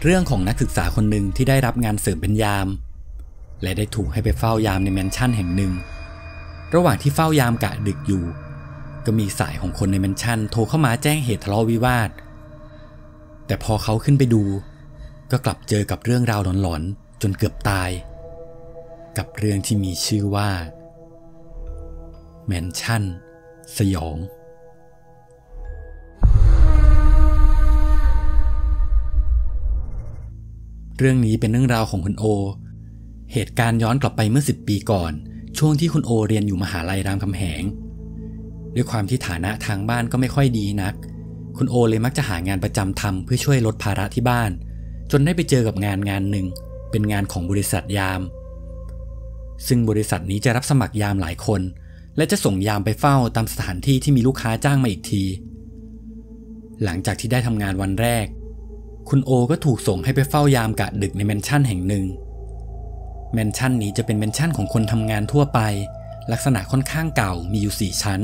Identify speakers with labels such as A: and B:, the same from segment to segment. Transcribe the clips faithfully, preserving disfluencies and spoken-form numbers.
A: เรื่องของนักศึกษาคนหนึ่งที่ได้รับงานเสริมเป็นยามและได้ถูกให้ไปเฝ้ายามในแมนชั่นแห่งหนึ่งระหว่างที่เฝ้ายามกะดึกอยู่ก็มีสายของคนในแมนชั่นโทรเข้ามาแจ้งเหตุทะเลาะวิวาทแต่พอเขาขึ้นไปดูก็กลับเจอกับเรื่องราวหลอนๆจนเกือบตายกับเรื่องที่มีชื่อว่าแมนชั่นสยองเรื่องนี้เป็นเรื่องราวของคุณโอเหตุการณ์ย้อนกลับไปเมื่อสิบปีก่อนช่วงที่คุณโอเรียนอยู่มหาลัยรามคำแหงด้วยความที่ฐานะทางบ้านก็ไม่ค่อยดีนักคุณโอเลยมักจะหางานประจำทำเพื่อช่วยลดภาระที่บ้านจนได้ไปเจอกับงานงานหนึ่งเป็นงานของบริษัทยามซึ่งบริษัทนี้จะรับสมัครยามหลายคนและจะส่งยามไปเฝ้าตามสถานที่ที่มีลูกค้าจ้างมาอีกทีหลังจากที่ได้ทำงานวันแรกคุณโอก็ถูกส่งให้ไปเฝ้ายามกะดึกในแมนชั่นแห่งหนึ่งแมนชั่นนี้จะเป็นแมนชั่นของคนทำงานทั่วไปลักษณะค่อนข้างเก่ามีอยู่สี่ชั้น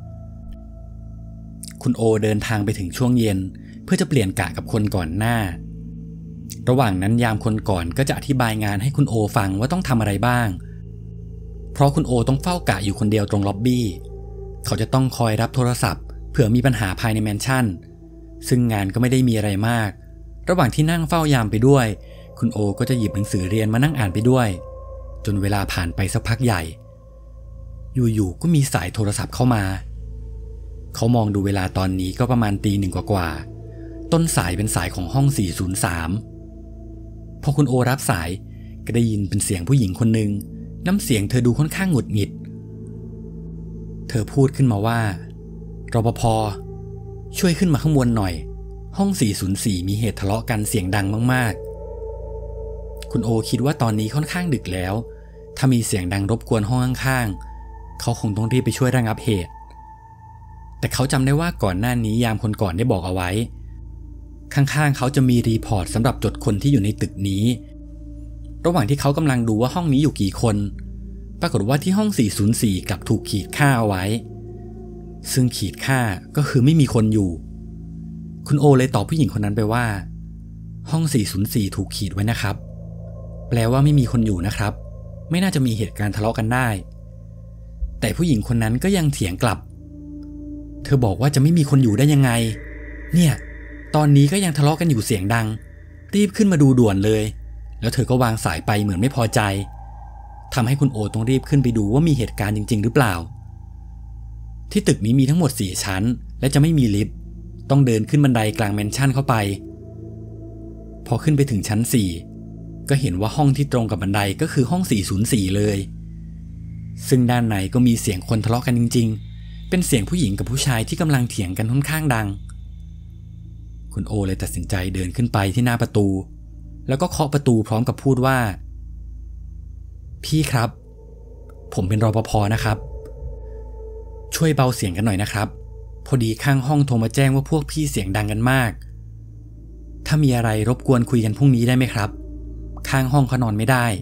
A: คุณโอเดินทางไปถึงช่วงเย็นเพื่อจะเปลี่ยนกะกับคนก่อนหน้าระหว่างนั้นยามคนก่อนก็จะอธิบายงานให้คุณโอฟังว่าต้องทำอะไรบ้างเพราะคุณโอต้องเฝ้ากะอยู่คนเดียวตรงล็อบบี้เขาจะต้องคอยรับโทรศัพท์เผื่อมีปัญหาภายในแมนชั่นซึ่งงานก็ไม่ได้มีอะไรมากระหว่างที่นั่งเฝ้ายามไปด้วยคุณโอก็จะหยิบหนังสือเรียนมานั่งอ่านไปด้วยจนเวลาผ่านไปสักพักใหญ่อยู่ๆก็มีสายโทรศัพท์เข้ามาเขามองดูเวลาตอนนี้ก็ประมาณตีหนึ่งกว่าๆต้นสายเป็นสายของห้องสี่ศูนย์สามพอคุณโอรับสายก็ได้ยินเป็นเสียงผู้หญิงคนหนึ่งน้ำเสียงเธอดูค่อนข้างหงุดหงิดเธอพูดขึ้นมาว่ารปภ.ช่วยขึ้นมาข้างบนหน่อยห้องสี่ศูนย์สี่มีเหตุทะเลาะกันเสียงดังมากๆคุณโอคิดว่าตอนนี้ค่อนข้างดึกแล้วถ้ามีเสียงดังรบกวนห้องข้างๆเขาคงต้องรีบไปช่วยระงับเหตุแต่เขาจำได้ว่าก่อนหน้านี้ยามคนก่อนได้บอกเอาไว้ข้างๆเขาจะมีรีพอร์ตสำหรับจดคนที่อยู่ในตึกนี้ระหว่างที่เขากำลังดูว่าห้องนี้อยู่กี่คนปรากฏว่าที่ห้องสี่ศูนย์สี่กลับถูกขีดค่าเอาไว้ซึ่งขีดค่าก็คือไม่มีคนอยู่คุณโอเลยตอบผู้หญิงคนนั้นไปว่าห้องสี่ศูนย์สี่ถูกขีดไว้นะครับแปลว่าไม่มีคนอยู่นะครับไม่น่าจะมีเหตุการณ์ทะเลาะกันได้แต่ผู้หญิงคนนั้นก็ยังเถียงกลับเธอบอกว่าจะไม่มีคนอยู่ได้ยังไงเนี่ยตอนนี้ก็ยังทะเลาะกันอยู่เสียงดังรีบขึ้นมาดูด่วนเลยแล้วเธอก็วางสายไปเหมือนไม่พอใจทำให้คุณโอต้องรีบขึ้นไปดูว่ามีเหตุการณ์จริงๆหรือเปล่าที่ตึกนี้มีทั้งหมดสี่ชั้นและจะไม่มีลิฟต์ต้องเดินขึ้นบันไดกลางแมนชั่นเข้าไปพอขึ้นไปถึงชั้นสี่ก็เห็นว่าห้องที่ตรงกับบันไดก็คือห้องสี่ศูนย์สี่เลยซึ่งด้านในก็มีเสียงคนทะเลาะกันจริงๆเป็นเสียงผู้หญิงกับผู้ชายที่กำลังเถียงกันค่อนข้างดังคุณโอเลยตัดสินใจเดินขึ้นไปที่หน้าประตูแล้วก็เคาะประตูพร้อมกับพูดว่าพี่ครับผมเป็นรปภ.นะครับช่วยเบาเสียงกันหน่อยนะครับพอดีข้างห้องโทรมาแจ้งว่าพวกพี่เสียงดังกันมากถ้ามีอะไรรบกวนคุยกันพรุ่งนี้ได้ไหมครับข้างห้องเขานอนไม่ได้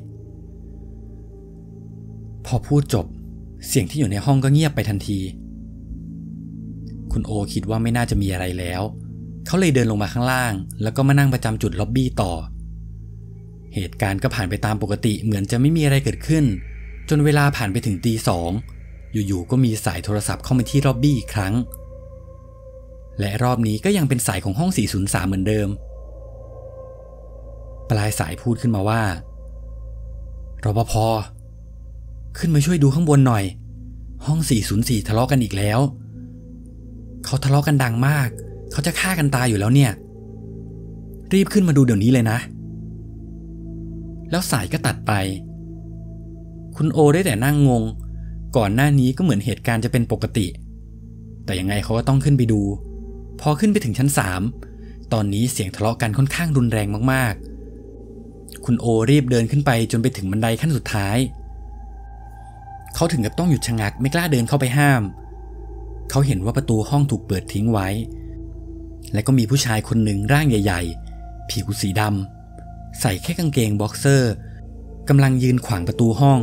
A: พอพูดจบเสียงที่อยู่ในห้องก็เงียบไปทันทีคุณโอคิดว่าไม่น่าจะมีอะไรแล้วเขาเลยเดินลงมาข้างล่างแล้วก็มานั่งประจำจุดล็อบบี้ต่อเหตุการณ์ก็ผ่านไปตามปกติเหมือนจะไม่มีอะไรเกิดขึ้นจนเวลาผ่านไปถึงตีสองอยู่ๆก็มีสายโทรศัพท์เข้ามาที่ล็อบบี้อีกครั้งและรอบนี้ก็ยังเป็นสายของห้องสี่ศูนย์สามเหมือนเดิมปลายสายพูดขึ้นมาว่ารปภ.ขึ้นมาช่วยดูข้างบนหน่อยห้องสี่ศูนย์สี่ทะเลาะกันอีกแล้วเขาทะเลาะกันดังมากเขาจะฆ่ากันตายอยู่แล้วเนี่ยรีบขึ้นมาดูเดี๋ยวนี้เลยนะแล้วสายก็ตัดไปคุณโอได้แต่นั่งงงก่อนหน้านี้ก็เหมือนเหตุการณ์จะเป็นปกติแต่ยังไงเขาก็ต้องขึ้นไปดูพอขึ้นไปถึงชั้นสามตอนนี้เสียงทะเลาะกันค่อนข้างรุนแรงมากๆคุณโอรีบเดินขึ้นไปจนไปถึงบันไดขั้นสุดท้ายเขาถึงกับต้องหยุดชะงักไม่กล้าเดินเข้าไปห้ามเขาเห็นว่าประตูห้องถูกเปิดทิ้งไว้และก็มีผู้ชายคนหนึ่งร่างใหญ่ๆผิวสีดำใส่แค่กางเกงบ็อกเซอร์กำลังยืนขวางประตูห้อง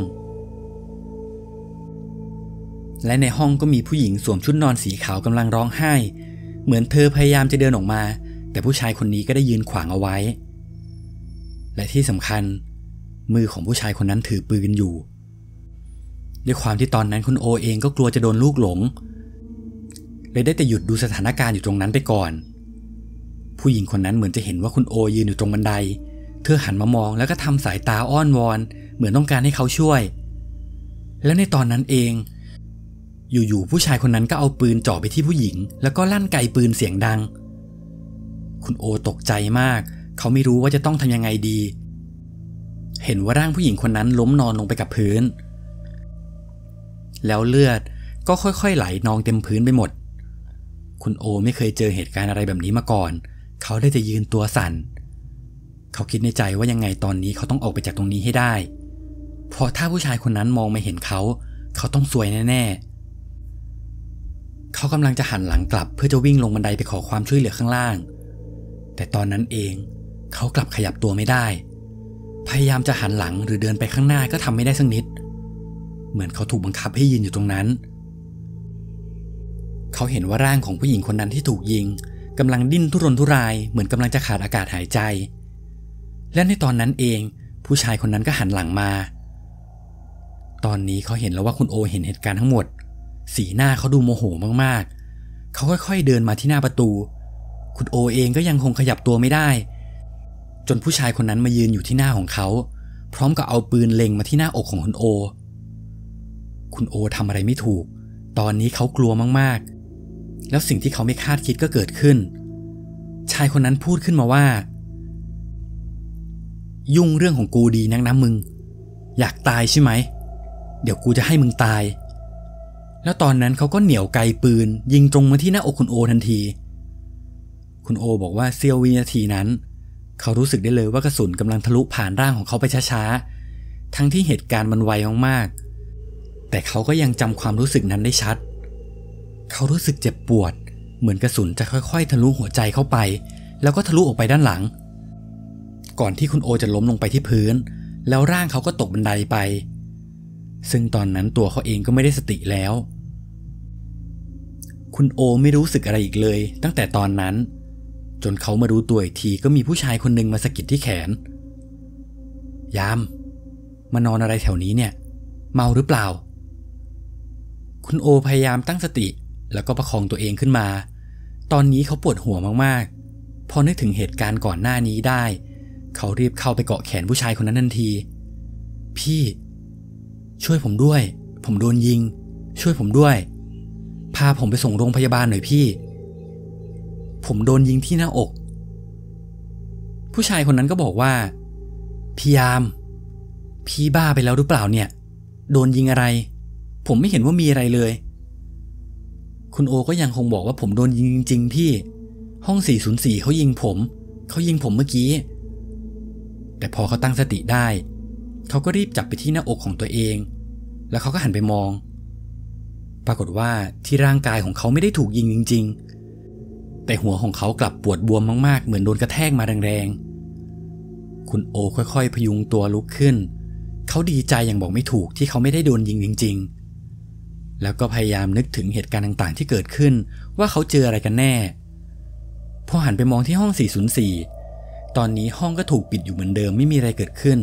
A: และในห้องก็มีผู้หญิงสวมชุดนอนสีขาวกำลังร้องไห้เหมือนเธอพยายามจะเดินออกมาแต่ผู้ชายคนนี้ก็ได้ยืนขวางเอาไว้และที่สำคัญมือของผู้ชายคนนั้นถือปืนอยู่ด้วยความที่ตอนนั้นคุณโอเองก็กลัวจะโดนลูกหลงเลยได้แต่หยุดดูสถานการณ์อยู่ตรงนั้นไปก่อนผู้หญิงคนนั้นเหมือนจะเห็นว่าคุณโอยืนอยู่ตรงบันไดเธอหันมามองแล้วก็ทำสายตาอ้อนวอนเหมือนต้องการให้เขาช่วยแล้วในตอนนั้นเองอยู่ๆผู้ชายคนนั้นก็เอาปืนจ่อไปที่ผู้หญิงแล้วก็ลั่นไกปืนเสียงดังคุณโอตกใจมากเขาไม่รู้ว่าจะต้องทำยังไงดีเห็นว่าร่างผู้หญิงคนนั้นล้มนอนลงไปกับพื้นแล้วเลือดก็ค่อยๆไหลนองเต็มพื้นไปหมดคุณโอไม่เคยเจอเหตุการณ์อะไรแบบนี้มาก่อนเขาได้แต่ยืนตัวสั่นเขาคิดในใจว่ายังไงตอนนี้เขาต้องออกไปจากตรงนี้ให้ได้เพราะถ้าผู้ชายคนนั้นมองมาเห็นเขาเขาต้องซวยแน่ๆเขากำลังจะหันหลังกลับเพื่อจะวิ่งลงบันไดไปขอความช่วยเหลือข้างล่างแต่ตอนนั้นเองเขากลับขยับตัวไม่ได้พยายามจะหันหลังหรือเดินไปข้างหน้าก็ทำไม่ได้สักนิดเหมือนเขาถูกบังคับให้ยืนอยู่ตรงนั้นเขาเห็นว่าร่างของผู้หญิงคนนั้นที่ถูกยิงกำลังดิ้นทุรนทุรายเหมือนกำลังจะขาดอากาศหายใจและในตอนนั้นเองผู้ชายคนนั้นก็หันหลังมาตอนนี้เขาเห็นแล้วว่าคุณโอเห็นเหตุการณ์ทั้งหมดสีหน้าเขาดูโมโหมากๆเขาค่อยๆเดินมาที่หน้าประตูคุณโอเองก็ยังคงขยับตัวไม่ได้จนผู้ชายคนนั้นมายืนอยู่ที่หน้าของเขาพร้อมกับเอาปืนเล็งมาที่หน้าอกของคุณโอคุณโอทำอะไรไม่ถูกตอนนี้เขากลัวมากๆแล้วสิ่งที่เขาไม่คาดคิดก็เกิดขึ้นชายคนนั้นพูดขึ้นมาว่ายุ่งเรื่องของกูดีนักนะมึงอยากตายใช่ไหมเดี๋ยวกูจะให้มึงตายแล้วตอนนั้นเขาก็เหนี่ยวไกปืนยิงตรงมาที่หน้าอกคุณโอทันทีคุณโอบอกว่าเสี้ยววินาทีนั้นเขารู้สึกได้เลยว่ากระสุนกำลังทะลุผ่านร่างของเขาไปช้าๆทั้งที่เหตุการณ์มันไวมากๆแต่เขาก็ยังจำความรู้สึกนั้นได้ชัดเขารู้สึกเจ็บปวดเหมือนกระสุนจะค่อยๆทะลุหัวใจเข้าไปแล้วก็ทะลุออกไปด้านหลังก่อนที่คุณโอจะล้มลงไปที่พื้นแล้วร่างเขาก็ตกบันไดไปซึ่งตอนนั้นตัวเขาเองก็ไม่ได้สติแล้วคุณโอไม่รู้สึกอะไรอีกเลยตั้งแต่ตอนนั้นจนเขามารู้ตัวอีกทีก็มีผู้ชายคนหนึ่งมาสะกิดที่แขนยามมานอนอะไรแถวนี้เนี่ยเมาหรือเปล่าคุณโอพยายามตั้งสติแล้วก็ประคองตัวเองขึ้นมาตอนนี้เขาปวดหัวมากๆพอนึกถึงเหตุการณ์ก่อนหน้านี้ได้เขารีบเข้าไปเกาะแขนผู้ชายคนนั้นทันทีพี่ช่วยผมด้วยผมโดนยิงช่วยผมด้วยพาผมไปส่งโรงพยาบาลหน่อยพี่ผมโดนยิงที่หน้าอกผู้ชายคนนั้นก็บอกว่าพี่ยามพี่บ้าไปแล้วหรือเปล่าเนี่ยโดนยิงอะไรผมไม่เห็นว่ามีอะไรเลยคุณโอก็ยังคงบอกว่าผมโดนยิงจริงๆพี่ห้องสี่ศูนย์สี่เขายิงผมเขายิงผมเมื่อกี้แต่พอเขาตั้งสติได้เขาก็รีบจับไปที่หน้าอกของตัวเองแล้วเขาก็หันไปมองปรากฏว่าที่ร่างกายของเขาไม่ได้ถูกยิงจริงๆแต่หัวของเขากลับปวดบวมมากๆเหมือนโดนกระแทกมาแรงๆคุณโอค่อยๆพยุงตัวลุกขึ้นเขาดีใจอย่างบอกไม่ถูกที่เขาไม่ได้โดนยิงจริงๆแล้วก็พยายามนึกถึงเหตุการณ์ต่างๆที่เกิดขึ้นว่าเขาเจออะไรกันแน่พอหันไปมองที่ห้องสี่ศูนย์สี่ตอนนี้ห้องก็ถูกปิดอยู่เหมือนเดิมไม่มีอะไรเกิดขึ้น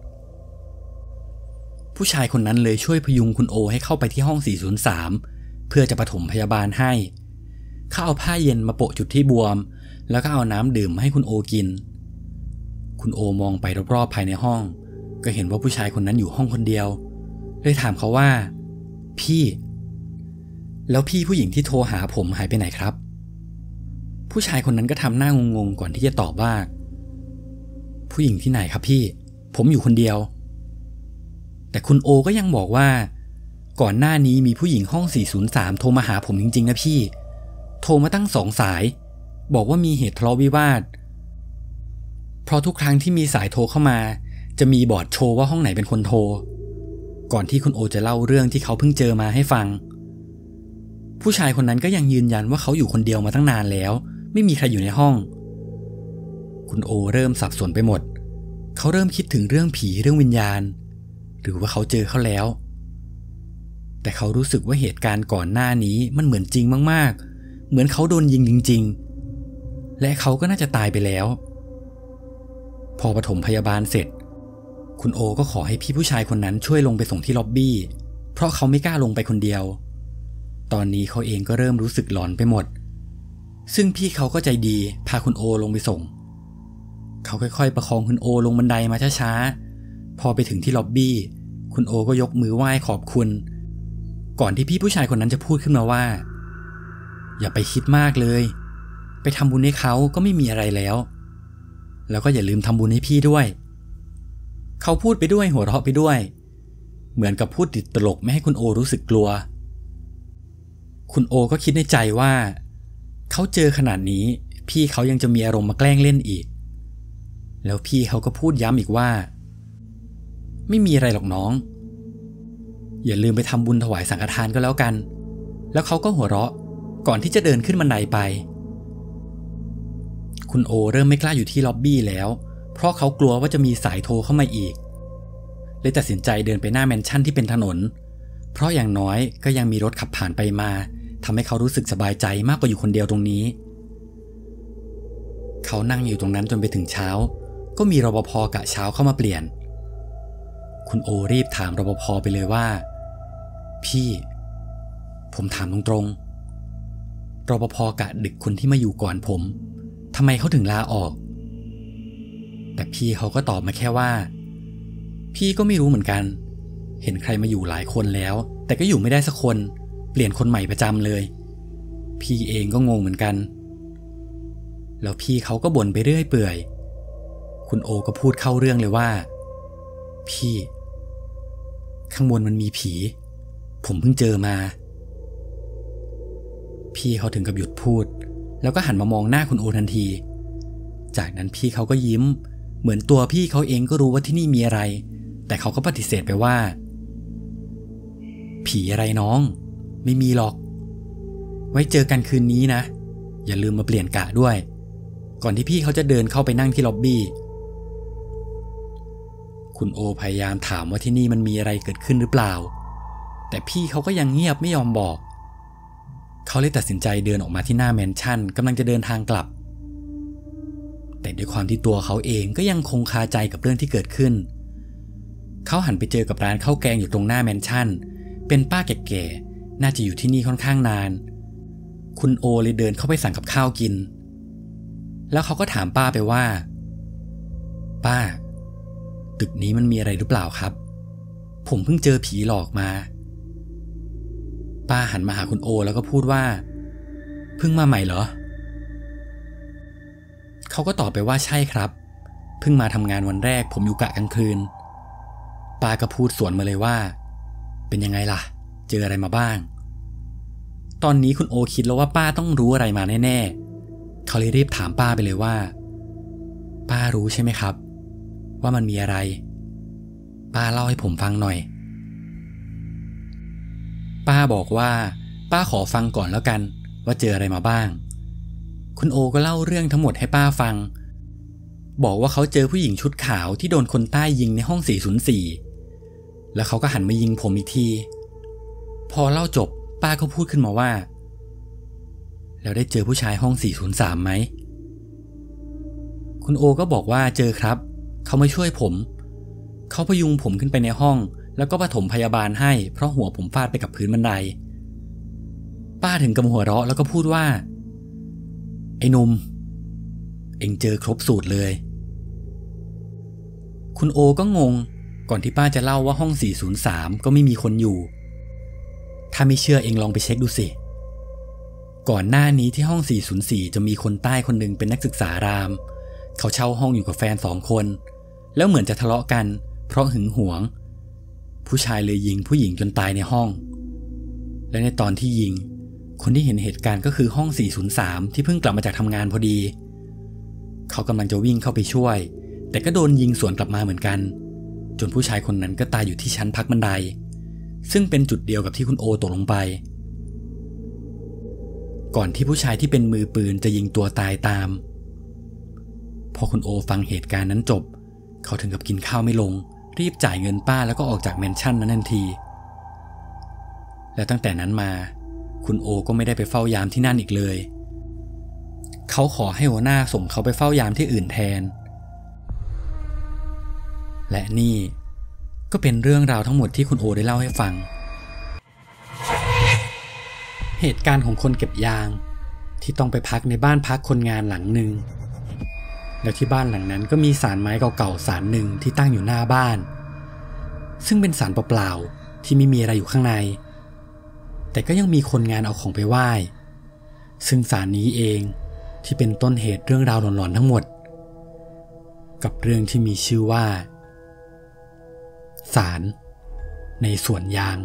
A: ผู้ชายคนนั้นเลยช่วยพยุงคุณโอให้เข้าไปที่ห้องสี่ศูนย์สามเพื่อจะปฐมพยาบาลให้เขาเอาผ้าเย็นมาโปะจุดที่บวมแล้วก็เอาน้ำดื่มให้คุณโอกินคุณโอมองไปรอบๆภายในห้องก็เห็นว่าผู้ชายคนนั้นอยู่ห้องคนเดียวเลยถามเขาว่าพี่แล้วพี่ผู้หญิงที่โทรหาผมหายไปไหนครับผู้ชายคนนั้นก็ทำหน้างงๆก่อนที่จะตอบว่าผู้หญิงที่ไหนครับพี่ผมอยู่คนเดียวแต่คุณโอก็ยังบอกว่าก่อนหน้านี้มีผู้หญิงห้องสี่ศูนย์สามโทรมาหาผมจริงๆนะพี่โทรมาตั้งสองสายบอกว่ามีเหตุทะเลาะวิวาทเพราะทุกครั้งที่มีสายโทรเข้ามาจะมีบอร์ดโชว์ว่าห้องไหนเป็นคนโทรก่อนที่คุณโอจะเล่าเรื่องที่เขาเพิ่งเจอมาให้ฟังผู้ชายคนนั้นก็ยังยืนยันว่าเขาอยู่คนเดียวมาตั้งนานแล้วไม่มีใครอยู่ในห้องคุณโอเริ่มสับสนไปหมดเขาเริ่มคิดถึงเรื่องผีเรื่องวิญญาณหรือว่าเขาเจอเขาแล้วแต่เขารู้สึกว่าเหตุการณ์ก่อนหน้านี้มันเหมือนจริงมากๆเหมือนเขาโดนยิงจริงๆและเขาก็น่าจะตายไปแล้วพพอปฐมพยาบาลเสร็จคุณโอก็ขอให้พี่ผู้ชายคนนั้นช่วยลงไปส่งที่ล็อบบี้เพราะเขาไม่กล้าลงไปคนเดียวตอนนี้เขาเองก็เริ่มรู้สึกหลอนไปหมดซึ่งพี่เขาก็ใจดีพาคุณโอลงไปส่งเขาค่อยๆประคองคุณโอลงบันไดมาช้าๆพอไปถึงที่ล็อบบี้คุณโอก็ยกมือไหว้ขอบคุณก่อนที่พี่ผู้ชายคนนั้นจะพูดขึ้นมาว่าอย่าไปคิดมากเลยไปทำบุญให้เขาก็ไม่มีอะไรแล้วแล้วก็อย่าลืมทำบุญให้พี่ด้วยเขาพูดไปด้วยหัวเราะไปด้วยเหมือนกับพูดติดตลกไม่ให้คุณโอรู้สึกกลัวคุณโอก็คิดในใจว่าเขาเจอขนาดนี้พี่เขายังจะมีอารมณ์มาแกล้งเล่นอีกแล้วพี่เขาก็พูดย้ำอีกว่าไม่มีอะไรหรอกน้องอย่าลืมไปทำบุญถวายสังฆทานก็แล้วกันแล้วเขาก็หัวเราะก่อนที่จะเดินขึ้นบันไดไปคุณโอเริ่มไม่กล้าอยู่ที่ล็อบบี้แล้วเพราะเขากลัวว่าจะมีสายโทรเข้ามาอีกเลยตัดสินใจเดินไปหน้าแมนชั่นที่เป็นถนนเพราะอย่างน้อยก็ยังมีรถขับผ่านไปมาทำให้เขารู้สึกสบายใจมากกว่าอยู่คนเดียวตรงนี้เขานั่งอยู่ตรงนั้นจนไปถึงเช้าก็มีรปภ.กะเช้าเข้ามาเปลี่ยนคุณโอรีบถามรปภ.ไปเลยว่าพี่ผมถามตรงๆรปภ.กะดึกคนที่มาอยู่ก่อนผมทำไมเขาถึงลาออกแต่พี่เขาก็ตอบมาแค่ว่าพี่ก็ไม่รู้เหมือนกันเห็นใครมาอยู่หลายคนแล้วแต่ก็อยู่ไม่ได้สักคนเปลี่ยนคนใหม่ประจำเลยพี่เองก็งงเหมือนกันแล้วพี่เขาก็บ่นไปเรื่อยเปื่อยคุณโอก็พูดเข้าเรื่องเลยว่าพี่ข้างบนมันมีผีผมเพิ่งเจอมาพี่เขาถึงกับหยุดพูดแล้วก็หันมามองหน้าคุณโอทันทีจากนั้นพี่เขาก็ยิ้มเหมือนตัวพี่เขาเองก็รู้ว่าที่นี่มีอะไรแต่เขาก็ปฏิเสธไปว่าผีอะไรน้องไม่มีหรอกไว้เจอกันคืนนี้นะอย่าลืมมาเปลี่ยนกะด้วยก่อนที่พี่เขาจะเดินเข้าไปนั่งที่ล็อบบี้คุณโอพยายามถามว่าที่นี่มันมีอะไรเกิดขึ้นหรือเปล่าแต่พี่เขาก็ยังเงียบไม่ยอมบอกเขาเลยตัดสินใจเดินออกมาที่หน้าแมนชั่นกำลังจะเดินทางกลับแต่ด้วยความที่ตัวเขาเองก็ยังคงคาใจกับเรื่องที่เกิดขึ้นเขาหันไปเจอกับร้านข้าวแกงอยู่ตรงหน้าแมนชั่นเป็นป้าแก่ๆน่าจะอยู่ที่นี่ค่อนข้างนานคุณโอเลยเดินเข้าไปสั่งกับข้าวกินแล้วเขาก็ถามป้าไปว่าป้าตึกนี้มันมีอะไรหรือเปล่าครับผมเพิ่งเจอผีหลอกมาป้าหันมาหาคุณโอแล้วก็พูดว่าเพิ่งมาใหม่เหรอเขาก็ตอบไปว่าใช่ครับเพิ่งมาทำงานวันแรกผมอยู่กะกลางคืนป้าก็พูดสวนมาเลยว่าเป็นยังไงล่ะเจออะไรมาบ้างตอนนี้คุณโอคิดแล้วว่าป้าต้องรู้อะไรมาแน่ๆเขาเลยรีบถามป้าไปเลยว่าป้ารู้ใช่ไหมครับว่ามันมีอะไรป้าเล่าให้ผมฟังหน่อยป้าบอกว่าป้าขอฟังก่อนแล้วกันว่าเจออะไรมาบ้างคุณโอก็เล่าเรื่องทั้งหมดให้ป้าฟังบอกว่าเขาเจอผู้หญิงชุดขาวที่โดนคนใต้ยิงในห้องสี่ศูนย์สี่แล้วเขาก็หันมายิงผมอีกทีพอเล่าจบป้าก็พูดขึ้นมาว่าแล้วได้เจอผู้ชายห้องสี่ศูนย์สามไหมคุณโอก็บอกว่าเจอครับเขามาช่วยผมเขาพยุงผมขึ้นไปในห้องแล้วก็ปฐมพยาบาลให้เพราะหัวผมฟาดไปกับพื้นบันไดป้าถึงกับหัวเราะแล้วก็พูดว่าไอ้หนุ่มเอ็งเจอครบสูตรเลยคุณโอก็งงก่อนที่ป้าจะเล่าว่าห้องสี่ศูนย์สามก็ไม่มีคนอยู่ถ้าไม่เชื่อเอ็งลองไปเช็คดูสิก่อนหน้านี้ที่ห้องสี่ศูนย์สี่จะมีคนใต้คนหนึ่งเป็นนักศึกษารามเขาเช่าห้องอยู่กับแฟนสองคนแล้วเหมือนจะทะเลาะกันเพราะหึงหวงผู้ชายเลยยิงผู้หญิงจนตายในห้องและในตอนที่ยิงคนที่เห็นเหตุการณ์ก็คือห้องสี่ศูนย์สามที่เพิ่งกลับมาจากทำงานพอดีเขากำลังจะวิ่งเข้าไปช่วยแต่ก็โดนยิงสวนกลับมาเหมือนกันจนผู้ชายคนนั้นก็ตายอยู่ที่ชั้นพักบันไดซึ่งเป็นจุดเดียวกับที่คุณโอตกลงไปก่อนที่ผู้ชายที่เป็นมือปืนจะยิงตัวตายตามพอคุณโอฟังเหตุการณ์นั้นจบเขาถึงกับกินข้าวไม่ลงรีบจ่ายเงินป้าแล้วก็ออกจากแมนชั่นนั้นทันทีและตั้งแต่นั้นมาคุณโอก็ไม่ได้ไปเฝ้ายามที่นั่นอีกเลยเขาขอให้หัวหน้าส่งเขาไปเฝ้ายามที่อื่นแทนและนี่ก็เป็นเรื่องราวทั้งหมดที่คุณโอได้เล่าให้ฟังเหตุการณ์ของคนเก็บยางที่ต้องไปพักในบ้านพักคนงานหลังหนึ่งแล้วที่บ้านหลังนั้นก็มีศาลไม้เก่าๆศาลหนึ่งที่ตั้งอยู่หน้าบ้านซึ่งเป็นศาลเปล่าๆที่ไม่มีอะไรอยู่ข้างในแต่ก็ยังมีคนงานเอาของไปไหว้ซึ่งศาลนี้เองที่เป็นต้นเหตุเรื่องราวหลอนๆทั้งหมดกับเรื่องที่มีชื่อว่าศาลในสวนยาง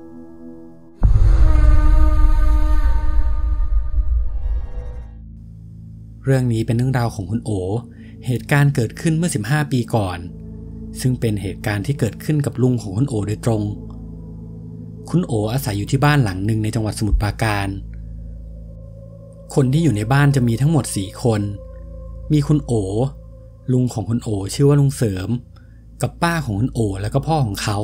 A: เรื่องนี้เป็นเรื่องราวของคุณโอเหตุการณ์เกิดขึ้นเมื่อสิบห้าปีก่อนซึ่งเป็นเหตุการณ์ที่เกิดขึ้นกับลุงของคุณโอโดยตรงคุณโออาศัยอยู่ที่บ้านหลังหนึ่งในจังหวัดสมุทรปราการคนที่อยู่ในบ้านจะมีทั้งหมดสี่คนมีคุณโอลุงของคุณโอชื่อว่าลุงเสริมกับป้าของคุณโอแล้วก็พ่อของเขา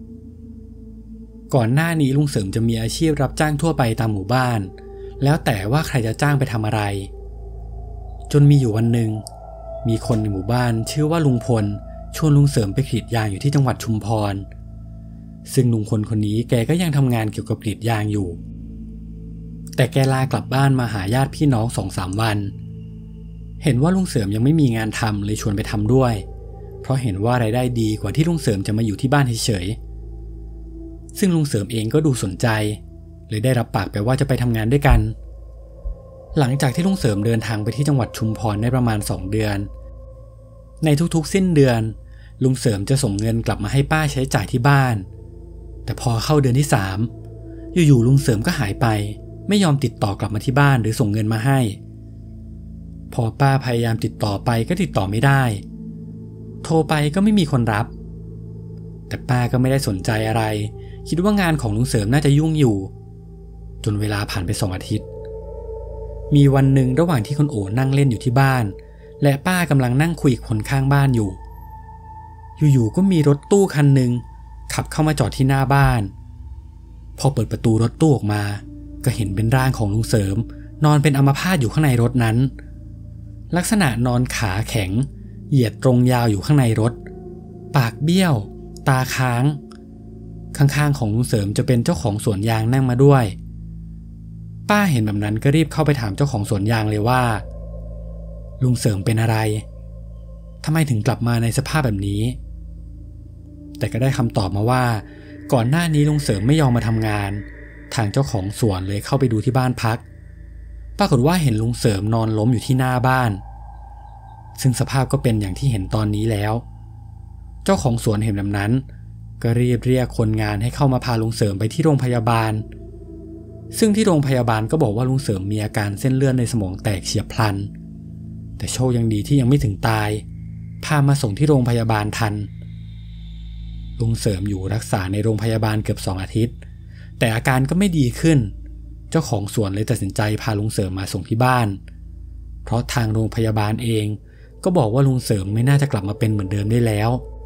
A: ก่อนหน้านี้ลุงเสริมจะมีอาชีพรับจ้างทั่วไปตามหมู่บ้านแล้วแต่ว่าใครจะจ้างไปทำอะไรจนมีอยู่วันหนึ่งมีคนในหมู่บ้านชื่อว่าลุงพลชวนลุงเสริมไปกรีดยางอยู่ที่จังหวัดชุมพรซึ่งลุงพลคนนี้แกก็ยังทำงานเกี่ยวกับกรีดยางอยู่แต่แกลากลับบ้านมาหาญาติพี่น้อง สองสาม วันเห็นว่าลุงเสริมยังไม่มีงานทำเลยชวนไปทำด้วยเพราะเห็นว่ารายได้ดีกว่าที่ลุงเสริมจะมาอยู่ที่บ้านเฉยๆซึ่งลุงเสริมเองก็ดูสนใจเลยได้รับปากไปว่าจะไปทำงานด้วยกันหลังจากที่ลุงเสริมเดินทางไปที่จังหวัดชุมพรได้ประมาณสองเดือนในทุกๆสิ้นเดือนลุงเสริมจะส่งเงินกลับมาให้ป้าใช้จ่ายที่บ้านแต่พอเข้าเดือนที่สามอยู่ๆลุงเสริมก็หายไปไม่ยอมติดต่อกลับมาที่บ้านหรือส่งเงินมาให้พอป้าพยายามติดต่อไปก็ติดต่อไม่ได้โทรไปก็ไม่มีคนรับแต่ป้าก็ไม่ได้สนใจอะไรคิดว่างานของลุงเสริมน่าจะยุ่งอยู่จนเวลาผ่านไปสองอาทิตย์มีวันหนึ่งระหว่างที่คุณโอนั่งเล่นอยู่ที่บ้านและป้ากำลังนั่งคุยกับคนข้างบ้านอยู่อยู่ๆก็มีรถตู้คันหนึ่งขับเข้ามาจอดที่หน้าบ้านพอเปิดประตูรถตู้ออกมาก็เห็นเป็นร่างของลุงเสริมนอนเป็นอัมพาตอยู่ข้างในรถนั้นลักษณะนอนขาแข็งเหยียดตรงยาวอยู่ข้างในรถปากเบี้ยวตาค้างข้างๆของลุงเสริมจะเป็นเจ้าของสวนยางนั่งมาด้วยป้าเห็นแบบนั้นก็รีบเข้าไปถามเจ้าของสวนยางเลยว่าลุงเสริมเป็นอะไรทำไมถึงกลับมาในสภาพแบบนี้แต่ก็ได้คำตอบมาว่าก่อนหน้านี้ลุงเสริมไม่ยอมมาทำงานทางเจ้าของสวนเลยเข้าไปดูที่บ้านพักปรากฏว่าเห็นลุงเสริมนอนล้มอยู่ที่หน้าบ้านซึ่งสภาพก็เป็นอย่างที่เห็นตอนนี้แล้วเจ้าของสวนเห็นแบบนั้นก็รีบเรียกคนงานให้เข้ามาพาลุงเสริมไปที่โรงพยาบาลซึ่งที่โรงพยาบาลก็บอกว่าลุงเสริมมีอาการเส้นเลือดในสมองแตกเฉียบพลันแต่โชคยังดีที่ยังไม่ถึงตายพามาส่งที่โรงพยาบาลทันลุงเสริมอยู่รักษาในโรงพยาบาลเกือบสองอาทิตย์แต่อาการก็ไม่ดีขึ้นเจ้าของสวนเลยตัดสินใจพาลุงเสริมมาส่งที่บ้านเพราะทางโรงพยาบาลเองก็บอกว่าลุงเสริมไม่น่าจะกลับมาเป็นเหมือนเดิมได้แล้ว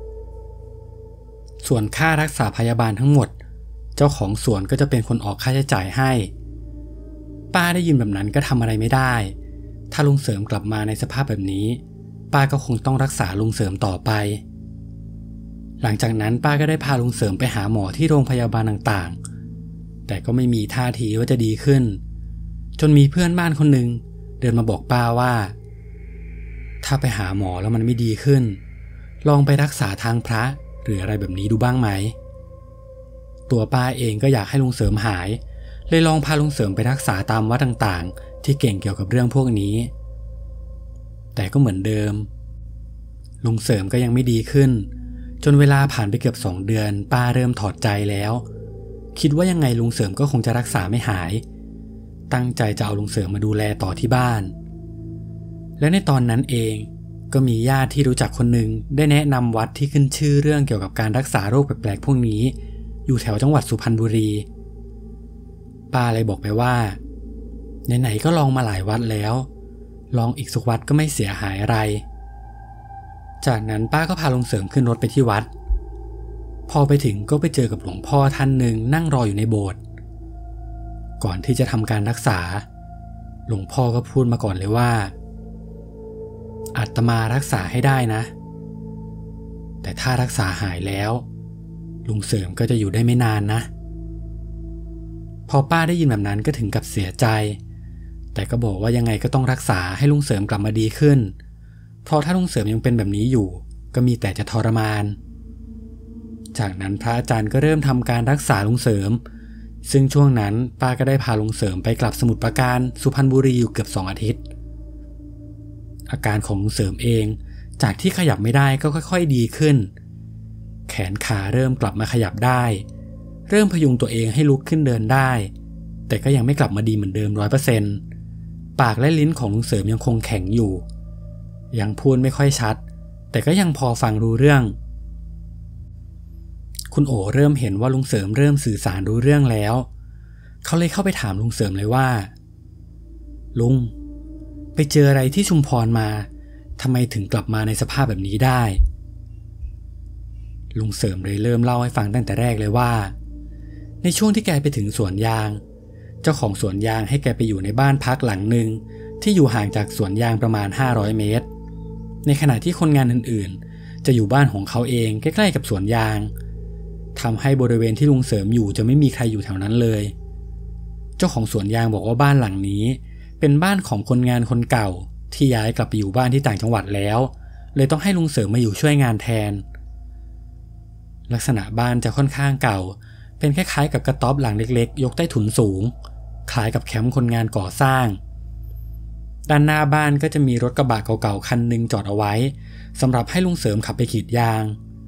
A: ส่วนค่ารักษาพยาบาลทั้งหมดเจ้าของสวนก็จะเป็นคนออกค่าใช้จ่ายให้ป้าได้ยินแบบนั้นก็ทำอะไรไม่ได้ถ้าลุงเสริมกลับมาในสภาพแบบนี้ป้าก็คงต้องรักษาลุงเสริมต่อไปหลังจากนั้นป้าก็ได้พาลุงเสริมไปหาหมอที่โรงพยาบาลต่างๆแต่ก็ไม่มีท่าทีว่าจะดีขึ้นจนมีเพื่อนบ้านคนหนึ่งเดินมาบอกป้าว่าถ้าไปหาหมอแล้วมันไม่ดีขึ้นลองไปรักษาทางพระหรืออะไรแบบนี้ดูบ้างไหมตัวป้าเองก็อยากให้ลุงเสริมหายเลยลองพาลุงเสริมไปรักษาตามวัดต่างๆที่เก่งเกี่ยวกับเรื่องพวกนี้แต่ก็เหมือนเดิมลุงเสริมก็ยังไม่ดีขึ้นจนเวลาผ่านไปเกือบสองเดือนป้าเริ่มถอดใจแล้วคิดว่ายังไงลุงเสริมก็คงจะรักษาไม่หายตั้งใจจะเอาลุงเสริมมาดูแลต่อที่บ้านและในตอนนั้นเองก็มีญาติที่รู้จักคนหนึ่งได้แนะนำวัดที่ขึ้นชื่อเรื่องเกี่ยวกับการรักษาโรคแปลกๆพวกนี้อยู่แถวจังหวัดสุพรรณบุรีป้าเลยบอกไปว่าไหนๆก็ลองมาหลายวัดแล้วลองอีกสักวัดก็ไม่เสียหายอะไรจากนั้นป้าก็พาลุงเสริมขึ้นรถไปที่วัดพอไปถึงก็ไปเจอกับหลวงพ่อท่านหนึ่งนั่งรออยู่ในโบสถ์ก่อนที่จะทำการรักษาหลวงพ่อก็พูดมาก่อนเลยว่าอาตมารักษาให้ได้นะแแต่ถ้ารักษาหายแล้วลุงเสริมก็จะอยู่ได้ไม่นานนะพอป้าได้ยินแบบนั้นก็ถึงกับเสียใจแต่ก็บอกว่ายังไงก็ต้องรักษาให้ลุงเสริมกลับมาดีขึ้นเพราะถ้าลุงเสริมยังเป็นแบบนี้อยู่ก็มีแต่จะทรมานจากนั้นพระอาจารย์ก็เริ่มทำการรักษาลุงเสริมซึ่งช่วงนั้นป้าก็ได้พาลุงเสริมไปกลับสมุทรปราการสุพรรณบุรีอยู่เกือบสองอาทิตย์อาการของลุงเสริมเองจากที่ขยับไม่ได้ก็ค่อยๆดีขึ้นแขนขาเริ่มกลับมาขยับได้เริ่มพยุงตัวเองให้ลุกขึ้นเดินได้แต่ก็ยังไม่กลับมาดีเหมือนเดิม ร้อยเปอร์เซ็นต์ ปากและลิ้นของลุงเสริมยังคงแข็งอยู่ยังพูดไม่ค่อยชัดแต่ก็ยังพอฟังรู้เรื่องคุณโอเริ่มเห็นว่าลุงเสริมเริ่มสื่อสารรู้เรื่องแล้วเขาเลยเข้าไปถามลุงเสริมเลยว่าลุงไปเจออะไรที่ชุมพรมาทำไมถึงกลับมาในสภาพแบบนี้ได้ลุงเสริมเลยเริ่มเล่าให้ฟังตั้งแต่แรกเลยว่าในช่วงที่แกไปถึงสวนยางเจ้าของสวนยางให้แกไปอยู่ในบ้านพักหลังหนึ่งที่อยู่ห่างจากสวนยางประมาณห้าร้อยเมตรในขณะที่คนงานอื่นๆจะอยู่บ้านของเขาเองใกล้ๆกับสวนยางทำให้บริเวณที่ลุงเสริมอยู่จะไม่มีใครอยู่แถวนั้นเลยเจ้าของสวนยางบอกว่าบ้านหลังนี้เป็นบ้านของคนงานคนเก่าที่ย้ายกลับไปอยู่บ้านที่ต่างจังหวัดแล้วเลยต้องให้ลุงเสริมมาอยู่ช่วยงานแทนลักษณะบ้านจะค่อนข้างเก่าเป็นคล้ายๆกับกระต๊อบหลังเล็กๆยกใต้ถุนสูงคล้ายกับแคมป์คนงานก่อสร้างด้านหน้าบ้านก็จะมีรถกระบะเก่าๆคันหนึ่งจอดเอาไว้สำหรับให้ลุงเสริมขับไปกรีดยาง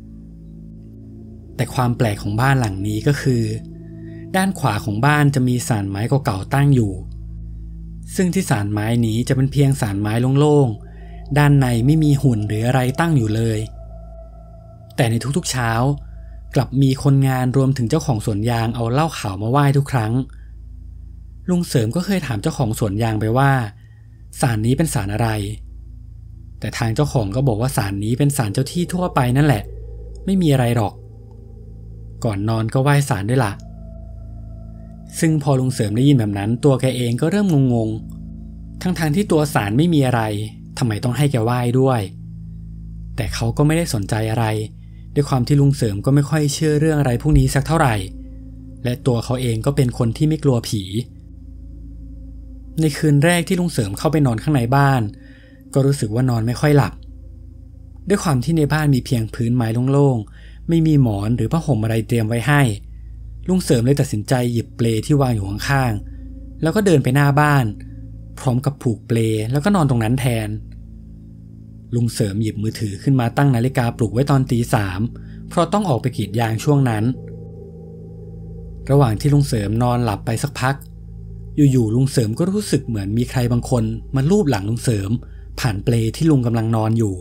A: แต่ความแปลกของบ้านหลังนี้ก็คือด้านขวาของบ้านจะมีศาลไม้เก่าๆตั้งอยู่ซึ่งที่ศาลไม้นี้จะเป็นเพียงศาลไม้โล่งๆด้านในไม่มีหุ่นหรืออะไรตั้งอยู่เลยแต่ในทุกๆเช้ากลับมีคนงานรวมถึงเจ้าของสวนยางเอาเหล้าขาวมาไหว้ทุกครั้งลุงเสริมก็เคยถามเจ้าของสวนยางไปว่าศาลนี้เป็นศาลอะไรแต่ทางเจ้าของก็บอกว่าศาลนี้เป็นศาลเจ้าที่ทั่วไปนั่นแหละไม่มีอะไรหรอกก่อนนอนก็ไหว้ศาลด้วยล่ะซึ่งพอลุงเสริมได้ยินแบบนั้นตัวแกเองก็เริ่มงงๆทั้งๆ ท, ที่ตัวศาลไม่มีอะไรทำไมต้องให้แกไหว้ด้วยแต่เขาก็ไม่ได้สนใจอะไรด้วยความที่ลุงเสริมก็ไม่ค่อยเชื่อเรื่องอะไรพวกนี้สักเท่าไหร่และตัวเขาเองก็เป็นคนที่ไม่กลัวผีในคืนแรกที่ลุงเสริมเข้าไปนอนข้างในบ้านก็รู้สึกว่านอนไม่ค่อยหลับด้วยความที่ในบ้านมีเพียงพื้นไม้โล่งๆไม่มีหมอนหรือผ้าห่มอะไรเตรียมไว้ให้ลุงเสริมเลยตัดสินใจหยิบเปลที่วางอยู่ข้างๆแล้วก็เดินไปหน้าบ้านพร้อมกับผูกเปลแล้วก็นอนตรงนั้นแทนลุงเสริมหยิบมือถือขึ้นมาตั้งนาฬิกาปลุกไว้ตอนตีสามเพราะต้องออกไปกรีดยางช่วงนั้นระหว่างที่ลุงเสริมนอนหลับไปสักพักอยู่ๆลุงเสริมก็รู้สึกเหมือนมีใครบางคนมาลูบหลังลุงเสริมผ่านเปลที่ลุงกำลังนอนอยู่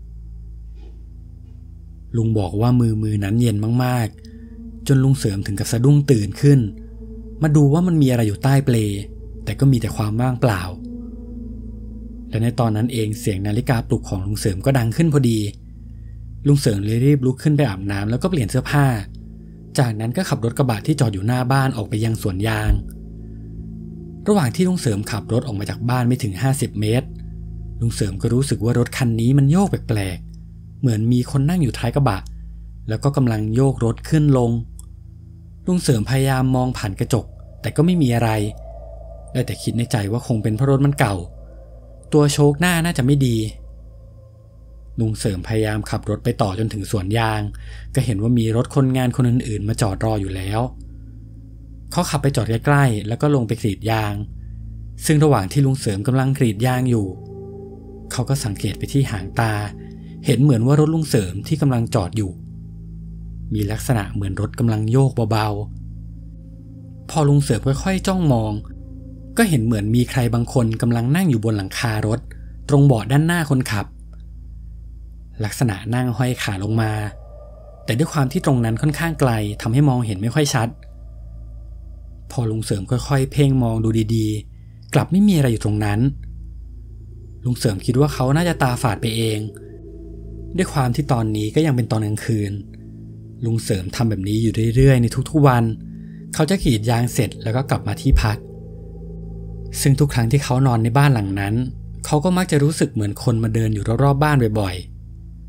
A: ลุงบอกว่ามือมือนั้นเย็นมากๆจนลุงเสริมถึงกับสะดุ้งตื่นขึ้นมาดูว่ามันมีอะไรอยู่ใต้เปลแต่ก็มีแต่ความว่างเปล่าและในตอนนั้นเองเสียงนาฬิกาปลุกของลุงเสริมก็ดังขึ้นพอดีลุงเสริมเลยรีบลุกขึ้นไปอาบน้ำแล้วก็เปลี่ยนเสื้อผ้าจากนั้นก็ขับรถกระบะที่จอดอยู่หน้าบ้านออกไปยังสวนยางระหว่างที่ลุงเสริมขับรถออกมาจากบ้านไม่ถึงห้าสิบเมตรลุงเสริมก็รู้สึกว่ารถคันนี้มันโยกแปลกๆเหมือนมีคนนั่งอยู่ท้ายกระบะแล้วก็กำลังโยกรถขึ้นลงลุงเสริมพยายามมองผ่านกระจกแต่ก็ไม่มีอะไรได้แต่คิดในใจว่าคงเป็นเพราะรถมันเก่าตัวโชคหน้าน่าจะไม่ดีลุงเสริมพยายามขับรถไปต่อจนถึงสวนยางก็เห็นว่ามีรถคนงานคนอื่นๆมาจอดรออยู่แล้วเขาขับไปจอดใกล้ๆแล้วก็ลงไปกรีดยางซึ่งระหว่างที่ลุงเสริมกำลังกรีดยางอยู่เขาก็สังเกตไปที่หางตาเห็นเหมือนว่ารถลุงเสริมที่กำลังจอดอยู่มีลักษณะเหมือนรถกำลังโยกเบาๆพอลุงเสริมค่อยๆจ้องมองก็เห็นเหมือนมีใครบางคนกำลังนั่งอยู่บนหลังคารถตรงเบาะด้านหน้าคนขับลักษณะนั่งห้อยขาลงมาแต่ด้วยความที่ตรงนั้นค่อนข้างไกลทำให้มองเห็นไม่ค่อยชัดพอลุงเสริมค่อยๆเพ่งมองดูดีๆกลับไม่มีอะไรอยู่ตรงนั้นลุงเสริมคิดว่าเขาน่าจะตาฝาดไปเองด้วยความที่ตอนนี้ก็ยังเป็นตอนกลางคืนลุงเสริมทำแบบนี้อยู่เรื่อยๆในทุกๆวันเขาจะกรีดยางเสร็จแล้วก็กลับมาที่พักซึ่งทุกครั้งที่เขานอนในบ้านหลังนั้นเขาก็มักจะรู้สึกเหมือนคนมาเดินอยู่รอบๆบ้านบ่อยๆแต่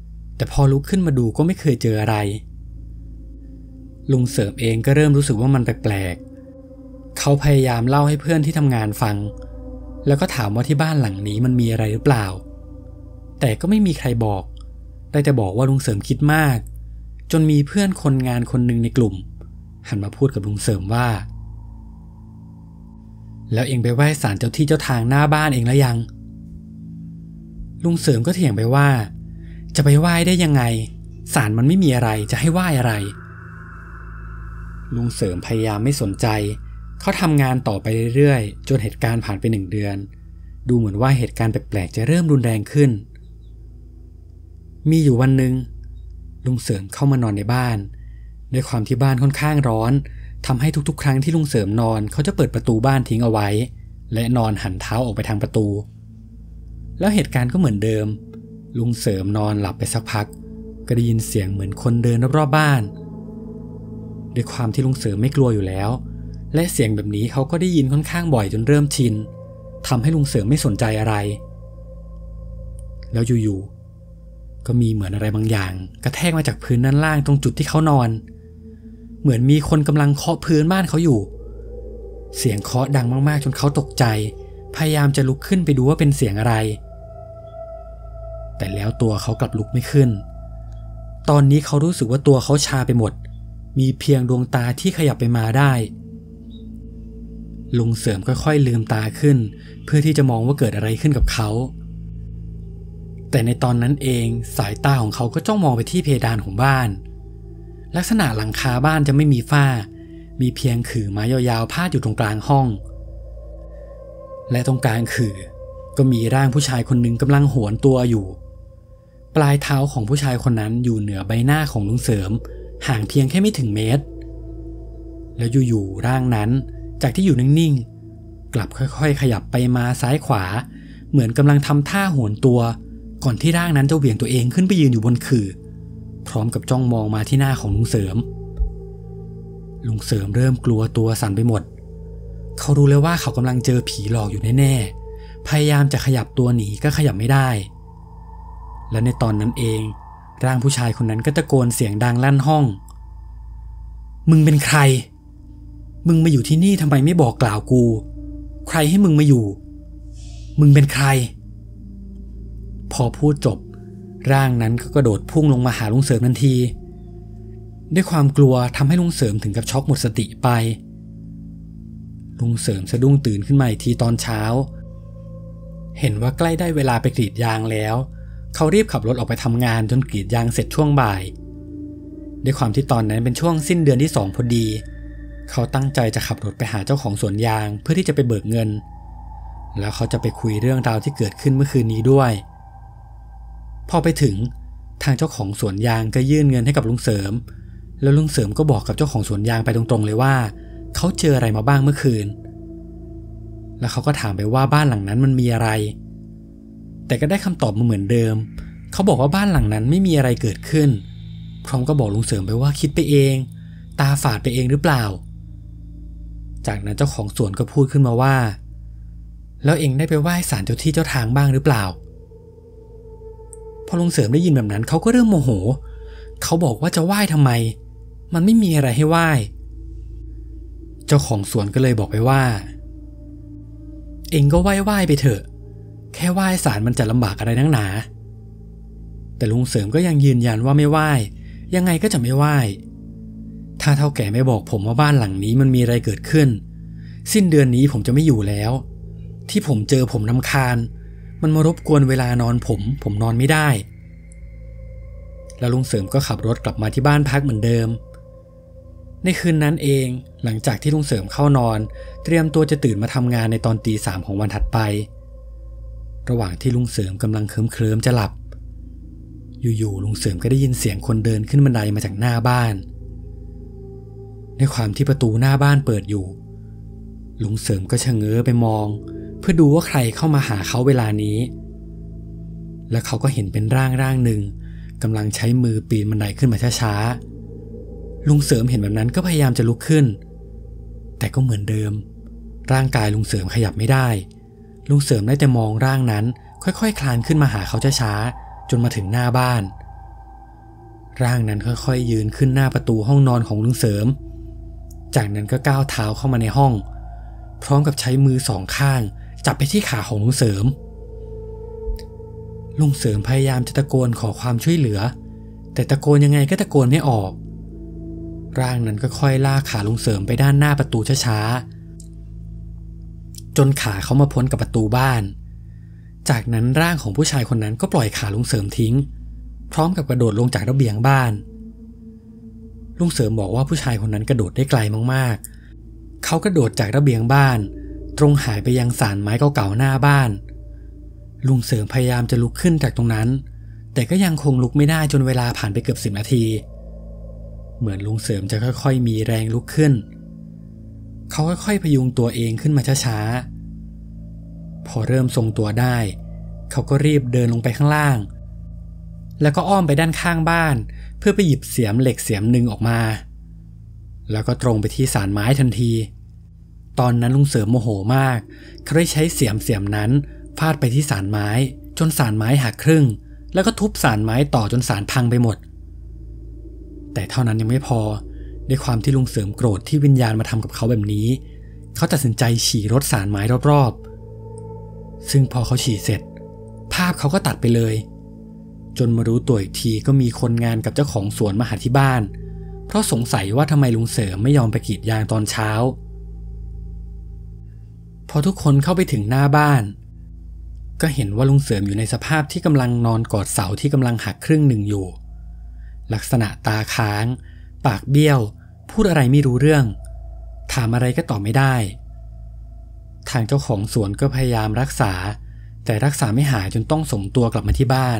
A: แต่พอลุกขึ้นมาดูก็ไม่เคยเจออะไรลุงเสริมเองก็เริ่มรู้สึกว่ามันแปลกๆเขาพยายามเล่าให้เพื่อนที่ทำงานฟังแล้วก็ถามว่าที่บ้านหลังนี้มันมีอะไรหรือเปล่าแต่ก็ไม่มีใครบอกได้แต่บอกว่าลุงเสริมคิดมากจนมีเพื่อนคนงานคนหนึ่งในกลุ่มหันมาพูดกับลุงเสริมว่าแล้วเองไปไหว้ศาลเจ้าที่เจ้าทางหน้าบ้านเองแล้วยังลุงเสริมก็เถียงไปว่าจะไปไหว้ได้ยังไงศาลมันไม่มีอะไรจะให้ไหว้อะไรลุงเสริมพยายามไม่สนใจเขาทำงานต่อไปเรื่อยๆจนเหตุการณ์ผ่านไปหนึ่งเดือนดูเหมือนว่าเหตุการณ์แปลกๆจะเริ่มรุนแรงขึ้นมีอยู่วันหนึ่งลุงเสริมเข้ามานอนในบ้านด้วยความที่บ้านค่อนข้างร้อนทำให้ทุกๆครั้งที่ลุงเสริมนอนเขาจะเปิดประตูบ้านทิ้งเอาไว้และนอนหันเท้าออกไปทางประตูแล้วเหตุการณ์ก็เหมือนเดิมลุงเสริมนอนหลับไปสักพักก็ได้ยินเสียงเหมือนคนเดินรอบๆบ้านด้วยความที่ลุงเสริมไม่กลัวอยู่แล้วและเสียงแบบนี้เขาก็ได้ยินค่อนข้างบ่อยจนเริ่มชินทำให้ลุงเสริมไม่สนใจอะไรแล้วอยู่ๆก็มีเหมือนอะไรบางอย่างกระแทกมาจากพื้นด้านล่างตรงจุดที่เขานอนเหมือนมีคนกำลังเคาะพื้นบ้านเขาอยู่เสียงเคาะดังมากๆจนเขาตกใจพยายามจะลุกขึ้นไปดูว่าเป็นเสียงอะไรแต่แล้วตัวเขากลับลุกไม่ขึ้นตอนนี้เขารู้สึกว่าตัวเขาชาไปหมดมีเพียงดวงตาที่ขยับไปมาได้ลุงเสริมค่อยๆลืมตาขึ้นเพื่อที่จะมองว่าเกิดอะไรขึ้นกับเขาแต่ในตอนนั้นเองสายตาของเขาก็จ้องมองไปที่เพดานของบ้านลักษณะหลังคาบ้านจะไม่มีฝ้ามีเพียงขื่อไม้ยาวๆพาดอยู่ตรงกลางห้องและตรงกลางขื่อก็มีร่างผู้ชายคนหนึ่งกำลังโหนตัวอยู่ปลายเท้าของผู้ชายคนนั้นอยู่เหนือใบหน้าของลุงเสริมห่างเพียงแค่ไม่ถึงเมตรแล้วอยู่ๆร่างนั้นจากที่อยู่นิ่งๆกลับค่อยๆขยับไปมาซ้ายขวาเหมือนกำลังทำท่าโหนตัวก่อนที่ร่างนั้นจะเหวี่ยงตัวเองขึ้นไปยืนอยู่บนขื่อพร้อมกับจ้องมองมาที่หน้าของลุงเสริมลุงเสริมเริ่มกลัวตัวสั่นไปหมดเขารู้เลยว่าเขากำลังเจอผีหลอกอยู่แน่ๆพยายามจะขยับตัวหนีก็ขยับไม่ได้และในตอนนั้นเองร่างผู้ชายคนนั้นก็ตะโกนเสียงดังลั่นห้องมึงเป็นใครมึงมาอยู่ที่นี่ทำไมไม่บอกกล่าวกูใครให้มึงมาอยู่มึงเป็นใครพอพูดจบร่างนั้นก็กระโดดพุ่งลงมาหาลุงเสริมทันทีด้วยความกลัวทำให้ลุงเสริมถึงกับช็อกหมดสติไปลุงเสริมสะดุ้งตื่นขึ้นมาอีกทีตอนเช้าเห็นว่าใกล้ได้เวลาไปกรีดยางแล้วเขารีบขับรถออกไปทำงานจนกรีดยางเสร็จช่วงบ่ายด้วยความที่ตอนนั้นเป็นช่วงสิ้นเดือนที่สองพอดีเขาตั้งใจจะขับรถไปหาเจ้าของสวนยางเพื่อที่จะไปเบิกเงินแล้วเขาจะไปคุยเรื่องราวที่เกิดขึ้นเมื่อคืนนี้ด้วยพอไปถึงทางเจ้าของสวนยางก็ยื่นเงินให้กับลุงเสริมแล้วลุงเสริมก็บอกกับเจ้าของสวนยางไปตรงๆเลยว่าเขาเจออะไรมาบ้างเมื่อคืนแล้วเขาก็ถามไปว่าบ้านหลังนั้นมันมีอะไรแต่ก็ได้คำตอบมาเหมือนเดิมเขาบอกว่าบ้านหลังนั้นไม่มีอะไรเกิดขึ้นพร้อมก็บอกลุงเสริมไปว่าคิดไปเองตาฝาดไปเองหรือเปล่าจากนั้นเจ้าของสวนก็พูดขึ้นมาว่าแล้วเองได้ไปไหว้ศาลเจ้าที่เจ้าทางบ้างหรือเปล่าพอลุงเสริมได้ยินแบบนั้นเขาก็เริ่มโมโหเขาบอกว่าจะไหว้ทำไมมันไม่มีอะไรให้ไหว้เจ้าของสวนก็เลยบอกไปว่าเองก็ไหว้ไหว้ไปเถอะแค่ไหว้ศาลมันจะลำบากอะไรนักหนาแต่ลุงเสริมก็ยังยืนยันว่าไม่ไหว้ยังไงก็จะไม่ไหว้ถ้าเฒ่าแก่ไม่บอกผมว่าบ้านหลังนี้มันมีอะไรเกิดขึ้นสิ้นเดือนนี้ผมจะไม่อยู่แล้วที่ผมเจอผมรำคาญมันมารบกวนเวลานอนผมผมนอนไม่ได้แล้วลุงเสริมก็ขับรถกลับมาที่บ้านพักเหมือนเดิมในคืนนั้นเองหลังจากที่ลุงเสริมเข้านอนเตรียมตัวจะตื่นมาทำงานในตอนตีสามของวันถัดไประหว่างที่ลุงเสริมกำลังเคลิ้มๆจะหลับอยู่ๆลุงเสริมก็ได้ยินเสียงคนเดินขึ้นบันไดมาจากหน้าบ้านในความที่ประตูหน้าบ้านเปิดอยู่ลุงเสริมก็ชะเง้อไปมองเพื่อดูว่าใครเข้ามาหาเขาเวลานี้และเขาก็เห็นเป็นร่างร่างหนึ่งกำลังใช้มือปีนบันไดขึ้นมาช้าๆลุงเสริมเห็นแบบนั้นก็พยายามจะลุกขึ้นแต่ก็เหมือนเดิมร่างกายลุงเสริมขยับไม่ได้ลุงเสริมได้แต่มองร่างนั้นค่อยๆ คลานขึ้นมาหาเขาช้าๆจนมาถึงหน้าบ้านร่างนั้นค่อยๆยืนขึ้นหน้าประตูห้องนอนของลุงเสริมจากนั้นก็ก้าวเท้าเข้ามาในห้องพร้อมกับใช้มือสองข้างจับไปที่ขาของลุงเสริมลุงเสริมพยายามจะตะโกนขอความช่วยเหลือแต่ตะโกนยังไงก็ตะโกนไม่ออกร่างนั้นก็ค่อยลากขาลุงเสริมไปด้านหน้าประตูช้าๆจนขาเขามาพ้นกับประตูบ้านจากนั้นร่างของผู้ชายคนนั้นก็ปล่อยขาลุงเสริมทิ้งพร้อมกับกระโดดลงจากระเบียงบ้านลุงเสริมบอกว่าผู้ชายคนนั้นกระโดดได้ไกลมากๆเขากระโดดจากระเบียงบ้านตรงหายไปยังศาลไม้เก่าๆหน้าบ้านลุงเสริมพยายามจะลุกขึ้นจากตรงนั้นแต่ก็ยังคงลุกไม่ได้จนเวลาผ่านไปเกือบสิบนาทีเหมือนลุงเสริมจะค่อยๆมีแรงลุกขึ้นเขาค่อยๆพยุงตัวเองขึ้นมาช้าๆพอเริ่มทรงตัวได้เขาก็รีบเดินลงไปข้างล่างแล้วก็อ้อมไปด้านข้างบ้านเพื่อไปหยิบเสียมเหล็กเสียมหนึ่งออกมาแล้วก็ตรงไปที่ศาลไม้ทันทีตอนนั้นลุงเสริมโมโหมากเขาได้ใช้เสียมเสียมนั้นฟาดไปที่ศาลไม้จนศาลไม้หักครึ่งแล้วก็ทุบศาลไม้ต่อจนศาลพังไปหมดแต่เท่านั้นยังไม่พอด้วยความที่ลุงเสริมโกรธที่วิญญาณมาทำกับเขาแบบนี้เขาตัดสินใจฉี่รถศาลไม้รอบๆซึ่งพอเขาฉี่เสร็จภาพเขาก็ตัดไปเลยจนมารู้ตัวอีกทีก็มีคนงานกับเจ้าของสวนมาหาที่บ้านเพราะสงสัยว่าทำไมลุงเสริมไม่ยอมไปกรีดยางตอนเช้าพอทุกคนเข้าไปถึงหน้าบ้านก็เห็นว่าลุงเสริมอยู่ในสภาพที่กำลังนอนกอดเสาที่กำลังหักครึ่งหนึ่งอยู่ลักษณะตาค้างปากเบี้ยวพูดอะไรไม่รู้เรื่องถามอะไรก็ตอบไม่ได้ทางเจ้าของสวนก็พยายามรักษาแต่รักษาไม่หายจนต้องส่งตัวกลับมาที่บ้าน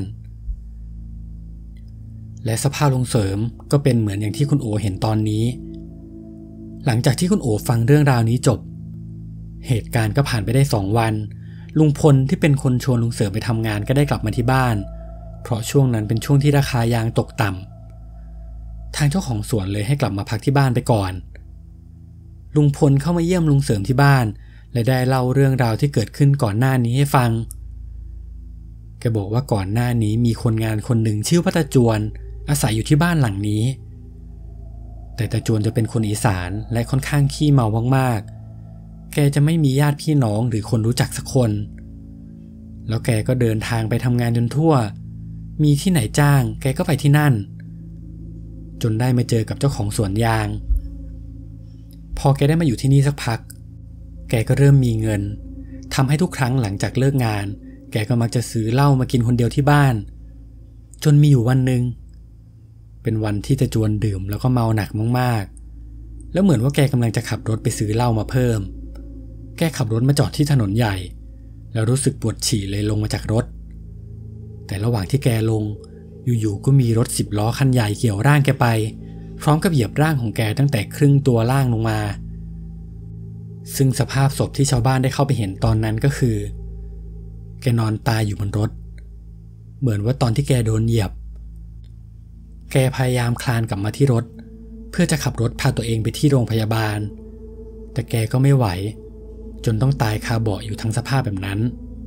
A: และสภาพลุงเสริมก็เป็นเหมือนอย่างที่คุณโอเห็นตอนนี้หลังจากที่คุณโอฟังเรื่องราวนี้จบเหตุการณ์ก็ผ่านไปได้สองวันลุงพลที่เป็นคนชวนลุงเสริมไปทำงานก็ได้กลับมาที่บ้านเพราะช่วงนั้นเป็นช่วงที่ราคายางตกต่ำทางเจ้าของสวนเลยให้กลับมาพักที่บ้านไปก่อนลุงพลเข้ามาเยี่ยมลุงเสริมที่บ้านและได้เล่าเรื่องราวที่เกิดขึ้นก่อนหน้านี้ให้ฟังแกบอกว่าก่อนหน้านี้มีคนงานคนหนึ่งชื่อว่าตาจวนอาศัยอยู่ที่บ้านหลังนี้แต่ตาจวนจะเป็นคนอีสานและค่อนข้างขี้เมามากๆแกจะไม่มีญาติพี่น้องหรือคนรู้จักสักคนแล้วแกก็เดินทางไปทำงานจนทั่วมีที่ไหนจ้างแกก็ไปที่นั่นจนได้มาเจอกับเจ้าของสวนยางพอแกได้มาอยู่ที่นี่สักพักแกก็เริ่มมีเงินทำให้ทุกครั้งหลังจากเลิกงานแกก็มักจะซื้อเหล้ามากินคนเดียวที่บ้านจนมีอยู่วันหนึ่งเป็นวันที่ตาจวนดื่มแล้วก็เมาหนักมากๆแล้วเหมือนว่าแกกำลังจะขับรถไปซื้อเหล้ามาเพิ่มแกขับรถมาจอดที่ถนนใหญ่แล้วรู้สึกปวดฉี่เลยลงมาจากรถแต่ระหว่างที่แกลงอยู่ๆก็มีรถสิบล้อคันใหญ่เกี่ยวร่างแกไปพร้อมกับเหยียบร่างของแกตั้งแต่ครึ่งตัวล่างลงมาซึ่งสภาพศพที่ชาวบ้านได้เข้าไปเห็นตอนนั้นก็คือแกนอนตายอยู่บนรถเหมือนว่าตอนที่แกโดนเหยียบแกพยายามคลานกลับมาที่รถเพื่อจะขับรถพาตัวเองไปที่โรงพยาบาลแต่แกก็ไม่ไหวจนต้องตายคาเบาะอยู่ทั้งสภาพแบบนั้น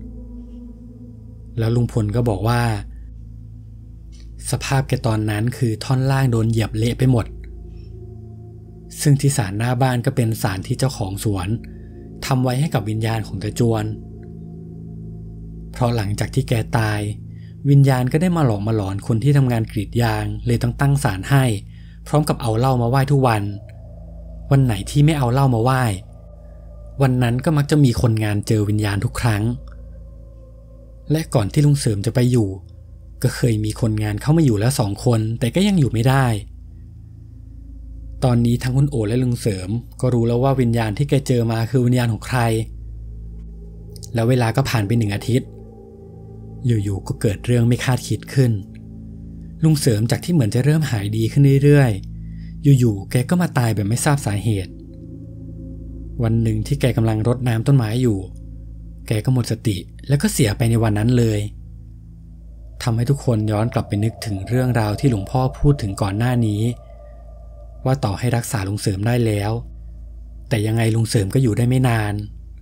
A: แล้วลุงพลก็บอกว่าสภาพแกตอนนั้นคือท่อนล่างโดนเหยียบเละไปหมดซึ่งที่ศาลหน้าบ้านก็เป็นศาลที่เจ้าของสวนทำไว้ให้กับวิญญาณของตาจวนเพราะหลังจากที่แกตายวิญญาณก็ได้มาหลอกมาหลอนคนที่ทำงานกรีดยางเลยต้องตั้งศาลให้พร้อมกับเอาเหล้ามาไหว้ทุกวันวันไหนที่ไม่เอาเหล้ามาไหว้วันนั้นก็มักจะมีคนงานเจอวิญญาณทุกครั้งและก่อนที่ลุงเสริมจะไปอยู่ก็เคยมีคนงานเข้ามาอยู่แล้วสองคนแต่ก็ยังอยู่ไม่ได้ตอนนี้ทั้งคุณโอและลุงเสริมก็รู้แล้วว่าวิญญาณที่แกเจอมาคือวิญญาณของใครแล้วเวลาก็ผ่านไปหนึ่งอาทิตย์อยู่ๆก็เกิดเรื่องไม่คาดคิดขึ้นลุงเสริมจากที่เหมือนจะเริ่มหายดีขึ้นเรื่อยๆอยู่ๆแกก็มาตายแบบไม่ทราบสาเหตุวันหนึ่งที่แกกำลังรดน้ำต้นไม้อยู่แกก็หมดสติแล้วก็เสียไปในวันนั้นเลยทำให้ทุกคนย้อนกลับไปนึกถึงเรื่องราวที่หลวงพ่อพูดถึงก่อนหน้านี้ว่าต่อให้รักษาลุงเสริมได้แล้วแต่ยังไงลุงเสริมก็อยู่ได้ไม่นาน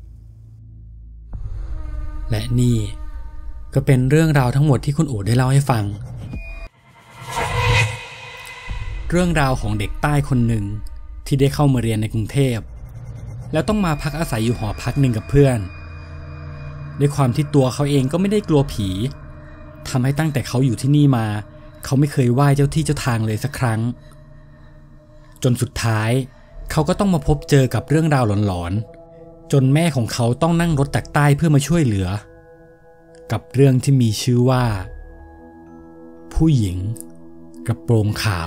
A: และนี่ก็เป็นเรื่องราวทั้งหมดที่คุณโอได้เล่าให้ฟังเรื่องราวของเด็กใต้คนหนึ่งที่ได้เข้ามาเรียนในกรุงเทพแล้วต้องมาพักอาศัยอยู่หอพักหนึ่งกับเพื่อนด้วยความที่ตัวเขาเองก็ไม่ได้กลัวผีทำให้ตั้งแต่เขาอยู่ที่นี่มาเขาไม่เคยไหว้เจ้าที่เจ้าทางเลยสักครั้งจนสุดท้ายเขาก็ต้องมาพบเจอกับเรื่องราวหลอนๆจนแม่ของเขาต้องนั่งรถจากใต้เพื่อมาช่วยเหลือกับเรื่องที่มีชื่อว่าผู้หญิงกระโปรงขาว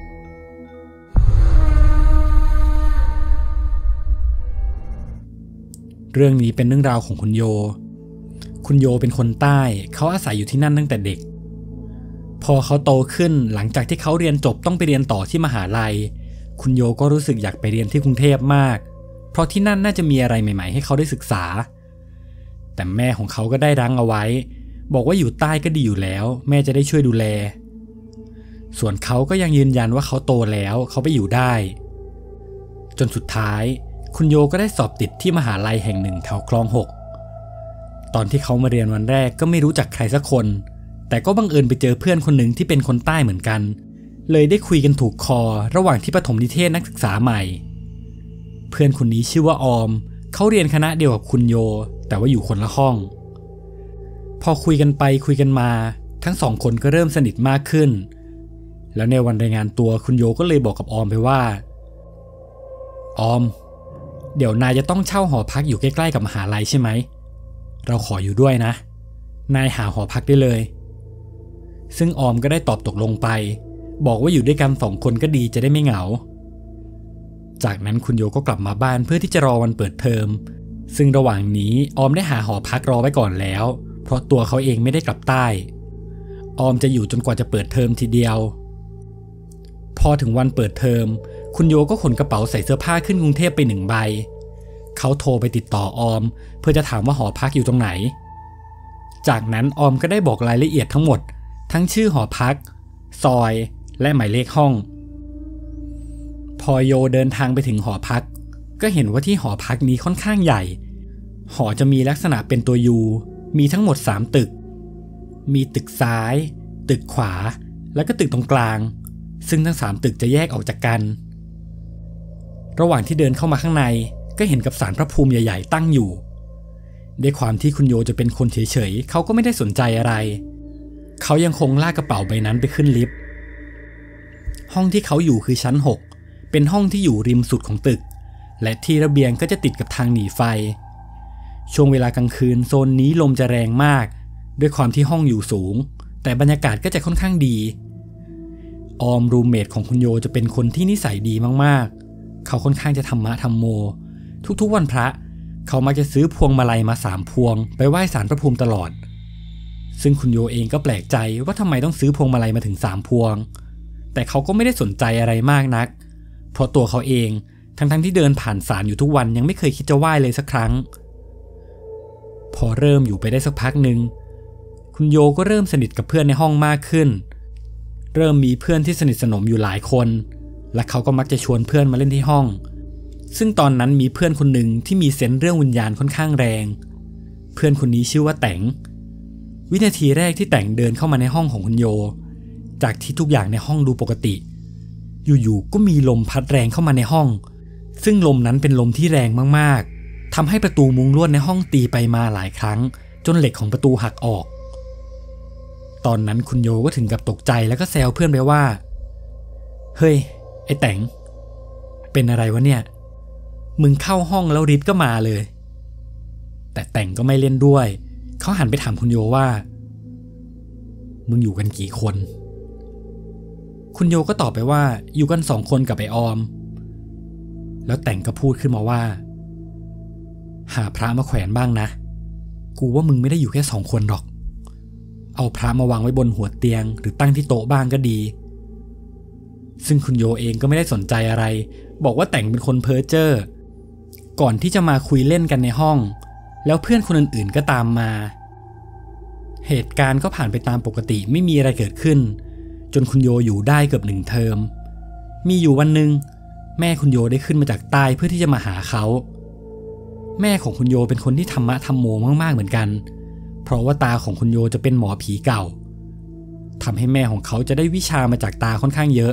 A: เรื่องนี้เป็นเรื่องราวของคุณโยคุณโยเป็นคนใต้เขาอาศัยอยู่ที่นั่นตั้งแต่เด็กพอเขาโตขึ้นหลังจากที่เขาเรียนจบต้องไปเรียนต่อที่มหาลัยคุณโยก็รู้สึกอยากไปเรียนที่กรุงเทพมากเพราะที่นั่นน่าจะมีอะไรใหม่ๆให้เขาได้ศึกษาแต่แม่ของเขาก็ได้รั้งเอาไว้บอกว่าอยู่ใต้ก็ดีอยู่แล้วแม่จะได้ช่วยดูแลส่วนเขาก็ยังยืนยันว่าเขาโตแล้วเขาไปอยู่ได้จนสุดท้ายคุณโยก็ได้สอบติดที่มหาลัยแห่งหนึ่งแถวคลองหกตอนที่เขามาเรียนวันแรกก็ไม่รู้จักใครสักคนแต่ก็บังเอิญไปเจอเพื่อนคนหนึ่งที่เป็นคนใต้เหมือนกันเลยได้คุยกันถูกคอระหว่างที่ประถมนิเทศนักศึกษาใหม่เพื่อนคนนี้ชื่อว่าออมเขาเรียนคณะเดียวกับคุณโยแต่ว่าอยู่คนละห้องพอคุยกันไปคุยกันมาทั้งสองคนก็เริ่มสนิทมากขึ้นแล้วในวันรายงานตัวคุณโยก็เลยบอกกับออมไปว่าออมเดี๋ยวนายจะต้องเช่าหอพักอยู่ใกล้ๆกับมหาลัยใช่ไหมเราขออยู่ด้วยนะนายหาหอพักได้เลยซึ่งออมก็ได้ตอบตกลงไปบอกว่าอยู่ด้วยกันสองคนก็ดีจะได้ไม่เหงาจากนั้นคุณโยก็กลับมาบ้านเพื่อที่จะรอวันเปิดเทอมซึ่งระหว่างนี้ออมได้หาหอพักรอไว้ก่อนแล้วเพราะตัวเขาเองไม่ได้กลับใต้ออมจะอยู่จนกว่าจะเปิดเทอมทีเดียวพอถึงวันเปิดเทอมคุณโยก็ขนกระเป๋าใส่เสื้อผ้าขึ้นกรุงเทพไปหนึ่งใบเขาโทรไปติดต่อออมเพื่อจะถามว่าหอพักอยู่ตรงไหนจากนั้นออมก็ได้บอกรายละเอียดทั้งหมดทั้งชื่อหอพักซอยและหมายเลขห้องพอโยเดินทางไปถึงหอพักก็เห็นว่าที่หอพักนี้ค่อนข้างใหญ่หอจะมีลักษณะเป็นตัวยูมีทั้งหมดสามตึกมีตึกซ้ายตึกขวาแล้วก็ตึกตรงกลางซึ่งทั้งสามตึกจะแยกออกจากกันระหว่างที่เดินเข้ามาข้างในก็เห็นกับศาลพระภูมิใหญ่ๆตั้งอยู่ด้วยความที่คุณโยจะเป็นคนเฉยๆเขาก็ไม่ได้สนใจอะไรเขายังคงลากกระเป๋าใบนั้นไปขึ้นลิฟต์ห้องที่เขาอยู่คือชั้นหกเป็นห้องที่อยู่ริมสุดของตึกและที่ระเบียงก็จะติดกับทางหนีไฟช่วงเวลากลางคืนโซนนี้ลมจะแรงมากด้วยความที่ห้องอยู่สูงแต่บรรยากาศก็จะค่อนข้างดีออมรูมเมทของคุณโยจะเป็นคนที่นิสัยดีมากๆเขาค่อนข้างจะธรรมะธรรมโมทุกๆวันพระเขามักจะซื้อพวงมาลัยมาสามพวงไปไหว้ศาลพระภูมิตลอดซึ่งคุณโยเองก็แปลกใจว่าทำไมต้องซื้อพวงมาลัยมาถึงสามพวงแต่เขาก็ไม่ได้สนใจอะไรมากนักเพราะตัวเขาเองทั้งๆที่เดินผ่านศาลอยู่ทุกวันยังไม่เคยคิดจะไหว้เลยสักครั้งพอเริ่มอยู่ไปได้สักพักหนึ่งคุณโยก็เริ่มสนิทกับเพื่อนในห้องมากขึ้นเริ่มมีเพื่อนที่สนิทสนมอยู่หลายคนและเขาก็มักจะชวนเพื่อนมาเล่นที่ห้องซึ่งตอนนั้นมีเพื่อนคนหนึ่งที่มีเซนส์เรื่องวิญญาณค่อนข้างแรงเพื่อนคนนี้ชื่อว่าแต๋งวินาทีแรกที่แต๋งเดินเข้ามาในห้องของคุณโยจากที่ทุกอย่างในห้องดูปกติอยู่ๆก็มีลมพัดแรงเข้ามาในห้องซึ่งลมนั้นเป็นลมที่แรงมากๆทำให้ประตูมุ้งลวดในห้องตีไปมาหลายครั้งจนเหล็กของประตูหักออกตอนนั้นคุณโยก็ถึงกับตกใจแล้วก็แซวเพื่อนไปว่าเฮ้ยไอ้แต๋งเป็นอะไรวะเนี่ยมึงเข้าห้องแล้วฤทธิ์ก็มาเลยแต่แต๋งก็ไม่เล่นด้วยเขาหันไปถามคุณโยว่ามึงอยู่กันกี่คนคุณโยก็ตอบไปว่าอยู่กันสองคนกับไอ้ออมแล้วแต๋งก็พูดขึ้นมาว่าหาพระมาแขวนบ้างนะกูว่ามึงไม่ได้อยู่แค่สองคนหรอกเอาพระมาวางไว้บนหัวเตียงหรือตั้งที่โต๊ะบ้างก็ดีซึ่งคุณโยเองก็ไม่ได้สนใจอะไรบอกว่าแต่งเป็นคนเพ้อเจ้อก่อนที่จะมาคุยเล่นกันในห้องแล้วเพื่อนคนอื่นๆก็ตามมาเหตุการณ์ก็ผ่านไปตามปกติไม่มีอะไรเกิดขึ้นจนคุณโยอยู่ได้เกือบหนึ่งเทอมมีอยู่วันหนึ่งแม่คุณโยได้ขึ้นมาจากใต้เพื่อที่จะมาหาเขาแม่ของคุณโยเป็นคนที่ธรรมะธรรมโมมากๆเหมือนกันเพราะว่าตาของคุณโยจะเป็นหมอผีเก่าทำให้แม่ของเขาจะได้วิชามาจากตาค่อนข้างเยอะ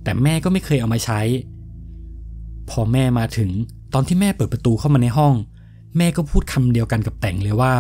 A: แต่แม่ก็ไม่เคยเอามาใช้พอแม่มาถึงตอนที่แม่เปิดประตูเข้ามาในห้องแม่ก็พูดคำเดียวกันกับแต่งเลยว่า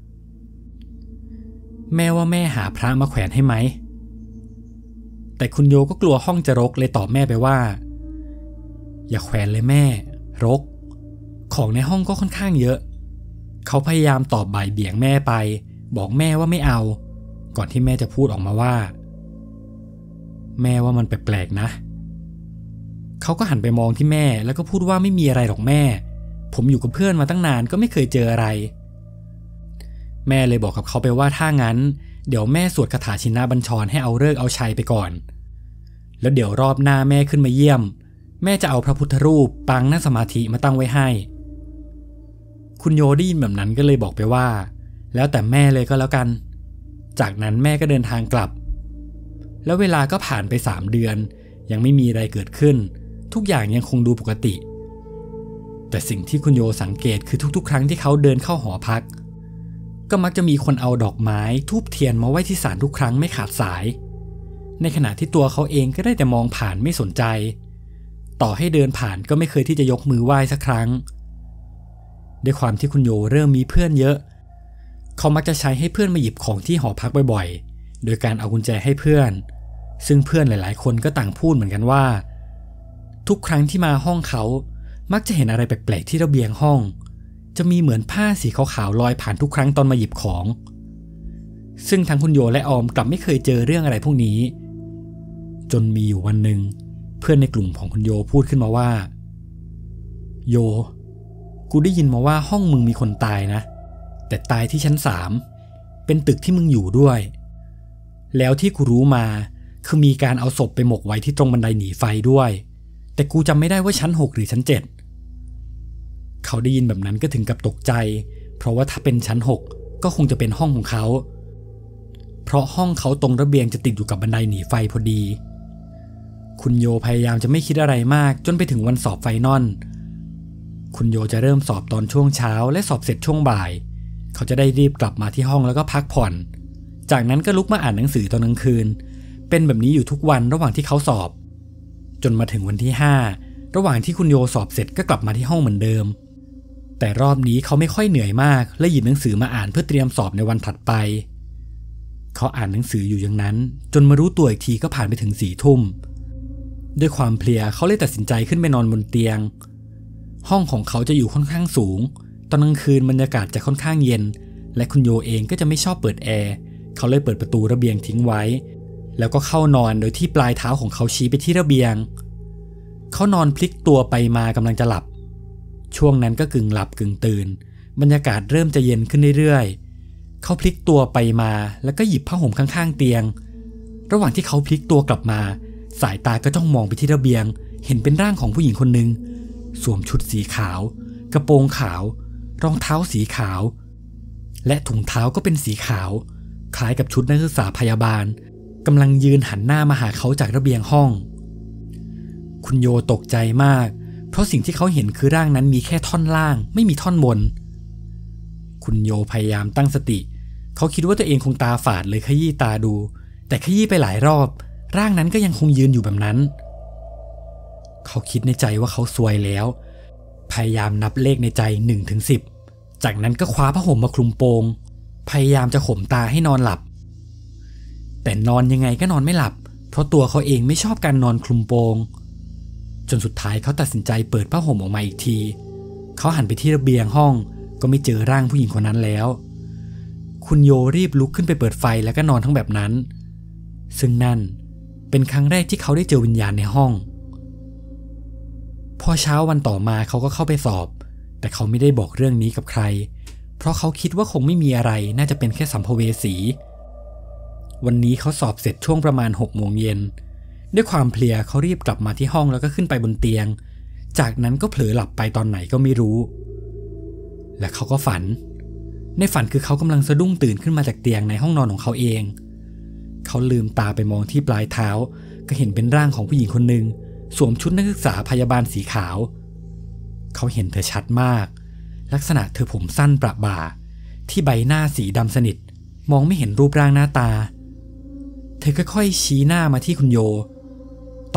A: แม่ว่าแม่หาพระมาแขวนให้ไหมแต่คุณโยก็กลัวห้องจะรกเลยตอบแม่ไปว่าอย่าแขวนเลยแม่รกของในห้องก็ค่อนข้างเยอะเขาพยายามตอบบ่ายเบี่ยงแม่ไปบอกแม่ว่าไม่เอาก่อนที่แม่จะพูดออกมาว่าแม่ว่ามันแปลกๆนะเขาก็หันไปมองที่แม่แล้วก็พูดว่าไม่มีอะไรหรอกแม่ผมอยู่กับเพื่อนมาตั้งนานก็ไม่เคยเจออะไรแม่เลยบอกกับเขาไปว่าถ้างั้นเดี๋ยวแม่สวดคาถาชินบัญชรให้เอาฤกษ์เอาชัยไปก่อนแล้วเดี๋ยวรอบหน้าแม่ขึ้นมาเยี่ยมแม่จะเอาพระพุทธรูปปางนั่งสมาธิมาตั้งไว้ให้คุณโยได้ยินแบบนั้นก็เลยบอกไปว่าแล้วแต่แม่เลยก็แล้วกันจากนั้นแม่ก็เดินทางกลับแล้วเวลาก็ผ่านไปสามเดือนยังไม่มีอะไรเกิดขึ้นทุกอย่างยังคงดูปกติแต่สิ่งที่คุณโยสังเกตคือทุกๆครั้งที่เขาเดินเข้าหอพักก็มักจะมีคนเอาดอกไม้ธูปเทียนมาไว้ที่ศาลทุกครั้งไม่ขาดสายในขณะที่ตัวเขาเองก็ได้แต่มองผ่านไม่สนใจต่อให้เดินผ่านก็ไม่เคยที่จะยกมือไหว้สักครั้งด้วยความที่คุณโยเริ่มมีเพื่อนเยอะเขามักจะใช้ให้เพื่อนมาหยิบของที่หอพักบ่อยๆโดยการเอากุญแจให้เพื่อนซึ่งเพื่อนหลายๆคนก็ต่างพูดเหมือนกันว่าทุกครั้งที่มาห้องเขามักจะเห็นอะไรแปลกๆที่ระเบียงห้องจะมีเหมือนผ้าสีขาวๆลอยผ่านทุกครั้งตอนมาหยิบของซึ่งทั้งคุณโยและออมกลับไม่เคยเจอเรื่องอะไรพวกนี้จนมีอยู่วันหนึ่งเพื่อนในกลุ่มของคุณโยพูดขึ้นมาว่าโยกูได้ยินมาว่าห้องมึงมีคนตายนะแต่ตายที่ชั้นสามเป็นตึกที่มึงอยู่ด้วยแล้วที่กูรู้มาคือมีการเอาศพไปหมกไว้ที่ตรงบันไดหนีไฟด้วยแต่กูจำไม่ได้ว่าชั้นหกหรือชั้นเจ็ดเขาได้ยินแบบนั้นก็ถึงกับตกใจเพราะว่าถ้าเป็นชั้นหกก็คงจะเป็นห้องของเขาเพราะห้องเขาตรงระเบียงจะติดอยู่กับบันไดหนีไฟพอดีคุณโยพยายามจะไม่คิดอะไรมากจนไปถึงวันสอบไฟนอลคุณโยจะเริ่มสอบตอนช่วงเช้าและสอบเสร็จช่วงบ่ายเขาจะได้รีบกลับมาที่ห้องแล้วก็พักผ่อนจากนั้นก็ลุกมาอ่านหนังสือตอนกลางคืนเป็นแบบนี้อยู่ทุกวันระหว่างที่เขาสอบจนมาถึงวันที่ห้าระหว่างที่คุณโยสอบเสร็จก็กลับมาที่ห้องเหมือนเดิมแต่รอบนี้เขาไม่ค่อยเหนื่อยมากและหยิบหนังสือมาอ่านเพื่อเตรียมสอบในวันถัดไปเขาอ่านหนังสืออยู่อย่างนั้นจนมารู้ตัวอีกทีก็ผ่านไปถึงสี่ทุ่มด้วยความเพลียเขาเลยตัดสินใจขึ้นไปนอนบนเตียงห้องของเขาจะอยู่ค่อนข้างสูงตอนกลางคืนบรรยากาศจะค่อนข้างเย็นและคุณโยเองก็จะไม่ชอบเปิดแอร์เขาเลยเปิดประตูระเบียงทิ้งไว้แล้วก็เข้านอนโดยที่ปลายเท้าของเขาชี้ไปที่ระเบียงเขานอนพลิกตัวไปมากำลังจะหลับช่วงนั้นก็กึ่งหลับกึ่งตื่นบรรยากาศเริ่มจะเย็นขึ้นเรื่อยๆเขาพลิกตัวไปมาแล้วก็หยิบผ้าห่มข้างๆเตียงระหว่างที่เขาพลิกตัวกลับมาสายตาก็จ้องมองไปที่ระเบียงเห็นเป็นร่างของผู้หญิงคนหนึ่งสวมชุดสีขาวกระโปรงขาวรองเท้าสีขาวและถุงเท้าก็เป็นสีขาวคล้ายกับชุดนักศึกษาพยาบาลกำลังยืนหันหน้ามาหาเขาจากระเบียงห้องคุณโยตกใจมากเพราะสิ่งที่เขาเห็นคือร่างนั้นมีแค่ท่อนล่างไม่มีท่อนบนคุณโยพยายามตั้งสติเขาคิดว่าตัวเองคงตาฝาดเลยขยี้ตาดูแต่ขยี้ไปหลายรอบร่างนั้นก็ยังคงยืนอยู่แบบนั้นเขาคิดในใจว่าเขาซวยแล้วพยายามนับเลขในใจ หนึ่งถึงสิบ จากนั้นก็คว้าผ้าห่มมาคลุมโปงพยายามจะข่มตาให้นอนหลับแต่นอนยังไงก็นอนไม่หลับเพราะตัวเขาเองไม่ชอบการนอนคลุมโปงจนสุดท้ายเขาตัดสินใจเปิดผ้าห่มออกมาอีกทีเขาหันไปที่ระเบียงห้องก็ไม่เจอร่างผู้หญิงคนนั้นแล้วคุณโยรีบลุกขึ้นไปเปิดไฟแล้วก็นอนทั้งแบบนั้นซึ่งนั่นเป็นครั้งแรกที่เขาได้เจอวิญญาณในห้องพอเช้าวันต่อมาเขาก็เข้าไปสอบแต่เขาไม่ได้บอกเรื่องนี้กับใครเพราะเขาคิดว่าคงไม่มีอะไรน่าจะเป็นแค่สัมภเวสีวันนี้เขาสอบเสร็จช่วงประมาณหกโมงเย็นด้วยความเพลียเขารีบกลับมาที่ห้องแล้วก็ขึ้นไปบนเตียงจากนั้นก็เผลอหลับไปตอนไหนก็ไม่รู้และเขาก็ฝันในฝันคือเขากำลังสะดุ้งตื่นขึ้นมาจากเตียงในห้องนอนของเขาเองเขาลืมตาไปมองที่ปลายเท้าก็เห็นเป็นร่างของผู้หญิงคนหนึ่งสวมชุดนักศึกษาพยาบาลสีขาวเขาเห็นเธอชัดมากลักษณะเธอผมสั้นประบ่าที่ใบหน้าสีดำสนิทมองไม่เห็นรูปร่างหน้าตาเธอค่อยๆชี้หน้ามาที่คุณโย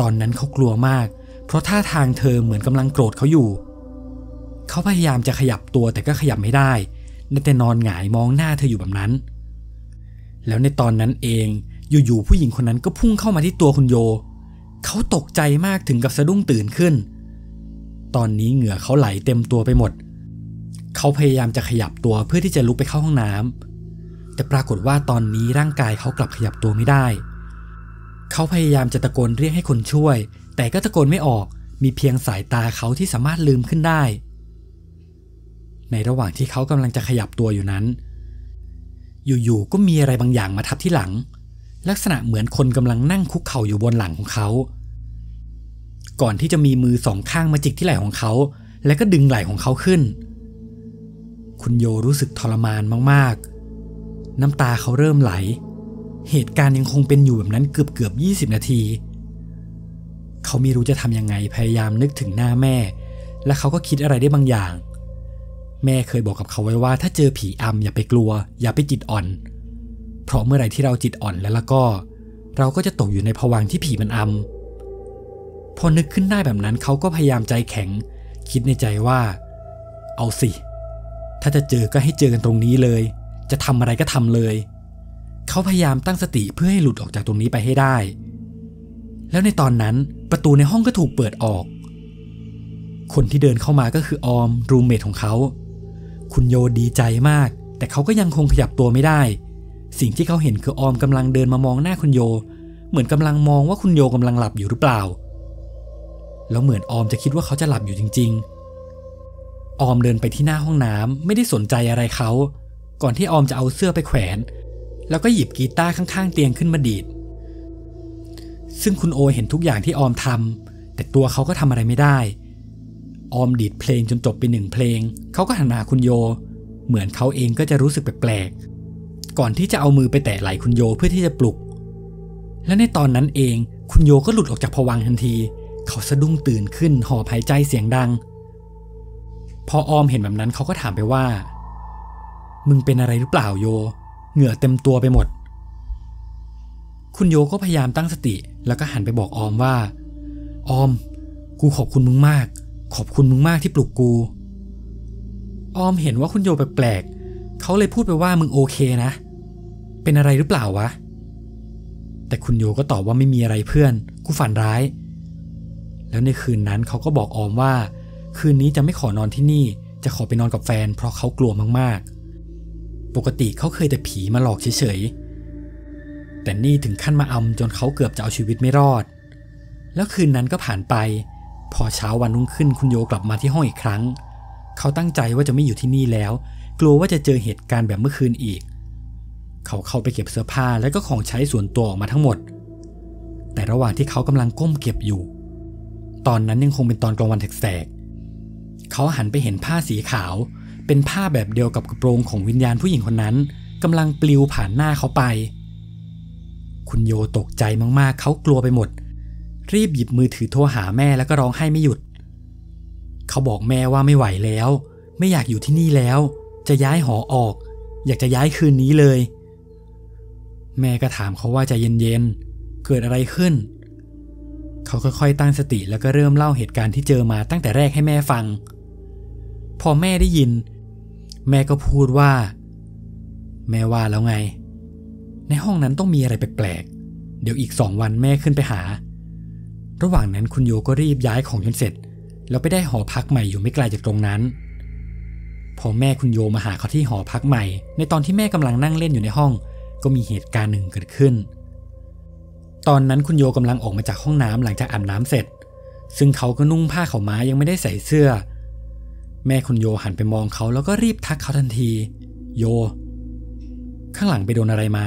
A: ตอนนั้นเขากลัวมากเพราะท่าทางเธอเหมือนกำลังโกรธเขาอยู่เขาพยายามจะขยับตัวแต่ก็ขยับไม่ได้ได้แต่นอนหงายมองหน้าเธออยู่แบบนั้นแล้วในตอนนั้นเองอยู่ๆผู้หญิงคนนั้นก็พุ่งเข้ามาที่ตัวคุณโยเขาตกใจมากถึงกับสะดุ้งตื่นขึ้นตอนนี้เหงื่อเขาไหลเต็มตัวไปหมดเขาพยายามจะขยับตัวเพื่อที่จะลุกไปเข้าห้องน้ำแต่ปรากฏว่าตอนนี้ร่างกายเขากลับขยับตัวไม่ได้เขาพยายามจะตะโกนเรียกให้คนช่วยแต่ก็ตะโกนไม่ออกมีเพียงสายตาเขาที่สามารถลืมขึ้นได้ในระหว่างที่เขากำลังจะขยับตัวอยู่นั้นอยู่ๆก็มีอะไรบางอย่างมาทับที่หลังลักษณะเหมือนคนกำลังนั่งคุกเข่าอยู่บนหลังของเขาก่อนที่จะมีมือสองข้างมาจิกที่ไหล่ของเขาและก็ดึงไหล่ของเขาขึ้นคุณโยรู้สึกทรมานมากๆน้ำตาเขาเริ่มไหลเหตุการณ์ยังคงเป็นอยู่แบบนั้นเกือบเกือบยี่สิบนาทีเขาไม่รู้จะทำยังไงพยายามนึกถึงหน้าแม่และเขาก็คิดอะไรได้บางอย่างแม่เคยบอกกับเขาไว้ว่าถ้าเจอผีอำอย่าไปกลัวอย่าไปจิตอ่อนเพราะเมื่อไหร่ที่เราจิตอ่อนแล้วล่ะก็เราก็จะตกอยู่ในภวังค์ที่ผีมันอำพอนึกขึ้นได้แบบนั้นเขาก็พยายามใจแข็งคิดในใจว่าเอาสิถ้าจะเจอก็ให้เจอกันตรงนี้เลยจะทำอะไรก็ทำเลยเขาพยายามตั้งสติเพื่อให้หลุดออกจากตรงนี้ไปให้ได้แล้วในตอนนั้นประตูในห้องก็ถูกเปิดออกคนที่เดินเข้ามาก็คือออมรูมเมทของเขาคุณโยดีใจมากแต่เขาก็ยังคงขยับตัวไม่ได้สิ่งที่เขาเห็นคือออมกำลังเดินมามองหน้าคุณโยเหมือนกำลังมองว่าคุณโยกำลังหลับอยู่หรือเปล่าแล้วเหมือนออมจะคิดว่าเขาจะหลับอยู่จริงๆออมเดินไปที่หน้าห้องน้ำไม่ได้สนใจอะไรเขาก่อนที่ออมจะเอาเสื้อไปแขวนแล้วก็หยิบกีตาร์ข้างๆเตียงขึ้นมาดีดซึ่งคุณโอเห็นทุกอย่างที่ออมทำแต่ตัวเขาก็ทำอะไรไม่ได้ออมดีดเพลงจนจบไปหนึ่งเพลงเขาก็หันมาหาคุณโยเหมือนเขาเองก็จะรู้สึกแปลกๆก่อนที่จะเอามือไปแตะไหล่คุณโยเพื่อที่จะปลุกและในตอนนั้นเองคุณโยก็หลุดออกจากภวังค์ทันทีเขาสะดุ้งตื่นขึ้นหอบหายใจเสียงดังพอออมเห็นแบบนั้นเขาก็ถามไปว่ามึงเป็นอะไรหรือเปล่าโยเหงื่อเต็มตัวไปหมดคุณโยก็พยายามตั้งสติแล้วก็หันไปบอกออมว่าออมกูขอบคุณมึงมากขอบคุณมึงมากที่ปลุกกูออมเห็นว่าคุณโยแปลกๆเขาเลยพูดไปว่ามึงโอเคนะเป็นอะไรหรือเปล่าวะแต่คุณโยก็ตอบว่าไม่มีอะไรเพื่อนกูฝันร้ายแล้วในคืนนั้นเขาก็บอกออมว่าคืนนี้จะไม่ขอนอนที่นี่จะขอไปนอนกับแฟนเพราะเขากลัวมากๆปกติเขาเคยแต่ผีมาหลอกเฉยๆแต่นี่ถึงขั้นมาอำจนเขาเกือบจะเอาชีวิตไม่รอดแล้วคืนนั้นก็ผ่านไปพอเช้าวันรุ่งขึ้นคุณโยกลับมาที่ห้องอีกครั้งเขาตั้งใจว่าจะไม่อยู่ที่นี่แล้วกลัวว่าจะเจอเหตุการณ์แบบเมื่อคืนอีกเขาเข้าไปเก็บเสื้อผ้าและก็ของใช้ส่วนตัวออกมาทั้งหมดแต่ระหว่างที่เขากำลังก้มเก็บอยู่ตอนนั้นยังคงเป็นตอนกลางวันแสกๆเขาหันไปเห็นผ้าสีขาวเป็นผ้าแบบเดียวกับกระโปรงของวิญญาณผู้หญิงคนนั้นกำลังปลิวผ่านหน้าเขาไปคุณโยตกใจมากๆเขากลัวไปหมดรีบหยิบมือถือโทรหาแม่แล้วก็ร้องไห้ไม่หยุดเขาบอกแม่ว่าไม่ไหวแล้วไม่อยากอยู่ที่นี่แล้วจะย้ายหอออกอยากจะย้ายคืนนี้เลยแม่ก็ถามเขาว่าใจเย็นๆเกิดอะไรขึ้นเขาค่อยๆตั้งสติแล้วก็เริ่มเล่าเหตุการณ์ที่เจอมาตั้งแต่แรกให้แม่ฟังพอแม่ได้ยินแม่ก็พูดว่าแม่ว่าแล้วไงในห้องนั้นต้องมีอะไรแปลกๆเดี๋ยวอีกสองวันแม่ขึ้นไปหาระหว่างนั้นคุณโยก็รีบย้ายของจนเสร็จแล้วไปได้หอพักใหม่อยู่ไม่ไกลจากตรงนั้นพอแม่คุณโยมาหาเขาที่หอพักใหม่ในตอนที่แม่กำลังนั่งเล่นอยู่ในห้องก็มีเหตุการณ์หนึ่งเกิดขึ้นตอนนั้นคุณโยกำลังออกมาจากห้องน้ำหลังจากอาบน้ำเสร็จซึ่งเขาก็นุ่งผ้าขาวม้ายังไม่ได้ใส่เสื้อแม่คุณโยหันไปมองเขาแล้วก็รีบทักเขาทันทีโยข้างหลังไปโดนอะไรมา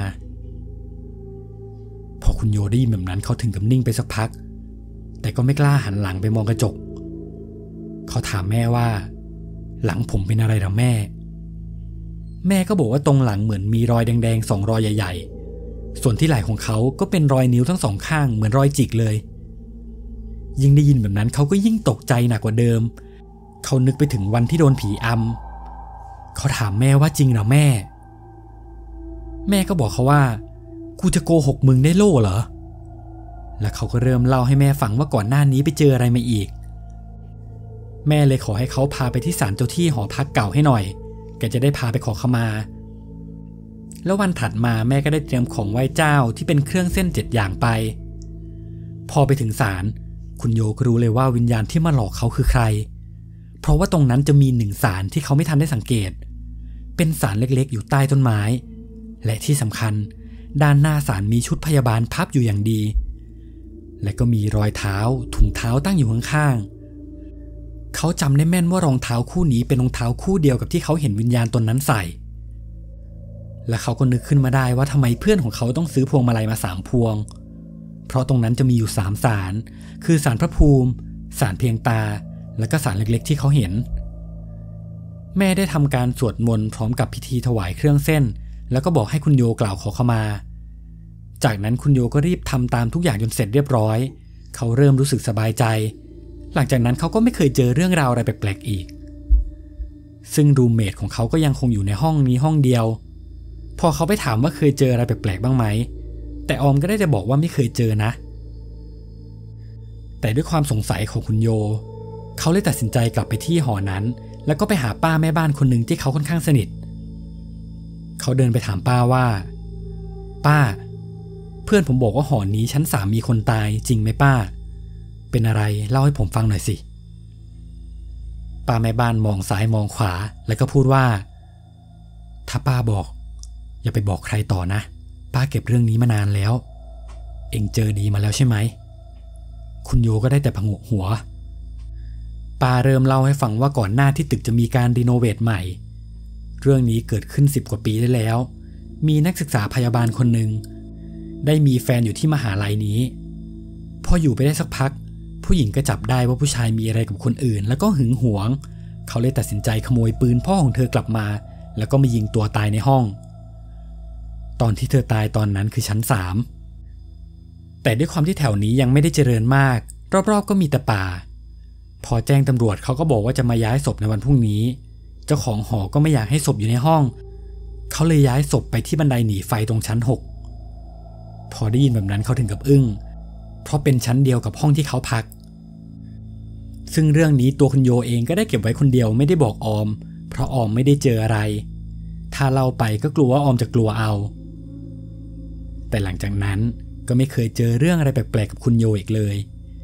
A: พอคุณโยได้ยินแบบนั้นเขาถึงกับนิ่งไปสักพักแต่ก็ไม่กล้าหันหลังไปมองกระจกเขาถามแม่ว่าหลังผมเป็นอะไรหรอแม่แม่ก็บอกว่าตรงหลังเหมือนมีรอยแดงๆสองรอยใหญ่ๆส่วนที่ไหล่ของเขาก็เป็นรอยนิ้วทั้งสองข้างเหมือนรอยจิกเลยยิ่งได้ยินแบบนั้นเขาก็ยิ่งตกใจหนักกว่าเดิมเขานึกไปถึงวันที่โดนผีอำเขาถามแม่ว่าจริงเหรอแม่แม่ก็บอกเขาว่ากูจะโกหกมึงได้โล่เหรอและเขาก็เริ่มเล่าให้แม่ฟังว่าก่อนหน้านี้ไปเจออะไรมาอีกแม่เลยขอให้เขาพาไปที่ศาลเจ้าที่หอพักเก่าให้หน่อยแกจะได้พาไปขอขมาแล้ววันถัดมาแม่ก็ได้เตรียมของไหว้เจ้าที่เป็นเครื่องเส้นเจ็ดอย่างไปพอไปถึงศาลคุณโยก็รู้เลยว่าวิญญาณที่มาหลอกเขาคือใครเพราะว่าตรงนั้นจะมีหนึ่งศาลที่เขาไม่ทันได้สังเกตเป็นศาลเล็กๆอยู่ใต้ต้นไม้และที่สำคัญด้านหน้าศาลมีชุดพยาบาลพับอยู่อย่างดีและก็มีรอยเท้าถุงเท้าตั้งอยู่ข้างๆเขาจำได้แม่นว่ารองเท้าคู่นี้เป็นรองเท้าคู่เดียวกับที่เขาเห็นวิญญาณตนนั้นใส่และเขาก็นึกขึ้นมาได้ว่าทำไมเพื่อนของเขาต้องซื้อพวงมาลัยมาสามพวงเพราะตรงนั้นจะมีอยู่สามศาลคือศาลพระภูมิศาลเพียงตาและก็ศาลเล็กๆที่เขาเห็นแม่ได้ทำการสวดมนต์พร้อมกับพิธีถวายเครื่องเส้นแล้วก็บอกให้คุณโยกล่าวขอขมาจากนั้นคุณโยก็รีบทำตามทุกอย่างจนเสร็จเรียบร้อยเขาเริ่มรู้สึกสบายใจหลังจากนั้นเขาก็ไม่เคยเจอเรื่องราวอะไรแปลกๆอีกซึ่งรูมเมทของเขาก็ยังคงอยู่ในห้องนี้ห้องเดียวพอเขาไปถามว่าเคยเจออะไรแปลกๆบ้างไหมแต่ออมก็ได้จะบอกว่าไม่เคยเจอนะแต่ด้วยความสงสัยของคุณโยเขาเลยตัดสินใจกลับไปที่หอนั้นแล้วก็ไปหาป้าแม่บ้านคนหนึ่งที่เขาค่อนข้างสนิทเขาเดินไปถามป้าว่าป้าเพื่อนผมบอกว่าหอนี้ชั้นสามมีคนตายจริงไหมป้าเป็นอะไรเล่าให้ผมฟังหน่อยสิป้าแม่บ้านมองซ้ายมองขวาแล้วก็พูดว่าถ้าป้าบอกอย่าไปบอกใครต่อนะป้าเก็บเรื่องนี้มานานแล้วเอ็งเจอดีมาแล้วใช่ไหมคุณโยก็ได้แต่ผงกหัวป้าเริ่มเล่าให้ฟังว่าก่อนหน้าที่ตึกจะมีการรีโนเวทใหม่เรื่องนี้เกิดขึ้นสิบกว่าปีได้แล้วมีนักศึกษาพยาบาลคนหนึ่งได้มีแฟนอยู่ที่มหาลัยนี้พออยู่ไปได้สักพักผู้หญิงก็จับได้ว่าผู้ชายมีอะไรกับคนอื่นแล้วก็หึงหวงเขาเลยตัดสินใจขโมยปืนพ่อของเธอกลับมาแล้วก็มายิงตัวตายในห้องตอนที่เธอตายตอนนั้นคือชั้นสามแต่ด้วยความที่แถวนี้ยังไม่ได้เจริญมากรอบๆก็มีแต่ป่าพอแจ้งตำรวจเขาก็บอกว่าจะมาย้ายศพในวันพรุ่งนี้เจ้าของหอก็ไม่อยากให้ศพอยู่ในห้องเขาเลยย้ายศพไปที่บันไดหนีไฟตรงชั้นหกพอได้ยินแบบนั้นเขาถึงกับอึ้งเพราะเป็นชั้นเดียวกับห้องที่เขาพักซึ่งเรื่องนี้ตัวคุณโยเองก็ได้เก็บไว้คนเดียวไม่ได้บอกออมเพราะออมไม่ได้เจออะไรถ้าเล่าไปก็กลัวว่าออมจะกลัวเอาแต่หลังจากนั้นก็ไม่เคยเจอเรื่องอะไรแปลกๆกับคุณโยอีกเลย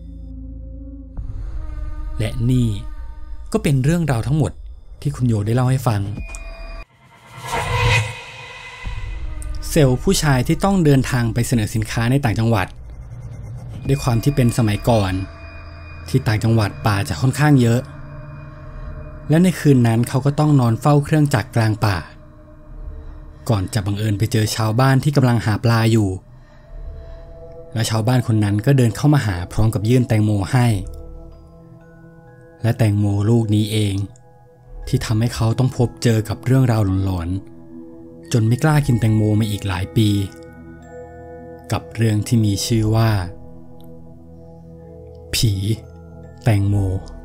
A: และนี่ก็เป็นเรื่องราวทั้งหมดที่คุณโยได้เล่าให้ฟังเซลล์ผู้ชายที่ต้องเดินทางไปเสนอสินค้าในต่างจังหวัดด้วยความที่เป็นสมัยก่อนที่ต่างจังหวัดป่าจะค่อนข้างเยอะและในคืนนั้นเขาก็ต้องนอนเฝ้าเครื่องจักรกลางป่าก่อนจะบังเอิญไปเจอชาวบ้านที่กำลังหาปลาอยู่และชาวบ้านคนนั้นก็เดินเข้ามาหาพร้อมกับยื่นแตงโมให้และแตงโมลูกนี้เองที่ทำให้เขาต้องพบเจอกับเรื่องราวหลอนๆจนไม่กล้ากินแตงโมมาอีกหลายปีกับเรื่องที่มีชื่อว่าผีแตงโม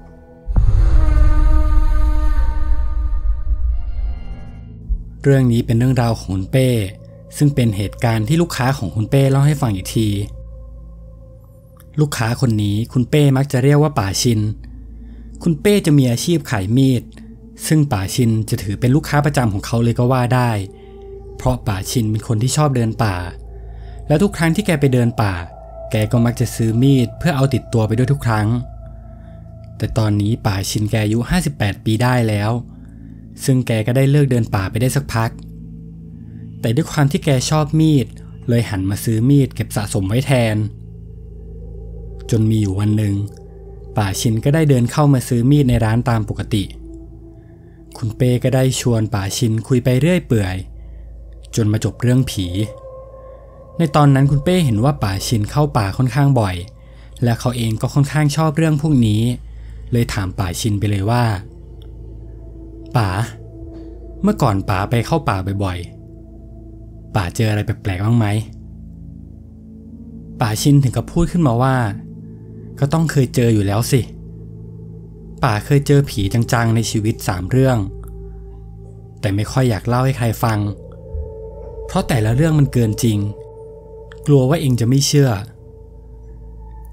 A: เรื่องนี้เป็นเรื่องราวของคุณเป้ซึ่งเป็นเหตุการณ์ที่ลูกค้าของคุณเป้เล่าให้ฟังอีกทีลูกค้าคนนี้คุณเป้มักจะเรียกว่าป่าชินคุณเป้จะมีอาชีพขายมีดซึ่งป่าชินจะถือเป็นลูกค้าประจำของเขาเลยก็ว่าได้เพราะป่าชินเป็นคนที่ชอบเดินป่าและทุกครั้งที่แกไปเดินป่าแกก็มักจะซื้อมีดเพื่อเอาติดตัวไปด้วยทุกครั้งแต่ตอนนี้ป่าชินแกอายุห้าสิบแปดปีได้แล้วซึ่งแกก็ได้เลิกเดินป่าไปได้สักพักแต่ด้วยความที่แกชอบมีดเลยหันมาซื้อมีดเก็บสะสมไว้แทนจนมีอยู่วันหนึ่งป่าชินก็ได้เดินเข้ามาซื้อมีดในร้านตามปกติคุณเป้ก็ได้ชวนป่าชินคุยไปเรื่อยเปื่อยจนมาจบเรื่องผีในตอนนั้นคุณเป้เห็นว่าป่าชินเข้าป่าค่อนข้างบ่อยและเขาเองก็ค่อนข้างชอบเรื่องพวกนี้เลยถามป่าชินไปเลยว่าป๋าเมื่อก่อนป๋าไปเข้าป่าบ่อยๆป๋าเจออะไรแปลกๆบ้างไหมป่าชินถึงกับพูดขึ้นมาว่าก็ต้องเคยเจออยู่แล้วสิป๋าเคยเจอผีจังๆในชีวิตสามเรื่องแต่ไม่ค่อยอยากเล่าให้ใครฟังเพราะแต่ละเรื่องมันเกินจริงกลัวว่าเองจะไม่เชื่อ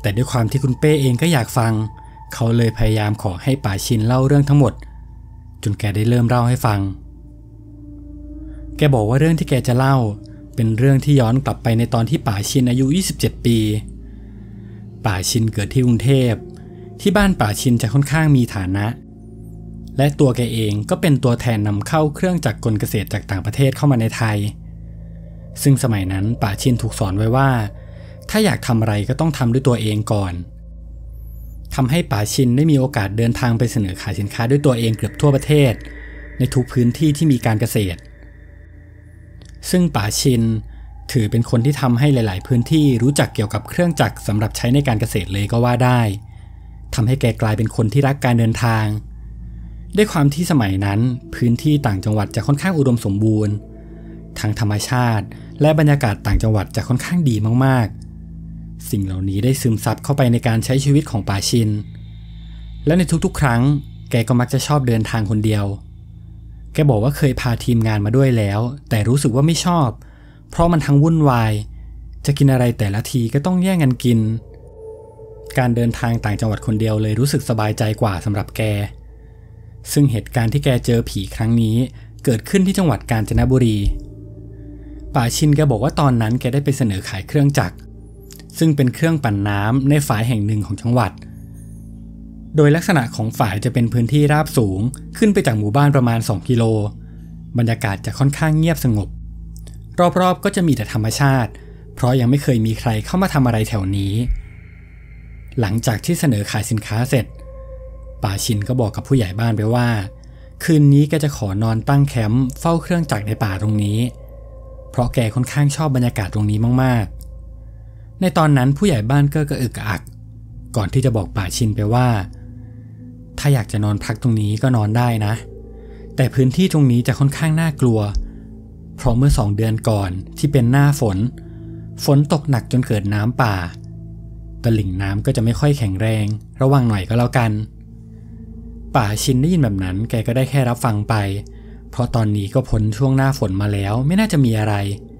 A: แต่ด้วยความที่คุณเป้เองก็อยากฟังเขาเลยพยายามขอให้ป๋าชินเล่าเรื่องทั้งหมดจนแกได้เริ่มเล่าให้ฟังแกบอกว่าเรื่องที่แกจะเล่าเป็นเรื่องที่ย้อนกลับไปในตอนที่ป๋าชินอายุยี่สิบเจ็ดปีป๋าชินเกิดที่กรุงเทพที่บ้านป๋าชินจะค่อนข้างมีฐานะและตัวแกเองก็เป็นตัวแทนนำเข้าเครื่องจักรกลเกษตรจากต่างประเทศเข้ามาในไทยซึ่งสมัยนั้นป๋าชินถูกสอนไว้ว่าถ้าอยากทำอะไรก็ต้องทำด้วยตัวเองก่อนทำให้ป๋าชินได้มีโอกาสเดินทางไปเสนอขายสินค้าด้วยตัวเองเกือบทั่วประเทศในทุกพื้นที่ที่มีการเกษตรซึ่งป๋าชินถือเป็นคนที่ทำให้หลายๆพื้นที่รู้จักเกี่ยวกับเครื่องจักรสำหรับใช้ในการเกษตรเลยก็ว่าได้ทำให้แกกลายเป็นคนที่รักการเดินทางด้วยความที่สมัยนั้นพื้นที่ต่างจังหวัดจะค่อนข้างอุดมสมบูรณ์ทั้งธรรมชาติและบรรยากาศต่างจังหวัดจะค่อนข้างดีมากๆสิ่งเหล่านี้ได้ซึมซับเข้าไปในการใช้ชีวิตของป๋าชินและในทุกๆครั้งแกก็มักจะชอบเดินทางคนเดียวแกบอกว่าเคยพาทีมงานมาด้วยแล้วแต่รู้สึกว่าไม่ชอบเพราะมันทั้งวุ่นวายจะกินอะไรแต่ละทีก็ต้องแย่งกันกินการเดินทางต่างจังหวัดคนเดียวเลยรู้สึกสบายใจกว่าสำหรับแกซึ่งเหตุการณ์ที่แกเจอผีครั้งนี้เกิดขึ้นที่จังหวัดกาญจนบุรีป๋าชินแกบอกว่าตอนนั้นแกได้ไปเสนอขายเครื่องจักรซึ่งเป็นเครื่องปั่นน้ำในฝายแห่งหนึ่งของจังหวัดโดยลักษณะของฝายจะเป็นพื้นที่ราบสูงขึ้นไปจากหมู่บ้านประมาณสองกิโลบรรยากาศจะค่อนข้างเงียบสงบรอบๆก็จะมีแต่ธรรมชาติเพราะยังไม่เคยมีใครเข้ามาทำอะไรแถวนี้หลังจากที่เสนอขายสินค้าเสร็จป๋าชินก็บอกกับผู้ใหญ่บ้านไปว่าคืนนี้แกจะขอนอนตั้งแคมป์เฝ้าเครื่องจักรในป่าตรงนี้เพราะแกค่อนข้างชอบบรรยากาศตรงนี้มากๆในตอนนั้นผู้ใหญ่บ้านก็กระอึกกระอักก่อนที่จะบอกป๋าชินไปว่าถ้าอยากจะนอนพักตรงนี้ก็นอนได้นะแต่พื้นที่ตรงนี้จะค่อนข้างน่ากลัวเพราะเมื่อสองเดือนก่อนที่เป็นหน้าฝนฝนตกหนักจนเกิดน้ำป่าตลิ่งน้ำก็จะไม่ค่อยแข็งแรงระวังหน่อยก็แล้วกันป๋าชินได้ยินแบบนั้นแกก็ได้แค่รับฟังไปเพราะตอนนี้ก็พ้นช่วงหน้าฝนมาแล้วไม่น่าจะมีอะไร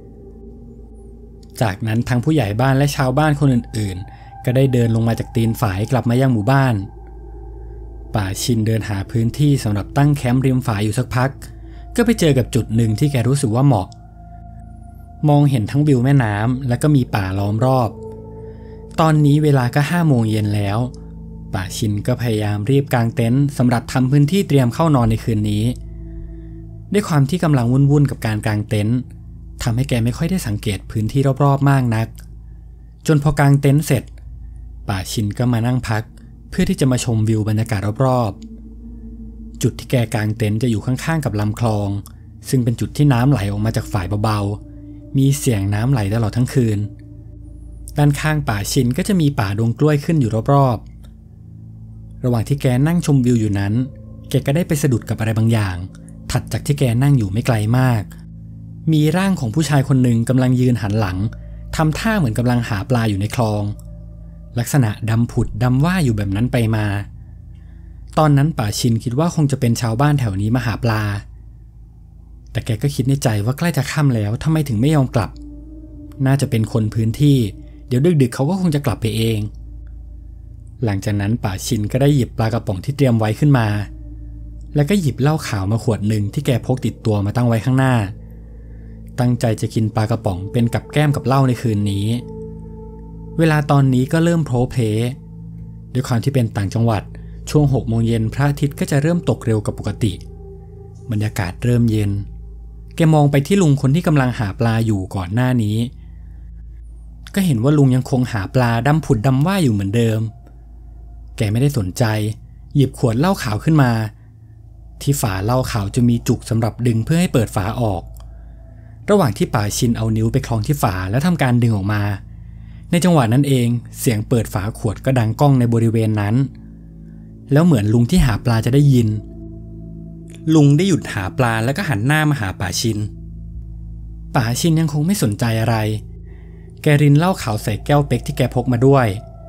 A: จากนั้นทั้งผู้ใหญ่บ้านและชาวบ้านคนอื่นๆก็ได้เดินลงมาจากตีนฝายกลับมายังหมู่บ้านป๋าชินเดินหาพื้นที่สำหรับตั้งแคมป์ริมฝายอยู่สักพักก็ไปเจอกับจุดหนึ่งที่แกรู้สึกว่าเหมาะมองเห็นทั้งวิวแม่น้ำและก็มีป่าล้อมรอบตอนนี้เวลาก็ห้าโมงเย็นแล้วป๋าชินก็พยายามรีบกางเต็นท์สำหรับทำพื้นที่เตรียมเข้านอนในคืนนี้ด้วยความที่กำลังวุ่นๆกับการกางเต็นท์ทำให้แกไม่ค่อยได้สังเกตพื้นที่รอบๆมากนักจนพอกางเต็นท์เสร็จป๋าชินก็มานั่งพักเพื่อที่จะมาชมวิวบรรยากาศรอบๆจุดที่แกกางเต็นท์จะอยู่ข้างๆกับลำคลองซึ่งเป็นจุดที่น้ำไหลออกมาจากฝายเบาๆมีเสียงน้ำไหลตลอดทั้งคืนด้านข้างป๋าชินก็จะมีป่าดงกล้วยขึ้นอยู่รอบๆระหว่างที่แกนั่งชมวิวอยู่นั้นแกก็ได้ไปสะดุดกับอะไรบางอย่างถัดจากที่แกนั่งอยู่ไม่ไกลมากมีร่างของผู้ชายคนหนึ่งกำลังยืนหันหลังทำท่าเหมือนกำลังหาปลาอยู่ในคลองลักษณะดำผุดดำว่ายอยู่แบบนั้นไปมาตอนนั้นป๋าชินคิดว่าคงจะเป็นชาวบ้านแถวนี้มาหาปลาแต่แกก็คิดในใจว่าใกล้จะค่ำแล้วทำไมถึงไม่ยอมกลับน่าจะเป็นคนพื้นที่เดี๋ยวดึกๆเขาก็คงจะกลับไปเองหลังจากนั้นป๋าชินก็ได้หยิบปลากระป๋องที่เตรียมไว้ขึ้นมาแล้วก็หยิบเหล้าขาวมาขวดหนึ่งที่แกพกติดตัวมาตั้งไว้ข้างหน้าตั้งใจจะกินปลากระป๋องเป็นกับแก้มกับเหล้าในคืนนี้เวลาตอนนี้ก็เริ่มโผล่เพลด้วยความที่เป็นต่างจังหวัดช่วงหกโมงเย็นพระอาทิตย์ก็จะเริ่มตกเร็วกว่าปกติบรรยากาศเริ่มเย็นแกมองไปที่ลุงคนที่กำลังหาปลาอยู่ก่อนหน้านี้ก็เห็นว่าลุงยังคงหาปลาดำผุดดำว่ายอยู่เหมือนเดิมแกไม่ได้สนใจหยิบขวดเหล้าขาวขึ้นมาที่ฝาเหล้าขาวจะมีจุกสำหรับดึงเพื่อให้เปิดฝาออกระหว่างที่ป๋าชินเอานิ้วไปคล้องที่ฝาแล้วทำการดึงออกมาในจังหวะนั้นเองเสียงเปิดฝาขวดก็ดังก้องในบริเวณนั้นแล้วเหมือนลุงที่หาปลาจะได้ยินลุงได้หยุดหาปลาแล้วก็หันหน้ามาหาป๋าชินป๋าชินยังคงไม่สนใจอะไรแกรินเหล้าขาวใส่แก้วเป๊กที่แกพกมาด้วย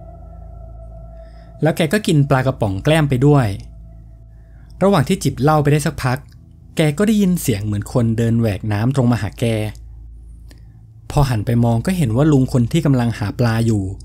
A: แล้วแกก็กินปลากระป๋องแกล้มไปด้วยระหว่างที่จิบเหล้าไปได้สักพักแกก็ได้ยินเสียงเหมือนคนเดินแหวกน้ำตรงมาหาแกพอหันไปมองก็เห็นว่าลุงคนที่กำลังหาปลาอยู่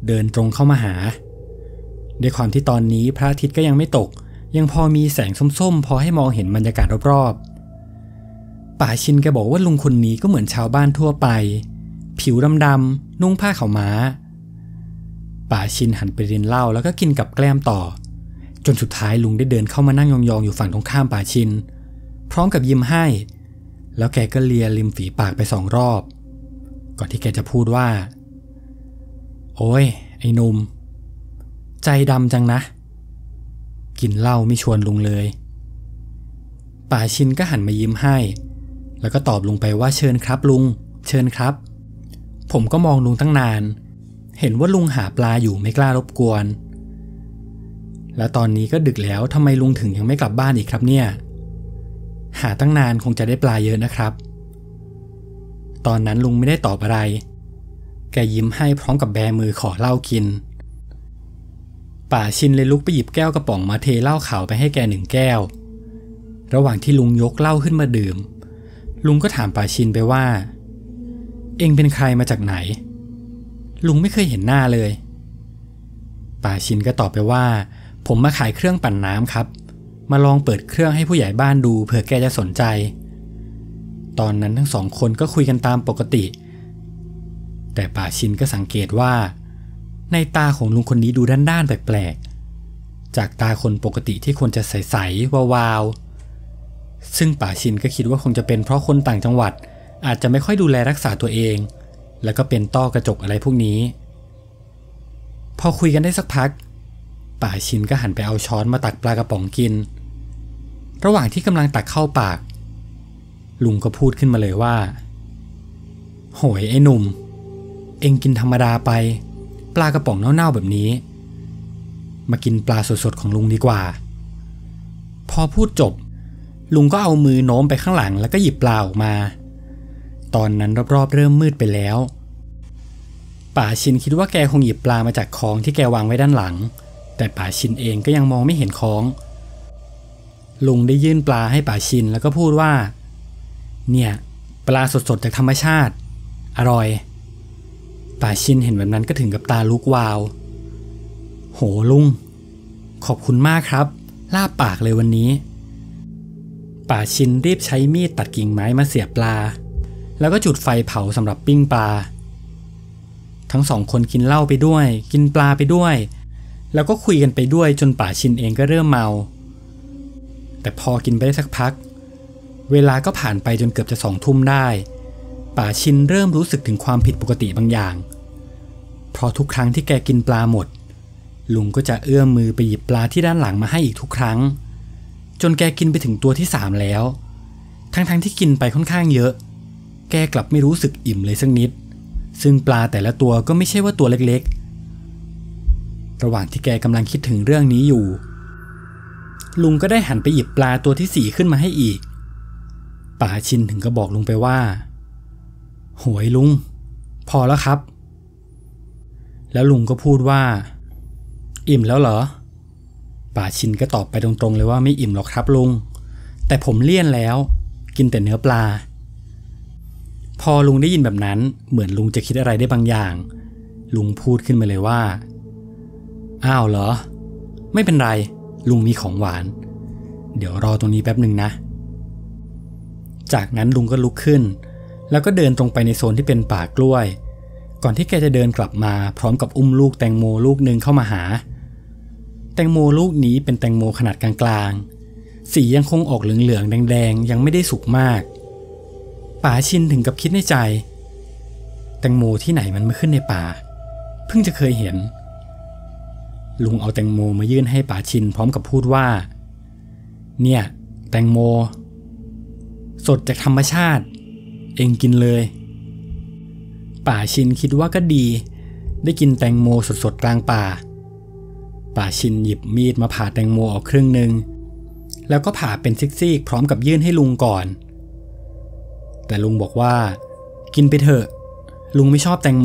A: เดินตรงเข้ามาหาด้วยความที่ตอนนี้พระอาทิตย์ก็ยังไม่ตกยังพอมีแสงส้มๆพอให้มองเห็นบรรยากาศรอบๆป่าชินแกบอกว่าลุงคนนี้ก็เหมือนชาวบ้านทั่วไปผิวดำๆนุ่งผ้าขาวม้าป่าชินหันไปรินเหล้าแล้วก็กินกับแกล้มต่อจนสุดท้ายลุงได้เดินเข้ามานั่งยองๆอยู่ฝั่งตรงข้ามป่าชินพร้อมกับยิ้มให้แล้วแกก็เลียริมฝีปากไปสองรอบก่อนที่แกจะพูดว่าโอ้ยไอ้หนุ่มใจดำจังนะกินเหล้าไม่ชวนลุงเลยป่าชินก็หันมายิ้มให้แล้วก็ตอบลุงไปว่าเชิญครับลุงเชิญครับผมก็มองลุงตั้งนานเห็นว่าลุงหาปลาอยู่ไม่กล้ารบกวนแล้วตอนนี้ก็ดึกแล้วทำไมลุงถึงยังไม่กลับบ้านอีกครับเนี่ยหาตั้งนานคงจะได้ปลาเยอะนะครับตอนนั้นลุงไม่ได้ตอบอะไรแกยิ้มให้พร้อมกับแบมือขอเหล้ากินป่าชินเลยลุกไปหยิบแก้วกระป๋องมาเทเหล้าขาวไปให้แกหนึ่งแก้วระหว่างที่ลุงยกเหล้าขึ้นมาดื่มลุงก็ถามป่าชินไปว่าเอ็งเป็นใครมาจากไหนลุงไม่เคยเห็นหน้าเลยป่าชินก็ตอบไปว่าผมมาขายเครื่องปั่นน้ำครับมาลองเปิดเครื่องให้ผู้ใหญ่บ้านดูเผื่อแกจะสนใจตอนนั้นทั้งสองคนก็คุยกันตามปกติแต่ป่าชินก็สังเกตว่าในตาของลุงคนนี้ดูด้านๆแปลกๆจากตาคนปกติที่ควรจะใสๆวาวๆซึ่งป่าชินก็คิดว่าคงจะเป็นเพราะคนต่างจังหวัดอาจจะไม่ค่อยดูแลรักษาตัวเองแล้วก็เป็นต้อกระจกอะไรพวกนี้พอคุยกันได้สักพักป่าชินก็หันไปเอาช้อนมาตักปลากระป๋องกินระหว่างที่กำลังตักเข้าปากลุงก็พูดขึ้นมาเลยว่าโหยไอ้หนุ่มเอ็งกินธรรมดาไปปลากระป๋องเน่าๆแบบนี้มากินปลาสดๆของลุงดีกว่าพอพูดจบลุงก็เอามือโน้มไปข้างหลังแล้วก็หยิบปลาออกมาตอนนั้นรอบๆเริ่มมืดไปแล้วป่าชินคิดว่าแกคงหยิบปลามาจากคลองที่แกวางไว้ด้านหลังแต่ป่าชินเองก็ยังมองไม่เห็นคลองลุงได้ยื่นปลาให้ป่าชินแล้วก็พูดว่าเนี่ยปลาสดๆจากธรรมชาติอร่อยป่าชินเห็นแบบนั้นก็ถึงกับตาลุกวาวโหลุงขอบคุณมากครับลาบปากเลยวันนี้ป่าชินรีบใช้มีดตัดกิ่งไม้มาเสียบปลาแล้วก็จุดไฟเผาสำหรับปิ้งปลาทั้งสองคนกินเหล้าไปด้วยกินปลาไปด้วยแล้วก็คุยกันไปด้วยจนป่าชินเองก็เริ่มเมาแต่พอกินไปได้สักพักเวลาก็ผ่านไปจนเกือบจะสองทุ่มได้ป่าชินเริ่มรู้สึกถึงความผิดปกติบางอย่างเพราะทุกครั้งที่แกกินปลาหมดลุงก็จะเอื้อมมือไปหยิบปลาที่ด้านหลังมาให้อีกทุกครั้งจนแกกินไปถึงตัวที่สามแล้วทั้งๆ ท, ที่กินไปค่อนข้างเยอะแกกลับไม่รู้สึกอิ่มเลยสักนิดซึ่งปลาแต่ละตัวก็ไม่ใช่ว่าตัวเล็กๆระหว่างที่แกกำลังคิดถึงเรื่องนี้อยู่ลุงก็ได้หันไปหยิบปลาตัวที่สี่ขึ้นมาให้อีกป่าชินถึงก็บอกลุงไปว่าโหยลุงพอแล้วครับแล้วลุงก็พูดว่าอิ่มแล้วเหรอป่าชินก็ตอบไปตรงๆเลยว่าไม่อิ่มหรอกครับลุงแต่ผมเลี่ยนแล้วกินแต่เนื้อปลาพอลุงได้ยินแบบนั้นเหมือนลุงจะคิดอะไรได้บางอย่างลุงพูดขึ้นมาเลยว่าอ้าวเหรอไม่เป็นไรลุงมีของหวานเดี๋ยวรอตรงนี้แป๊บหนึ่งนะจากนั้นลุงก็ลุกขึ้นแล้วก็เดินตรงไปในโซนที่เป็นป่ากล้วยก่อนที่แกจะเดินกลับมาพร้อมกับอุ้มลูกแตงโมลูกหนึ่งเข้ามาหาแตงโมลูกนี้เป็นแตงโมขนาดกลางๆสียังคงออกเหลืองๆแดงๆยังไม่ได้สุกมากป่าชินถึงกับคิดในใจแตงโมที่ไหนมันมาขึ้นในป่าเพิ่งจะเคยเห็นลุงเอาแตงโมมายื่นให้ป่าชินพร้อมกับพูดว่าเนี่ยแตงโมสดจากธรรมชาติเอ็งกินเลยป่าชินคิดว่าก็ดีได้กินแตงโมสดๆกลางป่าป่าชินหยิบมีดมาผ่าแตงโมออกครึ่งหนึ่งแล้วก็ผ่าเป็นซิกๆพร้อมกับยื่นให้ลุงก่อนแต่ลุงบอกว่ากินไปเถอะลุงไม่ชอบแตงโม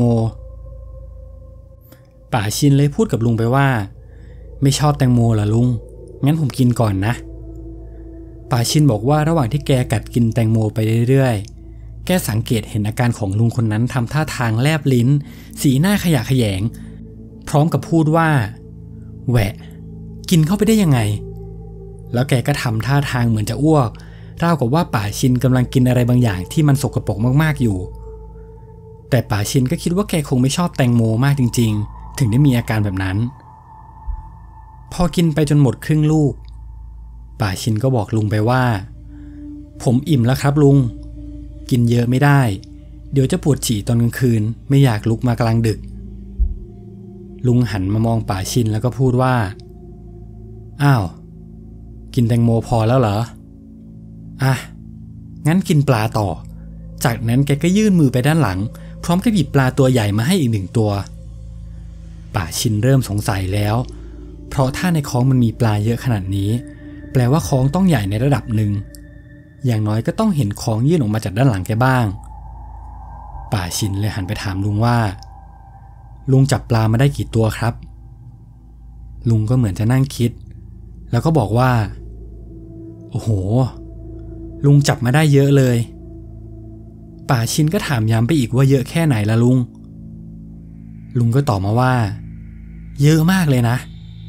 A: ป่าชินเลยพูดกับลุงไปว่าไม่ชอบแตงโมเหรอลุงงั้นผมกินก่อนนะป่าชินบอกว่าระหว่างที่แกกัดกินแตงโมไปเรื่อยๆแกสังเกตเห็นอาการของลุงคนนั้นทำท่าทางแลบลิ้นสีหน้าขยะแขยงพร้อมกับพูดว่าแหวะกินเข้าไปได้ยังไงแล้วแกก็ทำท่าทางเหมือนจะอ้วกราวกับว่าป่าชินกำลังกินอะไรบางอย่างที่มันสกปรกมากๆอยู่แต่ป่าชินก็คิดว่าแกคงไม่ชอบแตงโมมากจริงๆถึงได้มีอาการแบบนั้นพอกินไปจนหมดครึ่งลูกป่าชินก็บอกลุงไปว่าผมอิ่มแล้วครับลุงกินเยอะไม่ได้เดี๋ยวจะปวดฉี่ตอนกลางคืนไม่อยากลุกมากลางดึกลุงหันมามองป่าชินแล้วก็พูดว่าอ้าวกินแตงโมพอแล้วเหรออ่ะงั้นกินปลาต่อจากนั้นแกก็ยื่นมือไปด้านหลังพร้อมกับหยิบปลาตัวใหญ่มาให้อีกหนึ่งตัวป่าชินเริ่มสงสัยแล้วเพราะถ้าในคลองมันมีปลาเยอะขนาดนี้แปลว่าคลองต้องใหญ่ในระดับหนึ่งอย่างน้อยก็ต้องเห็นคลองยื่นออกมาจากด้านหลังแกบ้างป่าชินเลยหันไปถามลุงว่าลุงจับปลามาได้กี่ตัวครับลุงก็เหมือนจะนั่งคิดแล้วก็บอกว่าโอ้โหลุงจับมาได้เยอะเลยป่าชินก็ถามย้ำไปอีกว่าเยอะแค่ไหนล่ะลุงลุงก็ตอบมาว่าเยอะมากเลยนะ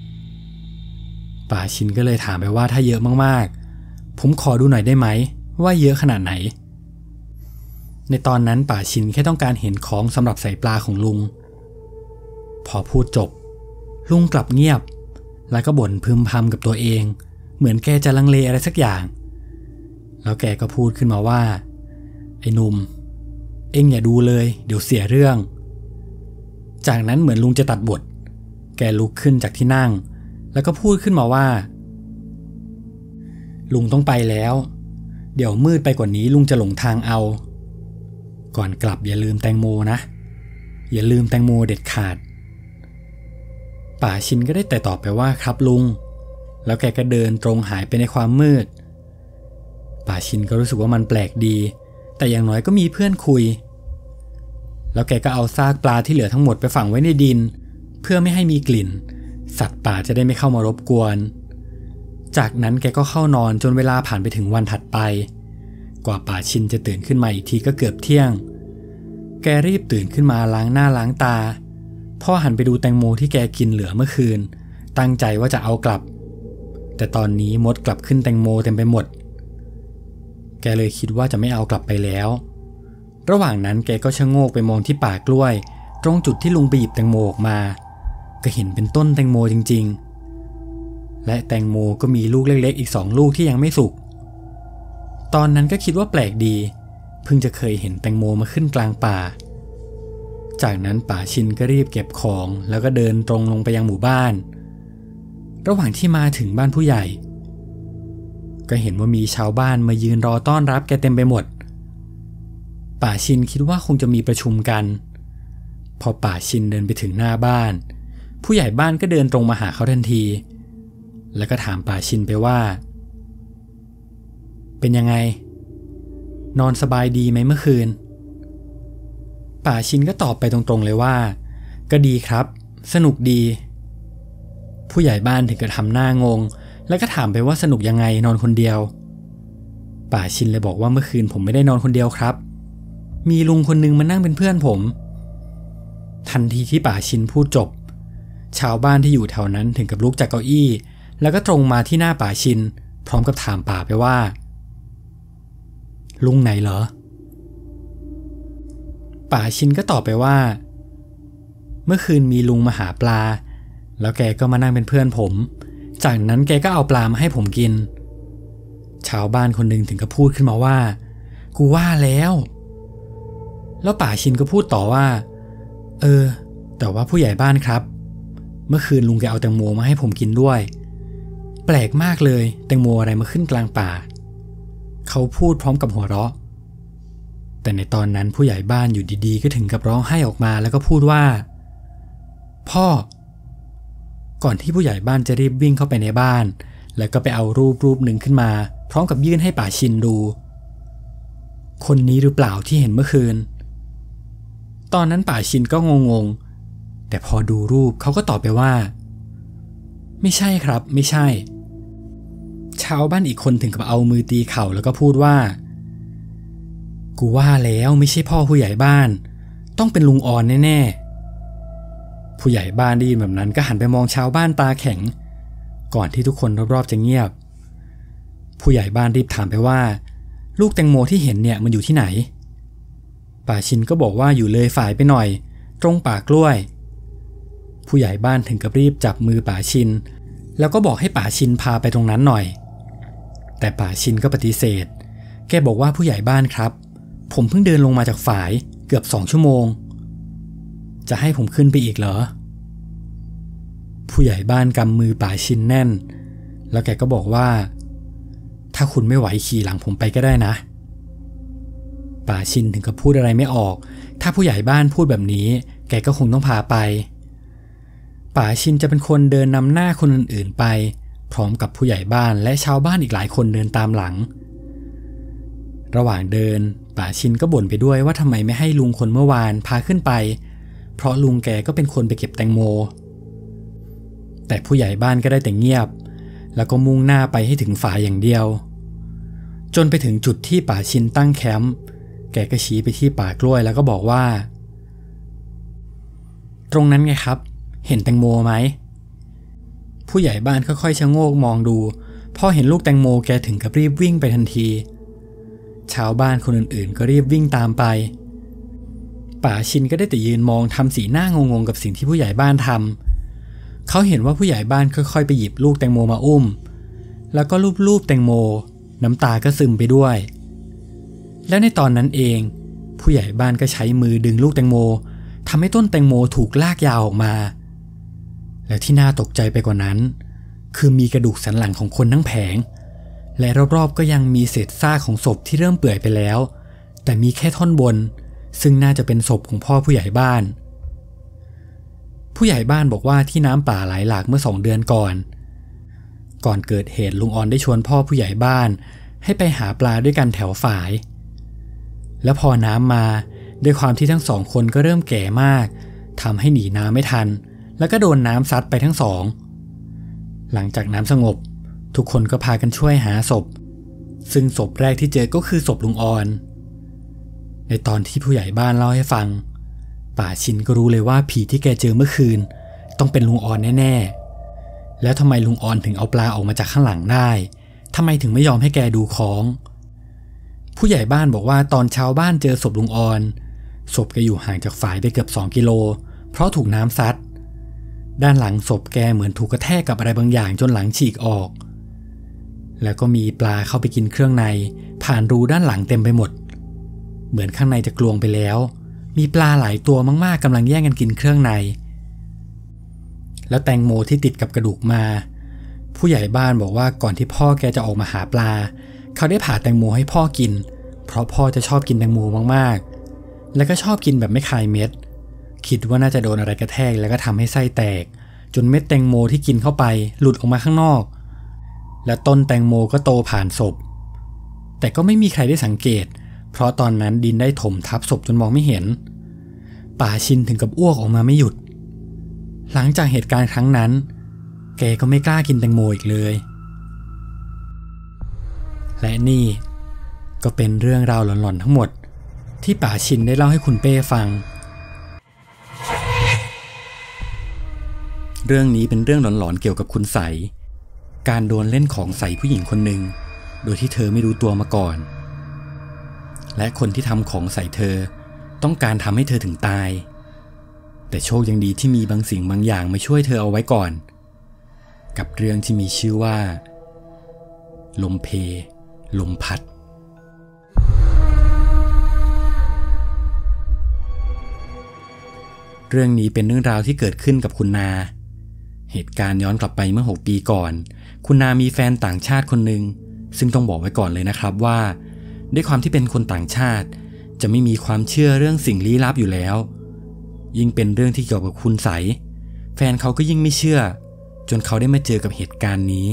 A: ป่าชินก็เลยถามไปว่าถ้าเยอะมากๆผมขอดูหน่อยได้ไหมว่าเยอะขนาดไหนในตอนนั้นป่าชินแค่ต้องการเห็นของสำหรับใส่ปลาของลุงพอพูดจบลุงกลับเงียบแล้วก็บ่นพึมพำกับตัวเองเหมือนแกจะลังเลอะไรสักอย่างแล้วแกก็พูดขึ้นมาว่าไอ้หนุ่มเอ็งอย่าดูเลยเดี๋ยวเสียเรื่องจากนั้นเหมือนลุงจะตัดบทแกลุกขึ้นจากที่นั่งแล้วก็พูดขึ้นมาว่าลุงต้องไปแล้วเดี๋ยวมืดไปกว่านี้ลุงจะหลงทางเอาก่อนกลับอย่าลืมแตงโมนะอย่าลืมแตงโมเด็ดขาดป่าชินก็ได้แต่ตอบไปว่าครับลุงแล้วแกก็เดินตรงหายไปในความมืดป่าชินก็รู้สึกว่ามันแปลกดีแต่อย่างน้อยก็มีเพื่อนคุยแล้วแกก็เอาซากปลาที่เหลือทั้งหมดไปฝังไว้ในดินเพื่อไม่ให้มีกลิ่นสัตว์ป่าจะได้ไม่เข้ามารบกวนจากนั้นแกก็เข้านอนจนเวลาผ่านไปถึงวันถัดไปกว่าป่าชินจะตื่นขึ้นมาอีกทีก็เกือบเที่ยงแกรีบตื่นขึ้นมาล้างหน้าล้างตาพ่อหันไปดูแตงโมที่แกกินเหลือเมื่อคืนตั้งใจว่าจะเอากลับแต่ตอนนี้มดกลับขึ้นแตงโมเต็มไปหมดแกเลยคิดว่าจะไม่เอากลับไปแล้วระหว่างนั้นแกก็ชะโงกไปมองที่ป่ากล้วยตรงจุดที่ลุงไปหยิบแตงโมออกมาก็เห็นเป็นต้นแตงโมจริงๆและแตงโมก็มีลูกเล็กๆอีกสองลูกที่ยังไม่สุกตอนนั้นก็คิดว่าแปลกดีเพิ่งจะเคยเห็นแตงโมมาขึ้นกลางป่าจากนั้นป่าชินก็รีบเก็บของแล้วก็เดินตรงลงไปยังหมู่บ้านระหว่างที่มาถึงบ้านผู้ใหญ่ก็เห็นว่ามีชาวบ้านมายืนรอต้อนรับแกเต็มไปหมดป่าชินคิดว่าคงจะมีประชุมกันพอป่าชินเดินไปถึงหน้าบ้านผู้ใหญ่บ้านก็เดินตรงมาหาเขาทันทีแล้วก็ถามป่าชินไปว่าเป็นยังไงนอนสบายดีไหมเมื่อคืนป่าชินก็ตอบไปตรงๆเลยว่าก็ดีครับสนุกดีผู้ใหญ่บ้านถึงกับทำหน้างงแล้วก็ถามไปว่าสนุกยังไงนอนคนเดียวป่าชินเลยบอกว่าเมื่อคืนผมไม่ได้นอนคนเดียวครับมีลุงคนนึงมานั่งเป็นเพื่อนผมทันทีที่ป่าชินพูดจบชาวบ้านที่อยู่แถวนั้นถึงกับลุกจากเก้าอี้แล้วก็ตรงมาที่หน้าป่าชินพร้อมกับถามป่าไปว่าลุงไหนเหรอป่าชินก็ตอบไปว่าเมื่อคืนมีลุงมาหาปลาแล้วแกก็มานั่งเป็นเพื่อนผมจากนั้นแกก็เอาปลามาให้ผมกินชาวบ้านคนหนึ่งถึงกับพูดขึ้นมาว่ากูว่าแล้วแล้วป่าชินก็พูดต่อว่าเออแต่ว่าผู้ใหญ่บ้านครับเมื่อคืนลุงแกเอาแตงโมมาให้ผมกินด้วยแปลกมากเลยแตงโมอะไรมาขึ้นกลางป่าเขาพูดพร้อมกับหัวเราะแต่ในตอนนั้นผู้ใหญ่บ้านอยู่ดีๆก็ถึงกับร้องไห้ออกมาแล้วก็พูดว่าพ่อก่อนที่ผู้ใหญ่บ้านจะรีบวิ่งเข้าไปในบ้านแล้วก็ไปเอารูปรูปหนึ่งขึ้นมาพร้อมกับยื่นให้ป่าชินดูคนนี้หรือเปล่าที่เห็นเมื่อคืนตอนนั้นป่าชินก็งงๆแต่พอดูรูปเขาก็ตอบไปว่าไม่ใช่ครับไม่ใช่ชาวบ้านอีกคนถึงกับเอามือตีเข่าแล้วก็พูดว่ากูว่าแล้วไม่ใช่พ่อผู้ใหญ่บ้านต้องเป็นลุงออนแน่ๆผู้ใหญ่บ้านได้ยินแบบนั้นก็หันไปมองชาวบ้านตาแข็งก่อนที่ทุกคนรอบๆจะเงียบผู้ใหญ่บ้านรีบถามไปว่าลูกแตงโมที่เห็นเนี่ยมันอยู่ที่ไหนป่าชินก็บอกว่าอยู่เลยฝ่ายไปหน่อยตรงป่ากล้วยผู้ใหญ่บ้านถึงกับรีบจับมือป่าชินแล้วก็บอกให้ป่าชินพาไปตรงนั้นหน่อยแต่ป่าชินก็ปฏิเสธแกบอกว่าผู้ใหญ่บ้านครับผมเพิ่งเดินลงมาจากฝ่ายเกือบสองชั่วโมงจะให้ผมขึ้นไปอีกเหรอผู้ใหญ่บ้านกำมือป่าชินแน่นแล้วแกก็บอกว่าถ้าคุณไม่ไหวขี่หลังผมไปก็ได้นะป่าชินถึงกับพูดอะไรไม่ออกถ้าผู้ใหญ่บ้านพูดแบบนี้แกก็คงต้องพาไปป่าชินจะเป็นคนเดินนำหน้าคนอื่นๆไปพร้อมกับผู้ใหญ่บ้านและชาวบ้านอีกหลายคนเดินตามหลังระหว่างเดินป่าชินก็บ่นไปด้วยว่าทำไมไม่ให้ลุงคนเมื่อวานพาขึ้นไปเพราะลุงแกก็เป็นคนไปเก็บแตงโมแต่ผู้ใหญ่บ้านก็ได้แต่เงียบแล้วก็มุ่งหน้าไปให้ถึงฝายอย่างเดียวจนไปถึงจุดที่ป่าชินตั้งแคมป์แกก็ชี้ไปที่ป่ากล้วยแล้วก็บอกว่าตรงนั้นไงครับเห็นแตงโมไหมผู้ใหญ่บ้านค่อยๆชะโงกมองดูพอเห็นลูกแตงโมแกถึงกับรีบวิ่งไปทันทีชาวบ้านคนอื่นๆก็รีบวิ่งตามไปป่าชินก็ได้แต่ยืนมองทำสีหน้างงๆกับสิ่งที่ผู้ใหญ่บ้านทำเขาเห็นว่าผู้ใหญ่บ้านค่อยๆไปหยิบลูกแตงโมมาอุ้มแล้วก็ลูบๆแตงโมน้ำตาก็ซึมไปด้วยแล้วในตอนนั้นเองผู้ใหญ่บ้านก็ใช้มือดึงลูกแตงโมทำให้ต้นแตงโมถูกลากยาวออกมาและที่น่าตกใจไปกว่านั้นคือมีกระดูกสันหลังของคนทั้งแผงและรอบๆก็ยังมีเศษซากของศพที่เริ่มเปื่อยไปแล้วแต่มีแค่ท่อนบนซึ่งน่าจะเป็นศพของพ่อผู้ใหญ่บ้านผู้ใหญ่บ้านบอกว่าที่น้ำป่าไหลหลากเมื่อสองเดือนก่อนก่อนเกิดเหตุลุงออนได้ชวนพ่อผู้ใหญ่บ้านให้ไปหาปลาด้วยกันแถวฝายแล้วพอน้ำมาด้วยความที่ทั้งสองคนก็เริ่มแก่มากทำให้หนีน้ำไม่ทันแล้วก็โดนน้ำซัดไปทั้งสองหลังจากน้ำสงบทุกคนก็พากันช่วยหาศพซึ่งศพแรกที่เจอก็คือศพลุงออนในตอนที่ผู้ใหญ่บ้านเล่าให้ฟังป่าชินก็รู้เลยว่าผีที่แกเจอเมื่อคืนต้องเป็นลุงออนแน่ๆแล้วทำไมลุงออนถึงเอาปลาออกมาจากข้างหลังได้ทำไมถึงไม่ยอมให้แกดูของผู้ใหญ่บ้านบอกว่าตอนชาวบ้านเจอศพลุงออนศพแกอยู่ห่างจากฝ่ายไปเกือบสองกิโลเพราะถูกน้ำซัดด้านหลังศพแกเหมือนถูกกระแทกกับอะไรบางอย่างจนหลังฉีกออกแล้วก็มีปลาเข้าไปกินเครื่องในผ่านรูด้านหลังเต็มไปหมดเหมือนข้างในจะกลวงไปแล้วมีปลาหลายตัวมากๆกำลังแย่งกันกินเครื่องในแล้วแตงโมที่ติดกับกระดูกมาผู้ใหญ่บ้านบอกว่าก่อนที่พ่อแกจะออกมาหาปลาเขาได้ผ่าแตงโมให้พ่อกินเพราะพ่อจะชอบกินแตงโมมากๆแล้วก็ชอบกินแบบไม่คายเม็ดคิดว่าน่าจะโดนอะไรกระแทกแล้วก็ทำให้ไส้แตกจนเม็ดแตงโมที่กินเข้าไปหลุดออกมาข้างนอกและต้นแตงโมก็โตผ่านศพแต่ก็ไม่มีใครได้สังเกตเพราะตอนนั้นดินได้ถมทับศพจนมองไม่เห็นป่าชินถึงกับอ้วกออกมาไม่หยุดหลังจากเหตุการณ์ครั้งนั้นแกก็ไม่กล้ากินแตงโมอีกเลยและนี่ก็เป็นเรื่องราวหลอนๆทั้งหมดที่ป่าชินได้เล่าให้คุณเป้ฟังเรื่องนี้เป็นเรื่องหลอนๆเกี่ยวกับคุณใสการโดนเล่นของใส่ผู้หญิงคนหนึ่งโดยที่เธอไม่รู้ตัวมาก่อนและคนที่ทำของใส่เธอต้องการทำให้เธอถึงตายแต่โชคยังดีที่มีบางสิ่งบางอย่างมาช่วยเธอเอาไว้ก่อนกับเรื่องที่มีชื่อว่าลมเพลมพัดเรื่องนี้เป็นเรื่องราวที่เกิดขึ้นกับคุณนาเหตุการณ์ย้อนกลับไปเมื่อหกปีก่อนคุณนามีแฟนต่างชาติคนหนึ่งซึ่งต้องบอกไว้ก่อนเลยนะครับว่าด้วยความที่เป็นคนต่างชาติจะไม่มีความเชื่อเรื่องสิ่งลี้ลับอยู่แล้วยิ่งเป็นเรื่องที่เกี่ยวกับคุณใสแฟนเขาก็ยิ่งไม่เชื่อจนเขาได้มาเจอกับเหตุการณ์นี้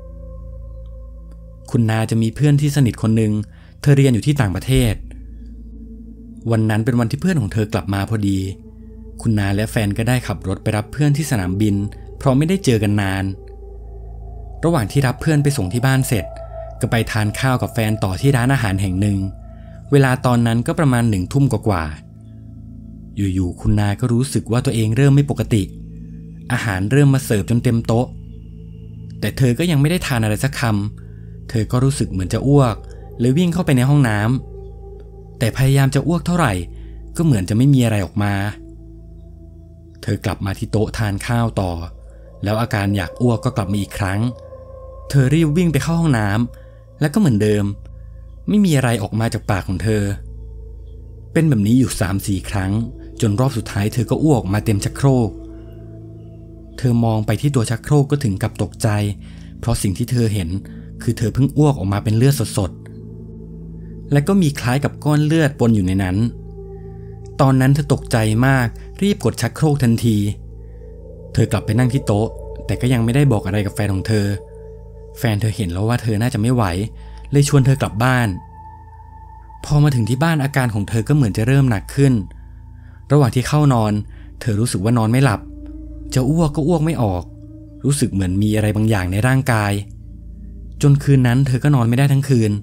A: คุณนาจะมีเพื่อนที่สนิทคนหนึ่งเธอเรียนอยู่ที่ต่างประเทศวันนั้นเป็นวันที่เพื่อนของเธอกลับมาพอดีคุณนาและแฟนก็ได้ขับรถไปรับเพื่อนที่สนามบินเพราะไม่ได้เจอกันนานระหว่างที่รับเพื่อนไปส่งที่บ้านเสร็จก็ไปทานข้าวกับแฟนต่อที่ร้านอาหารแห่งหนึ่งเวลาตอนนั้นก็ประมาณหนึ่งทุ่มกว่าๆอยู่ๆคุณนาก็รู้สึกว่าตัวเองเริ่มไม่ปกติอาหารเริ่มมาเสิร์ฟจนเต็มโต๊ะแต่เธอก็ยังไม่ได้ทานอะไรสักคำเธอก็รู้สึกเหมือนจะอ้วกเลยวิ่งเข้าไปในห้องน้ำแต่พยายามจะอ้วกเท่าไหร่ก็เหมือนจะไม่มีอะไรออกมาเธอกลับมาที่โต๊ะทานข้าวต่อแล้วอาการอยากอ้วกก็กลับมาอีกครั้งเธอรีบวิ่งไปเข้าห้องน้ำแล้วก็เหมือนเดิมไม่มีอะไรออกมาจากปากของเธอเป็นแบบนี้อยู่ สามสี่ ครั้งจนรอบสุดท้ายเธอก็อ้วกมาเต็มชักโครกเธอมองไปที่ตัวชักโครกก็ถึงกับตกใจเพราะสิ่งที่เธอเห็นคือเธอเพิ่งอ้วกออกมาเป็นเลือดสดๆและก็มีคล้ายกับก้อนเลือดปนอยู่ในนั้นตอนนั้นเธอตกใจมากรีบกดชักโครกทันทีเธอกลับไปนั่งที่โต๊ะแต่ก็ยังไม่ได้บอกอะไรกับแฟนของเธอแฟนเธอเห็นแล้วว่าเธอน่าจะไม่ไหวเลยชวนเธอกลับบ้านพอมาถึงที่บ้านอาการของเธอก็เหมือนจะเริ่มหนักขึ้นระหว่างที่เข้านอนเธอรู้สึกว่านอนไม่หลับจะอ้วกก็อ้วกไม่ออกรู้สึกเหมือนมีอะไรบางอย่างในร่างกายจนคืนนั้นเธอก็นอนไม่ได้ทั้งคืน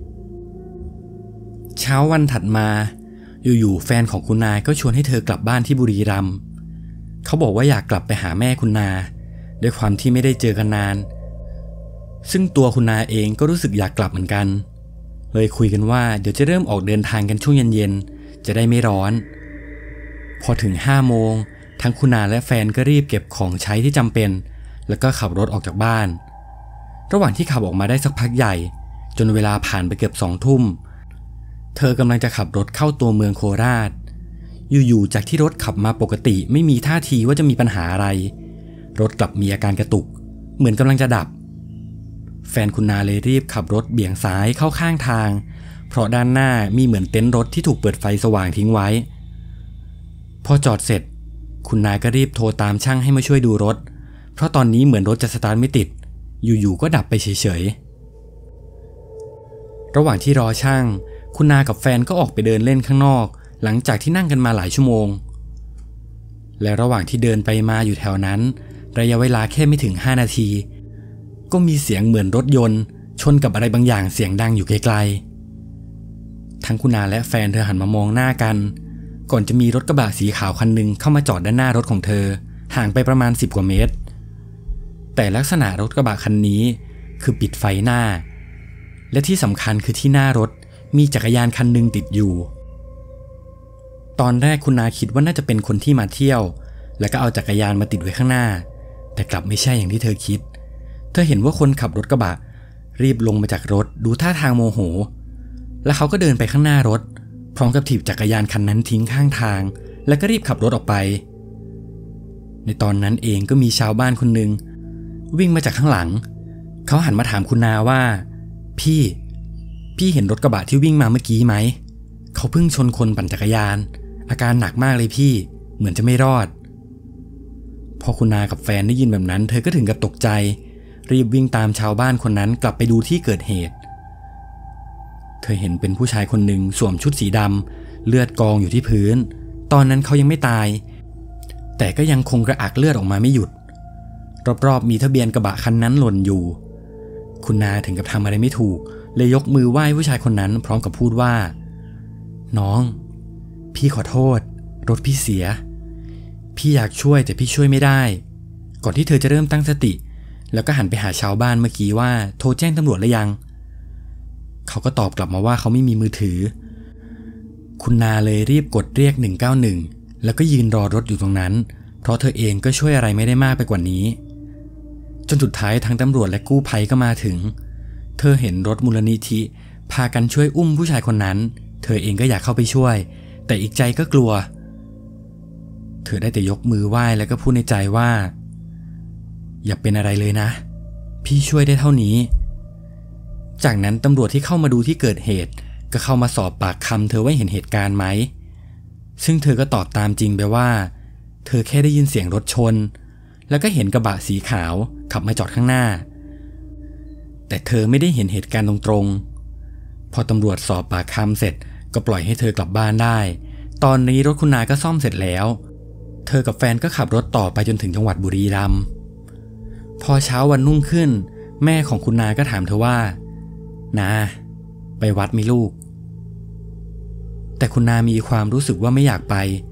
A: เช้าวันถัดมาอยู่ๆแฟนของคุณนาก็ชวนให้เธอกลับบ้านที่บุรีรัมย์เขาบอกว่าอยากกลับไปหาแม่คุณนาด้วยความที่ไม่ได้เจอกันนานซึ่งตัวคุณนาเองก็รู้สึกอยากกลับเหมือนกันเลยคุยกันว่าเดี๋ยวจะเริ่มออกเดินทางกันช่วงเย็นๆจะได้ไม่ร้อนพอถึงห้าโมงทั้งคุณนาและแฟนก็รีบเก็บของใช้ที่จำเป็นแล้วก็ขับรถออกจากบ้านระหว่างที่ขับออกมาได้สักพักใหญ่จนเวลาผ่านไปเกือบสองทุ่มเธอกำลังจะขับรถเข้าตัวเมืองโคราชอยู่ๆจากที่รถขับมาปกติไม่มีท่าทีว่าจะมีปัญหาอะไรรถกลับมีอาการกระตุกเหมือนกำลังจะดับแฟนคุณนาเลยรีบขับรถเบี่ยงซ้ายเข้าข้างทางเพราะด้านหน้ามีเหมือนเต็นท์รถที่ถูกเปิดไฟสว่างทิ้งไว้พอจอดเสร็จคุณนาก็รีบโทรตามช่างให้มาช่วยดูรถเพราะตอนนี้เหมือนรถจะสตาร์ทไม่ติดอยู่ๆก็ดับไปเฉยๆระหว่างที่รอช่างคุณนากับแฟนก็ออกไปเดินเล่นข้างนอกหลังจากที่นั่งกันมาหลายชั่วโมงและระหว่างที่เดินไปมาอยู่แถวนั้นระยะเวลาแค่ไม่ถึงห้านาทีก็มีเสียงเหมือนรถยนต์ชนกับอะไรบางอย่างเสียงดังอยู่ไกลๆทั้งคุณนาและแฟนเธอหันมามองหน้ากันก่อนจะมีรถกระบะสีขาวคันหนึ่งเข้ามาจอดด้านหน้ารถของเธอห่างไปประมาณสิบกว่าเมตรแต่ลักษณะรถกระบะคันนี้คือปิดไฟหน้าและที่สำคัญคือที่หน้ารถมีจักรยานคันหนึ่งติดอยู่ตอนแรกคุณนาคิดว่าน่าจะเป็นคนที่มาเที่ยวแล้วก็เอาจักรยานมาติดไว้ข้างหน้าแต่กลับไม่ใช่อย่างที่เธอคิดเธอเห็นว่าคนขับรถกระบะรีบลงมาจากรถดูท่าทางโมโหแล้วเขาก็เดินไปข้างหน้ารถพร้อมกับถีบจักรยานคันนั้นทิ้งข้างทางแล้วก็รีบขับรถออกไปในตอนนั้นเองก็มีชาวบ้านคนหนึ่งวิ่งมาจากข้างหลังเขาหันมาถามคุณนาว่าพี่พี่เห็นรถกระบะที่วิ่งมาเมื่อกี้ไหมเขาเพิ่งชนคนปั่นจักรยานอาการหนักมากเลยพี่เหมือนจะไม่รอดพอคุณนากับแฟนได้ยินแบบนั้นเธอก็ถึงกับตกใจรีบวิ่งตามชาวบ้านคนนั้นกลับไปดูที่เกิดเหตุเธอเห็นเป็นผู้ชายคนหนึ่งสวมชุดสีดำเลือดกองอยู่ที่พื้นตอนนั้นเขายังไม่ตายแต่ก็ยังคงกระอักเลือดออกมาไม่หยุดรอบๆมีทะเบียนกระบะคันนั้นหล่นอยู่คุณนาถึงกับทำอะไรไม่ถูกเลยยกมือไหว้ผู้ชายคนนั้นพร้อมกับพูดว่าน้องพี่ขอโทษรถพี่เสียพี่อยากช่วยแต่พี่ช่วยไม่ได้ก่อนที่เธอจะเริ่มตั้งสติแล้วก็หันไปหาชาวบ้านเมื่อกี้ว่าโทรแจ้งตำรวจหรือยังเขาก็ตอบกลับมาว่าเขาไม่มีมือถือคุณนาเลยรีบกดเรียกหนึ่งเก้าหนึ่งแล้วก็ยืนรอรถอยู่ตรงนั้นเพราะเธอเองก็ช่วยอะไรไม่ได้มากไปกว่านี้จนสุดท้ายทั้งตำรวจและกู้ภัยก็มาถึงเธอเห็นรถมูลนิธิพากันช่วยอุ้มผู้ชายคนนั้นเธอเองก็อยากเข้าไปช่วยแต่อีกใจก็กลัวเธอได้แต่ยกมือไหว้แล้วก็พูดในใจว่าอย่าเป็นอะไรเลยนะพี่ช่วยได้เท่านี้จากนั้นตำรวจที่เข้ามาดูที่เกิดเหตุก็เข้ามาสอบปากคำเธอว่าเห็นเหตุการณ์ไหมซึ่งเธอก็ตอบตามจริงไปว่าเธอแค่ได้ยินเสียงรถชนแล้วก็เห็นกระบะสีขาวขับมาจอดข้างหน้าแต่เธอไม่ได้เห็นเหตุการณ์ตรงๆพอตำรวจสอบปากคำเสร็จก็ปล่อยให้เธอกลับบ้านได้ตอนนี้รถคุณนาก็ซ่อมเสร็จแล้วเธอกับแฟนก็ขับรถต่อไปจนถึงจังหวัดบุรีรัมย์พอเช้าวันรุ่งขึ้นแม่ของคุณนาก็ถามเธอว่านาไปวัดมีลูกแต่คุณนามีความรู้สึกว่าไม่อยากไป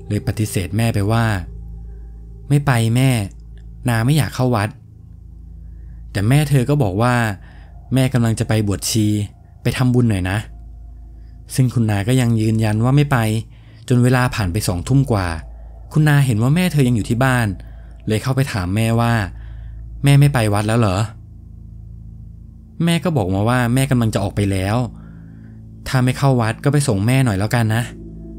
A: เลยปฏิเสธแม่ไปว่าไม่ไปแม่นาไม่อยากเข้าวัดแต่แม่เธอก็บอกว่าแม่กำลังจะไปบวชชีไปทำบุญหน่อยนะซึ่งคุณนาก็ยังยืนยันว่าไม่ไปจนเวลาผ่านไปสองทุ่มกว่าคุณนาเห็นว่าแม่เธอยังอยู่ที่บ้านเลยเข้าไปถามแม่ว่าแม่ไม่ไปวัดแล้วเหรอแม่ก็บอกมาว่าแม่กำลังจะออกไปแล้วถ้าไม่เข้าวัดก็ไปส่งแม่หน่อยแล้วกันนะ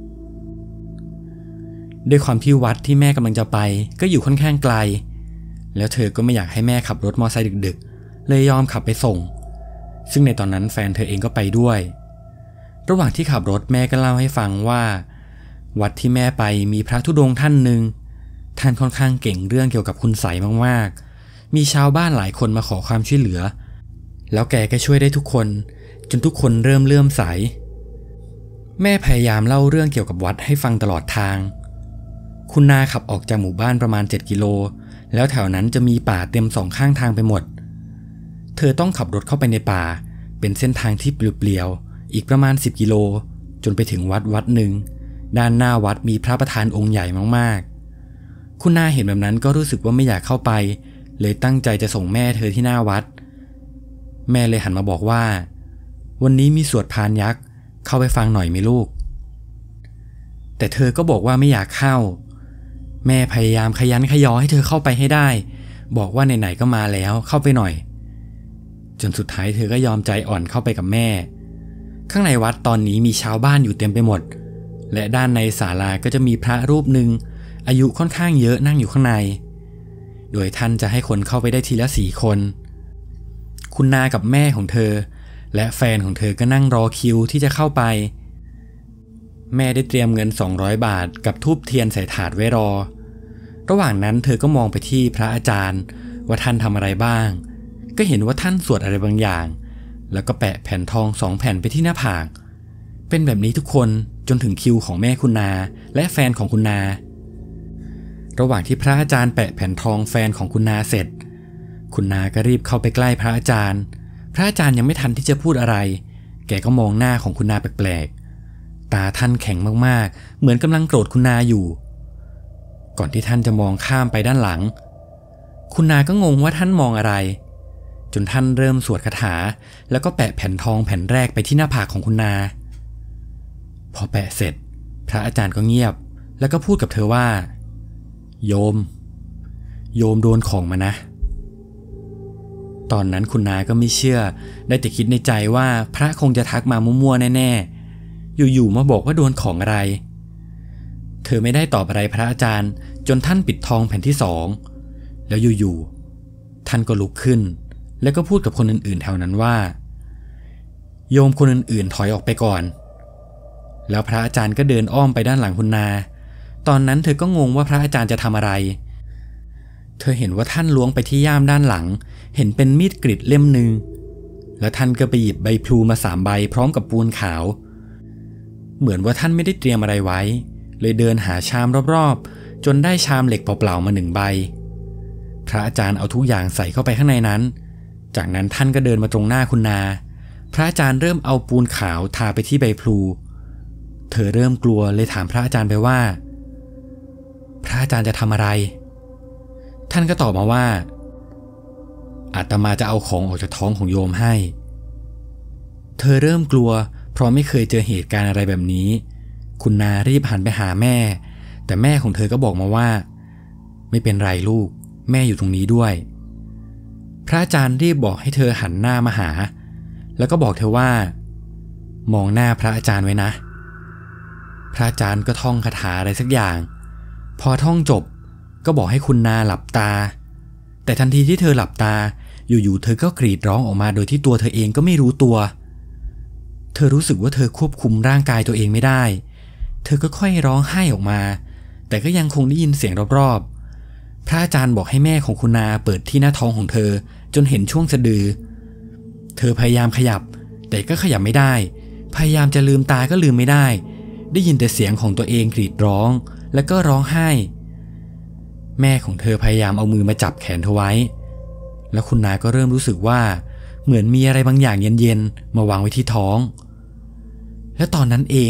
A: ด้วยความที่วัดที่แม่กำลังจะไปก็อยู่ค่อนข้างไกลแล้วเธอก็ไม่อยากให้แม่ขับรถมอเตอร์ไซค์ดึกๆเลยยอมขับไปส่งซึ่งในตอนนั้นแฟนเธอเองก็ไปด้วยระหว่างที่ขับรถแม่ก็เล่าให้ฟังว่าวัดที่แม่ไปมีพระธุดงค์ท่านหนึ่งท่านค่อนข้างเก่งเรื่องเกี่ยวกับคุณไสยมากๆมีชาวบ้านหลายคนมาขอความช่วยเหลือแล้วแกก็ช่วยได้ทุกคนจนทุกคนเริ่มเลื่อมใสแม่พยายามเล่าเรื่องเกี่ยวกับวัดให้ฟังตลอดทางคุณนาขับออกจากหมู่บ้านประมาณเจ็ดกิโลแล้วแถวนั้นจะมีป่าเต็มสองข้างทางไปหมดเธอต้องขับรถเข้าไปในป่าเป็นเส้นทางที่เปลี่ยวๆอีกประมาณสิบกิโลจนไปถึงวัดวัดหนึ่งด้านหน้าวัดมีพระประธานองค์ใหญ่มากๆคุณนาเห็นแบบนั้นก็รู้สึกว่าไม่อยากเข้าไปเลยตั้งใจจะส่งแม่เธอที่หน้าวัดแม่เลยหันมาบอกว่าวันนี้มีสวดพานยักษ์เข้าไปฟังหน่อยไหมลูกแต่เธอก็บอกว่าไม่อยากเข้าแม่พยายามขยันขยอให้เธอเข้าไปให้ได้บอกว่าไหนๆก็มาแล้วเข้าไปหน่อยจนสุดท้ายเธอก็ยอมใจอ่อนเข้าไปกับแม่ข้างในวัดตอนนี้มีชาวบ้านอยู่เต็มไปหมดและด้านในศาลาก็จะมีพระรูปหนึ่งอายุค่อนข้างเยอะนั่งอยู่ข้างในโดยท่านจะให้คนเข้าไปได้ทีละสี่คนคุณนากับแม่ของเธอและแฟนของเธอก็นั่งรอคิวที่จะเข้าไปแม่ได้เตรียมเงินสองร้อยบาทกับธูปเทียนใส่ถาดไว้รอระหว่างนั้นเธอก็มองไปที่พระอาจารย์ว่าท่านทำอะไรบ้างก็เห็นว่าท่านสวดอะไรบางอย่างแล้วก็แปะแผ่นทองสองแผ่นไปที่หน้าผากเป็นแบบนี้ทุกคนจนถึงคิวของแม่คุณนาและแฟนของคุณนาระหว่างที่พระอาจารย์แปะแผ่นทองแฟนของคุณนาเสร็จคุณนาก็รีบเข้าไปใกล้พระอาจารย์พระอาจารย์ยังไม่ทันที่จะพูดอะไรแกก็มองหน้าของคุณนาแปลกๆตาท่านแข็งมากๆเหมือนกำลังโกรธคุณนาอยู่ก่อนที่ท่านจะมองข้ามไปด้านหลังคุณนาก็งงว่าท่านมองอะไรจนท่านเริ่มสวดคาถาแล้วก็แปะแผ่นทองแผ่นแรกไปที่หน้าผากของคุณนาพอแปะเสร็จพระอาจารย์ก็เงียบแล้วก็พูดกับเธอว่าโยมโยมโดนของมานะตอนนั้นคุณนาก็ไม่เชื่อได้แต่คิดในใจว่าพระคงจะทักมามั่วๆแน่ๆอยู่ๆมาบอกว่าโดนของอะไรเธอไม่ได้ตอบอะไรพระอาจารย์จนท่านปิดทองแผ่นที่สองแล้วอยู่ๆท่านก็ลุกขึ้นแล้วก็พูดกับคนอื่นๆแถวนั้นว่าโยมคนอื่นๆถอยออกไปก่อนแล้วพระอาจารย์ก็เดินอ้อมไปด้านหลังคุณนาตอนนั้นเธอก็งงว่าพระอาจารย์จะทำอะไรเธอเห็นว่าท่านล้วงไปที่ย่ามด้านหลังเห็นเป็นมีดกรีดเล่มหนึ่งแล้วท่านก็ไปหยิบใบพลูมาสามใบพร้อมกับปูนขาวเหมือนว่าท่านไม่ได้เตรียมอะไรไว้เลยเดินหาชามรอบๆจนได้ชามเหล็กเปล่าๆมาหนึ่งใบพระอาจารย์เอาทุกอย่างใส่เข้าไปข้างในนั้นจากนั้นท่านก็เดินมาตรงหน้าคุณนาพระอาจารย์เริ่มเอาปูนขาวทาไปที่ใบพลูเธอเริ่มกลัวเลยถามพระอาจารย์ไปว่าพระอาจารย์จะทำอะไรท่านก็ตอบมาว่าอาตมาจะเอาของออกจากท้องของโยมให้เธอเริ่มกลัวเพราะไม่เคยเจอเหตุการณ์อะไรแบบนี้คุณนารีบหันไปหาแม่แต่แม่ของเธอก็บอกมาว่าไม่เป็นไรลูกแม่อยู่ตรงนี้ด้วยพระอาจารย์รีบบอกให้เธอหันหน้ามาหาแล้วก็บอกเธอว่ามองหน้าพระอาจารย์ไว้นะพระอาจารย์ก็ท่องคาถาอะไรสักอย่างพอท่องจบก็บอกให้คุณนาหลับตาแต่ทันทีที่เธอหลับตาอยู่ๆเธอก็กรีดร้องออกมาโดยที่ตัวเธอเองก็ไม่รู้ตัวเธอรู้สึกว่าเธอควบคุมร่างกายตัวเองไม่ได้เธอก็ค่อยร้องไห้ออกมาแต่ก็ยังคงได้ยินเสียงรอบๆพระอาจารย์บอกให้แม่ของคุณนาเปิดที่หน้าท้องของเธอจนเห็นช่วงสะดือเธอพยายามขยับแต่ก็ขยับไม่ได้พยายามจะลืมตาก็ลืมไม่ได้ได้ยินแต่เสียงของตัวเองกรีดร้องแล้วก็ร้องไห้แม่ของเธอพยายามเอามือมาจับแขนเธอไว้แล้วคุณนาก็เริ่มรู้สึกว่าเหมือนมีอะไรบางอย่างเย็นๆมาวางไว้ที่ท้องและตอนนั้นเอง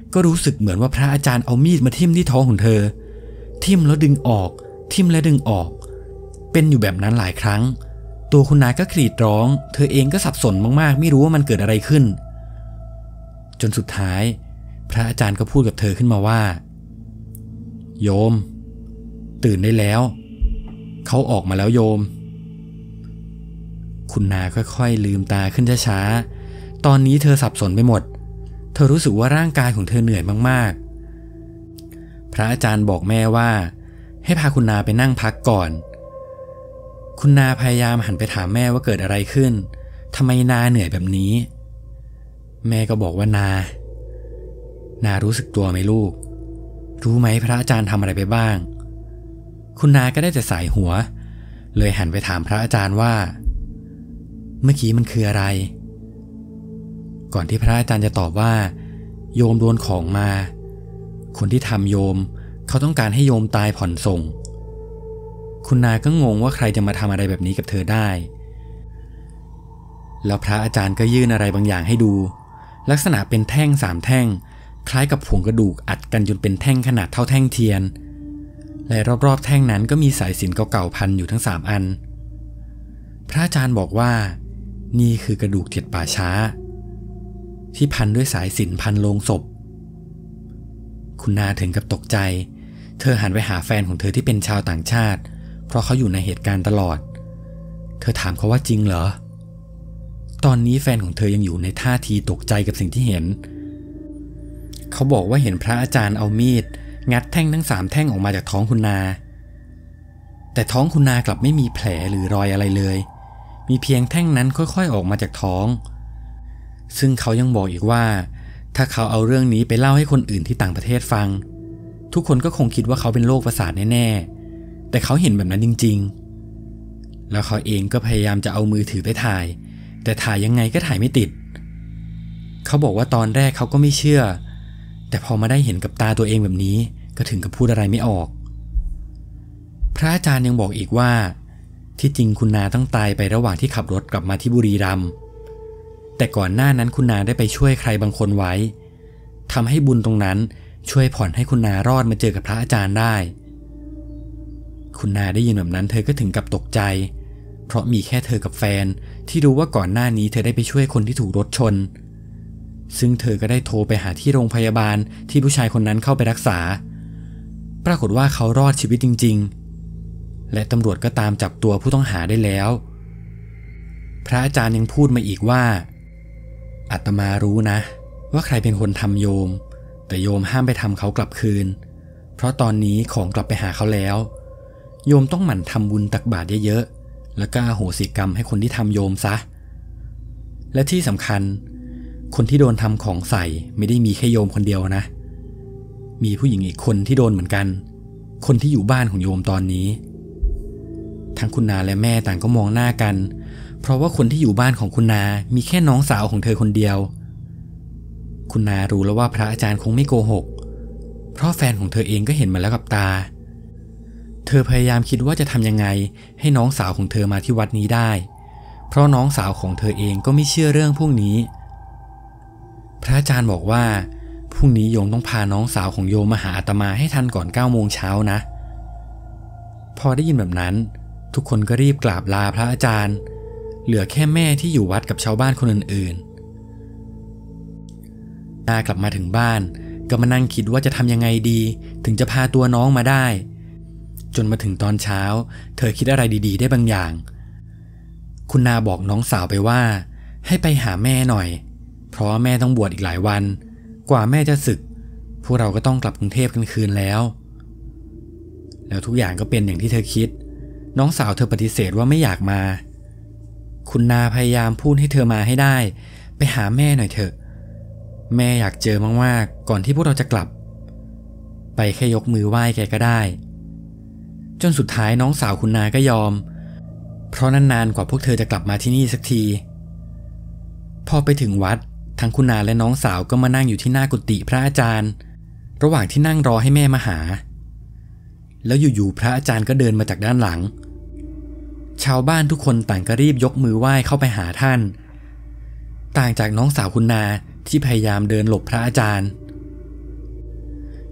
A: ก็รู้สึกเหมือนว่าพระอาจารย์เอามีดมาทิ่มที่ท้องของเธอทิ่มแล้วดึงออกทิ่มแล้วดึงออกเป็นอยู่แบบนั้นหลายครั้งตัวคุณนาก็กรีดร้องเธอเองก็สับสนมากๆไม่รู้ว่ามันเกิดอะไรขึ้นจนสุดท้ายพระอาจารย์ก็พูดกับเธอขึ้นมาว่าโยมตื่นได้แล้วเขาออกมาแล้วโยมคุณนาค่อยๆลืมตาขึ้นช้าๆตอนนี้เธอสับสนไปหมดเธอรู้สึกว่าร่างกายของเธอเหนื่อยมากๆพระอาจารย์บอกแม่ว่าให้พาคุณนาไปนั่งพักก่อนคุณนาพยายามหันไปถามแม่ว่าเกิดอะไรขึ้นทำไมนาเหนื่อยแบบนี้แม่ก็บอกว่านานารู้สึกตัวไหมลูกรู้ไหมพระอาจารย์ทำอะไรไปบ้างคุณนาก็ได้แต่สายหัวเลยหันไปถามพระอาจารย์ว่าเมื่อกี้มันคืออะไรก่อนที่พระอาจารย์จะตอบว่าโยมโดนของมาคนที่ทำโยมเขาต้องการให้โยมตายผ่อนส่งคุณนาก็งงว่าใครจะมาทำอะไรแบบนี้กับเธอได้แล้วพระอาจารย์ก็ยื่นอะไรบางอย่างให้ดูลักษณะเป็นแท่งสามแท่งคล้ายกับผงกระดูกอัดกันจนเป็นแท่งขนาดเท่าแท่งเทียนและรอบๆแท่งนั้นก็มีสายสิญจน์เก่าๆพันอยู่ทั้งสามอันพระอาจารย์บอกว่านี่คือกระดูกเจ็ดป่าช้าที่พันด้วยสายสิญจน์พันโลงศพคุณนาถึงกับตกใจเธอหันไปหาแฟนของเธอที่เป็นชาวต่างชาติเพราะเขาอยู่ในเหตุการณ์ตลอดเธอถามเขาว่าจริงเหรอตอนนี้แฟนของเธอยังอยู่ในท่าทีตกใจกับสิ่งที่เห็นเขาบอกว่าเห็นพระอาจารย์เอามีดงัดแท่งทั้งสามแท่งออกมาจากท้องคุณนาแต่ท้องคุณนากลับไม่มีแผลหรือรอยอะไรเลยมีเพียงแท่งนั้นค่อยๆออกมาจากท้องซึ่งเขายังบอกอีกว่าถ้าเขาเอาเรื่องนี้ไปเล่าให้คนอื่นที่ต่างประเทศฟังทุกคนก็คงคิดว่าเขาเป็นโรคประสาทแน่ๆแต่เขาเห็นแบบนั้นจริงๆแล้วเขาเองก็พยายามจะเอามือถือไปถ่ายแต่ถ่ายยังไงก็ถ่ายไม่ติดเขาบอกว่าตอนแรกเขาก็ไม่เชื่อแต่พอมาได้เห็นกับตาตัวเองแบบนี้ก็ถึงกับพูดอะไรไม่ออกพระอาจารย์ยังบอกอีกว่าที่จริงคุณนาต้องตายไประหว่างที่ขับรถกลับมาที่บุรีรัมย์แต่ก่อนหน้านั้นคุณนาได้ไปช่วยใครบางคนไว้ทำให้บุญตรงนั้นช่วยผ่อนให้คุณนารอดมาเจอกับพระอาจารย์ได้คุณนาได้ยินแบบนั้นเธอก็ถึงกับตกใจเพราะมีแค่เธอกับแฟนที่รู้ว่าก่อนหน้านี้เธอได้ไปช่วยคนที่ถูกรถชนซึ่งเธอก็ได้โทรไปหาที่โรงพยาบาลที่ผู้ชายคนนั้นเข้าไปรักษาปรากฏว่าเขารอดชีวิตจริงๆและตำรวจก็ตามจับตัวผู้ต้องหาได้แล้วพระอาจารย์ยังพูดมาอีกว่าอาตมารู้นะว่าใครเป็นคนทำโยมแต่โยมห้ามไปทำเขากลับคืนเพราะตอนนี้ของกลับไปหาเขาแล้วโยมต้องหมั่นทำบุญตักบาตรเยอะๆแล้วก็อโหสิกรรมให้คนที่ทำโยมซะและที่สำคัญคนที่โดนทำของใส่ไม่ได้มีแค่โยมคนเดียวนะมีผู้หญิงอีกคนที่โดนเหมือนกันคนที่อยู่บ้านของโยมตอนนี้ทั้งคุณนาและแม่ต่างก็มองหน้ากันเพราะว่าคนที่อยู่บ้านของคุณนามีแค่น้องสาวของเธอคนเดียวคุณนารู้แล้วว่าพระอาจารย์คงไม่โกหกเพราะแฟนของเธอเองก็เห็นมาแล้วกับตาเธอพยายามคิดว่าจะทำยังไงให้น้องสาวของเธอมาที่วัดนี้ได้เพราะน้องสาวของเธอเองก็ไม่เชื่อเรื่องพวกนี้พระอาจารย์บอกว่าพรุ่งนี้โยมต้องพาน้องสาวของโยมมาหาอาตมาให้ทันก่อนเก้าโมงเช้านะพอได้ยินแบบนั้นทุกคนก็รีบกราบลาพระอาจารย์เหลือแค่แม่ที่อยู่วัดกับชาวบ้านคนอื่นๆนากลับมาถึงบ้านก็มานั่งคิดว่าจะทำยังไงดีถึงจะพาตัวน้องมาได้จนมาถึงตอนเช้าเธอคิดอะไรดีๆได้บางอย่างคุณนาบอกน้องสาวไปว่าให้ไปหาแม่หน่อยเพราะว่าแม่ต้องบวชอีกหลายวันกว่าแม่จะสึกพวกเราก็ต้องกลับกรุงเทพกันคืนแล้วแล้วทุกอย่างก็เป็นอย่างที่เธอคิดน้องสาวเธอปฏิเสธว่าไม่อยากมาคุณนาพยายามพูดให้เธอมาให้ได้ไปหาแม่หน่อยเถอะแม่อยากเจอมากๆก่อนที่พวกเราจะกลับไปแค่ยกมือไหว้แกก็ได้จนสุดท้ายน้องสาวคุณนาก็ยอมเพราะนานๆกว่าพวกเธอจะกลับมาที่นี่สักทีพอไปถึงวัดทั้งคุณนาและน้องสาวก็มานั่งอยู่ที่หน้ากุฏิพระอาจารย์ระหว่างที่นั่งรอให้แม่มาหาแล้วอยู่ๆพระอาจารย์ก็เดินมาจากด้านหลังชาวบ้านทุกคนต่างก็รีบยกมือไหว้เข้าไปหาท่านต่างจากน้องสาวคุณนาที่พยายามเดินหลบพระอาจารย์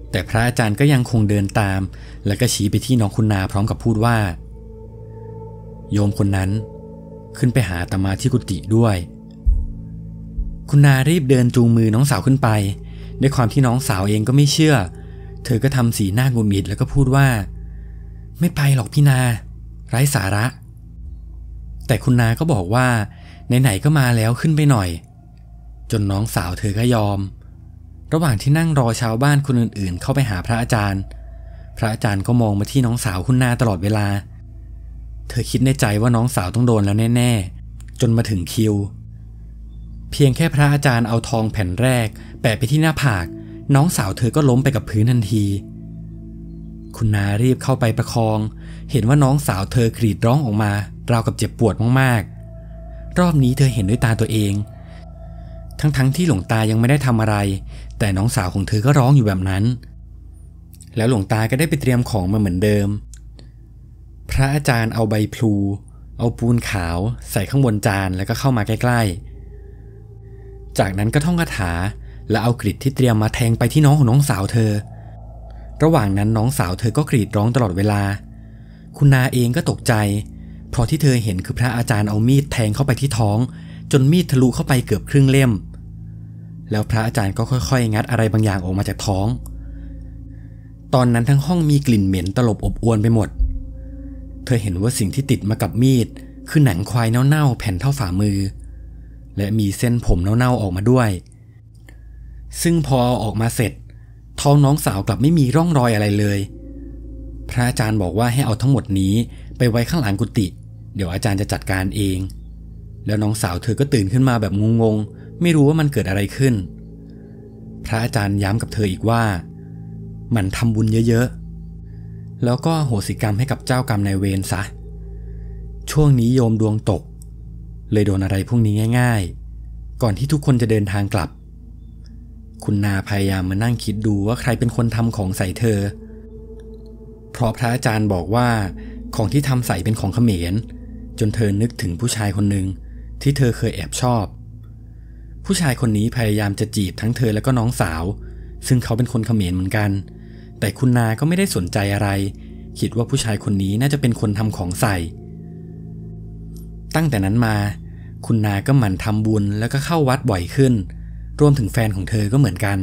A: แต่พระอาจารย์ก็ยังคงเดินตามแล้วก็ชี้ไปที่น้องคุณนาพร้อมกับพูดว่าโยมคนนั้นขึ้นไปหาอาตมาที่กุฏิด้วยคุณนารีบเดินจูงมือน้องสาวขึ้นไปด้วยความที่น้องสาวเองก็ไม่เชื่อเธอก็ทำสีหน้าหงุดหงิดแล้วก็พูดว่าไม่ไปหรอกพี่นาไร้สาระแต่คุณนาก็บอกว่าไหนๆก็มาแล้วขึ้นไปหน่อยจนน้องสาวเธอก็ยอมระหว่างที่นั่งรอชาวบ้านคนอื่นๆเข้าไปหาพระอาจารย์พระอาจารย์ก็มองมาที่น้องสาวคุณนาตลอดเวลาเธอคิดในใจว่าน้องสาวต้องโดนแล้วแน่ๆจนมาถึงคิวเพียงแค่พระอาจารย์เอาทองแผ่นแรกแปะไปที่หน้าผากน้องสาวเธอก็ล้มไปกับพื้นทันทีคุณนารีบเข้าไปประคองเห็นว่าน้องสาวเธอกรีดร้องออกมาราวกับเจ็บปวดมากๆรอบนี้เธอเห็นด้วยตาตัวเองทั้งๆ ท, ที่หลวงตายังไม่ได้ทำอะไรแต่น้องสาวของเธอก็ร้องอยู่แบบนั้นแล้วหลวงตาก็ได้ไปเตรียมของมาเหมือนเดิมพระอาจารย์เอาใบพลูเอาปูนขาวใส่ข้างบนจานแล้วก็เข้ามาใกล้ๆจากนั้นก็ท่องคาถาและเอากริดที่เตรียมมาแทงไปที่น้องของน้องสาวเธอระหว่างนั้นน้องสาวเธอก็กรีดร้องตลอดเวลาคุณนาเองก็ตกใจเพราะที่เธอเห็นคือพระอาจารย์เอามีดแทงเข้าไปที่ท้องจนมีดทะลุเข้าไปเกือบครึ่งเล่มแล้วพระอาจารย์ก็ค่อยๆงัดอะไรบางอย่างออกมาจากท้องตอนนั้นทั้งห้องมีกลิ่นเหม็นตลบอบอวนไปหมดเธอเห็นว่าสิ่งที่ติดมากับมีดคือหนังควายเน่าๆแผ่นเท่าฝ่ามือและมีเส้นผมเน่าๆออกมาด้วยซึ่งพอออกมาเสร็จท้องน้องสาวกลับไม่มีร่องรอยอะไรเลยพระอาจารย์บอกว่าให้เอาทั้งหมดนี้ไปไว้ข้างหลังกุฏิเดี๋ยวอาจารย์จะจัดการเองแล้วน้องสาวเธอก็ตื่นขึ้นมาแบบงงๆไม่รู้ว่ามันเกิดอะไรขึ้นพระอาจารย์ย้ำกับเธออีกว่ามันทำบุญเยอะๆแล้วก็โหสิกรรมให้กับเจ้ากรรมนายเวรซะช่วงนี้โยมดวงตกเลยโดนอะไรพวกนี้ง่ายๆก่อนที่ทุกคนจะเดินทางกลับคุณนาพยายามมานั่งคิดดูว่าใครเป็นคนทำของใส่เธอเพราะพระอาจารย์บอกว่าของที่ทำใส่เป็นของเขมรจนเธอนึกถึงผู้ชายคนหนึ่งที่เธอเคยแอบชอบผู้ชายคนนี้พยายามจะจีบทั้งเธอและก็น้องสาวซึ่งเขาเป็นคนเขมรเหมือนกันแต่คุณนาก็ไม่ได้สนใจอะไรคิดว่าผู้ชายคนนี้น่าจะเป็นคนทำของใส่ตั้งแต่นั้นมาคุณนาก็หมั่นทำบุญแล้วก็เข้าวัดบ่อยขึ้นรวมถึงแฟนของเธอก็เหมือนกัน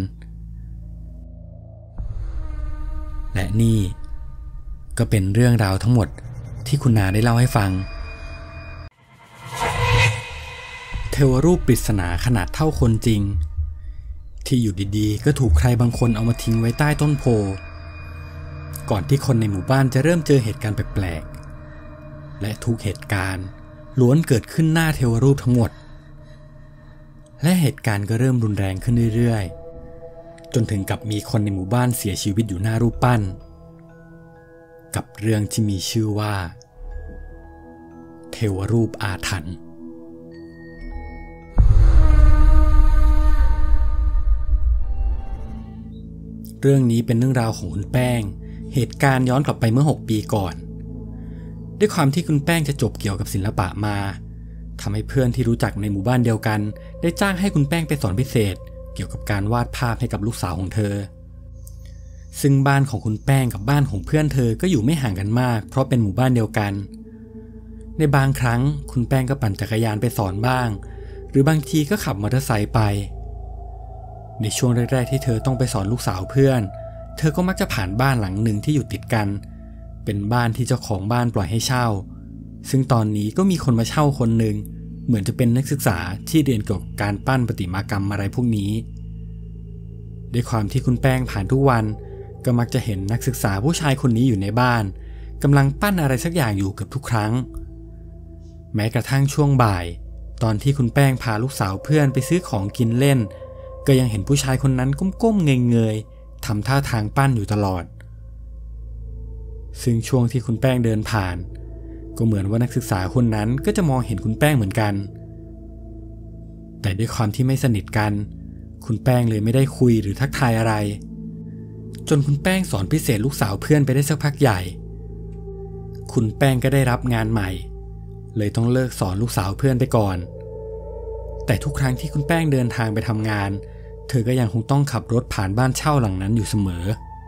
A: และนี่ก็เป็นเรื่องราวทั้งหมดที่คุณนาได้เล่าให้ฟังเทวรูปปริศนาขนาดเท่าคนจริงที่อยู่ดีๆก็ถูกใครบางคนเอามาทิ้งไว้ใต้ต้นโพก่อนที่คนในหมู่บ้านจะเริ่มเจอเหตุการณ์แปลกๆและทุกเหตุการณ์ล้วนเกิดขึ้นหน้าเทวรูปทั้งหมดและเหตุการณ์ก็เริ่มรุนแรงขึ้นเรื่อยๆจนถึงกับมีคนในหมู่บ้านเสียชีวิตอยู่หน้ารูปปั้นกับเรื่องที่มีชื่อว่าเทวรูปอาถรรพ์เรื่องนี้เป็นเรื่องราวของคุณแป้งเหตุการณ์ย้อนกลับไปเมื่อหกปีก่อนด้วยความที่คุณแป้งจะจบเกี่ยวกับศิลปะมาทำให้เพื่อนที่รู้จักในหมู่บ้านเดียวกันได้จ้างให้คุณแป้งไปสอนพิเศษเกี่ยวกับการวาดภาพให้กับลูกสาวของเธอซึ่งบ้านของคุณแป้งกับบ้านของเพื่อนเธอก็อยู่ไม่ห่างกันมากเพราะเป็นหมู่บ้านเดียวกันในบางครั้งคุณแป้งก็ปั่นจักรยานไปสอนบ้างหรือบางทีก็ขับมอเตอร์ไซค์ไปในช่วงแรกๆที่เธอต้องไปสอนลูกสาวเพื่อนเธอก็มักจะผ่านบ้านหลังหนึ่งที่อยู่ติดกันเป็นบ้านที่เจ้าของบ้านปล่อยให้เช่าซึ่งตอนนี้ก็มีคนมาเช่าคนหนึ่งเหมือนจะเป็นนักศึกษาที่เรียนเกี่ยวกับการปั้นประติมากรรมอะไรพวกนี้ด้วยความที่คุณแป้งผ่านทุกวันก็มักจะเห็นนักศึกษาผู้ชายคนนี้อยู่ในบ้านกำลังปั้นอะไรสักอย่างอยู่เกือบทุกครั้งแม้กระทั่งช่วงบ่ายตอนที่คุณแป้งพาลูกสาวเพื่อนไปซื้อของกินเล่นก็ยังเห็นผู้ชายคนนั้นก้มๆเงยๆทำท่าทางปั้นอยู่ตลอดซึ่งช่วงที่คุณแป้งเดินผ่านก็เหมือนว่านักศึกษาคนนั้นก็จะมองเห็นคุณแป้งเหมือนกันแต่ด้วยความที่ไม่สนิทกันคุณแป้งเลยไม่ได้คุยหรือทักทายอะไรจนคุณแป้งสอนพิเศษลูกสาวเพื่อนไปได้สักพักใหญ่คุณแป้งก็ได้รับงานใหม่เลยต้องเลิกสอนลูกสาวเพื่อนไปก่อนแต่ทุกครั้งที่คุณแป้งเดินทางไปทำงานเธอก็ยังคงต้องขับรถผ่านบ้านเช่าหลังนั้นอยู่เสมอ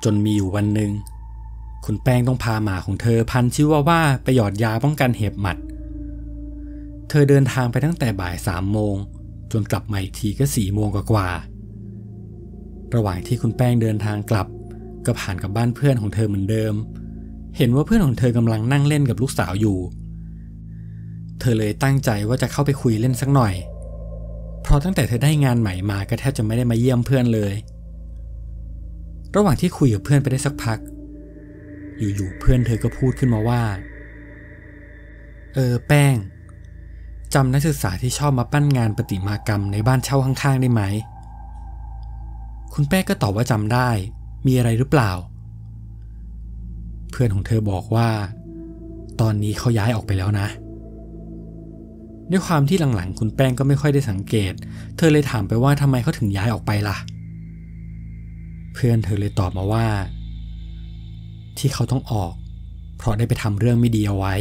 A: จนมีอยู่วันหนึ่งคุณแป้งต้องพาหมาของเธอพันธุ์ชิวาว่าไปหยอดยาป้องกันเห็บหมัดเธอเดินทางไปตั้งแต่บ่ายสามโมงจนกลับมาอีกทีก็สี่โมงกว่าๆระหว่างที่คุณแป้งเดินทางกลับก็ผ่านกับบ้านเพื่อนของเธอเหมือนเดิมเห็นว่าเพื่อนของเธอกำลังนั่งเล่นกับลูกสาวอยู่เธอเลยตั้งใจว่าจะเข้าไปคุยเล่นสักหน่อยเพราะตั้งแต่เธอได้งานใหม่มาก็แทบจะไม่ได้มาเยี่ยมเพื่อนเลยระหว่างที่คุยกับเพื่อนไปได้สักพักอยู่ๆเพื่อนเธอก็พูดขึ้นมาว่าเออแป้งจำนักศึกษาที่ชอบมาปั้นงานประติมากรรมในบ้านเช่าข้างๆได้ไหมคุณแป้งก็ตอบว่าจำได้มีอะไรหรือเปล่าเพื่อนของเธอบอกว่าตอนนี้เขาย้ายออกไปแล้วนะด้วยความที่หลังๆคุณแป้งก็ไม่ค่อยได้สังเกตเธอเลยถามไปว่าทำไมเขาถึงย้ายออกไปล่ะเพื่อนเธอเลยตอบมาว่าที่เขาต้องออกเพราะได้ไปทำเรื่องไม่ดีเอาไว้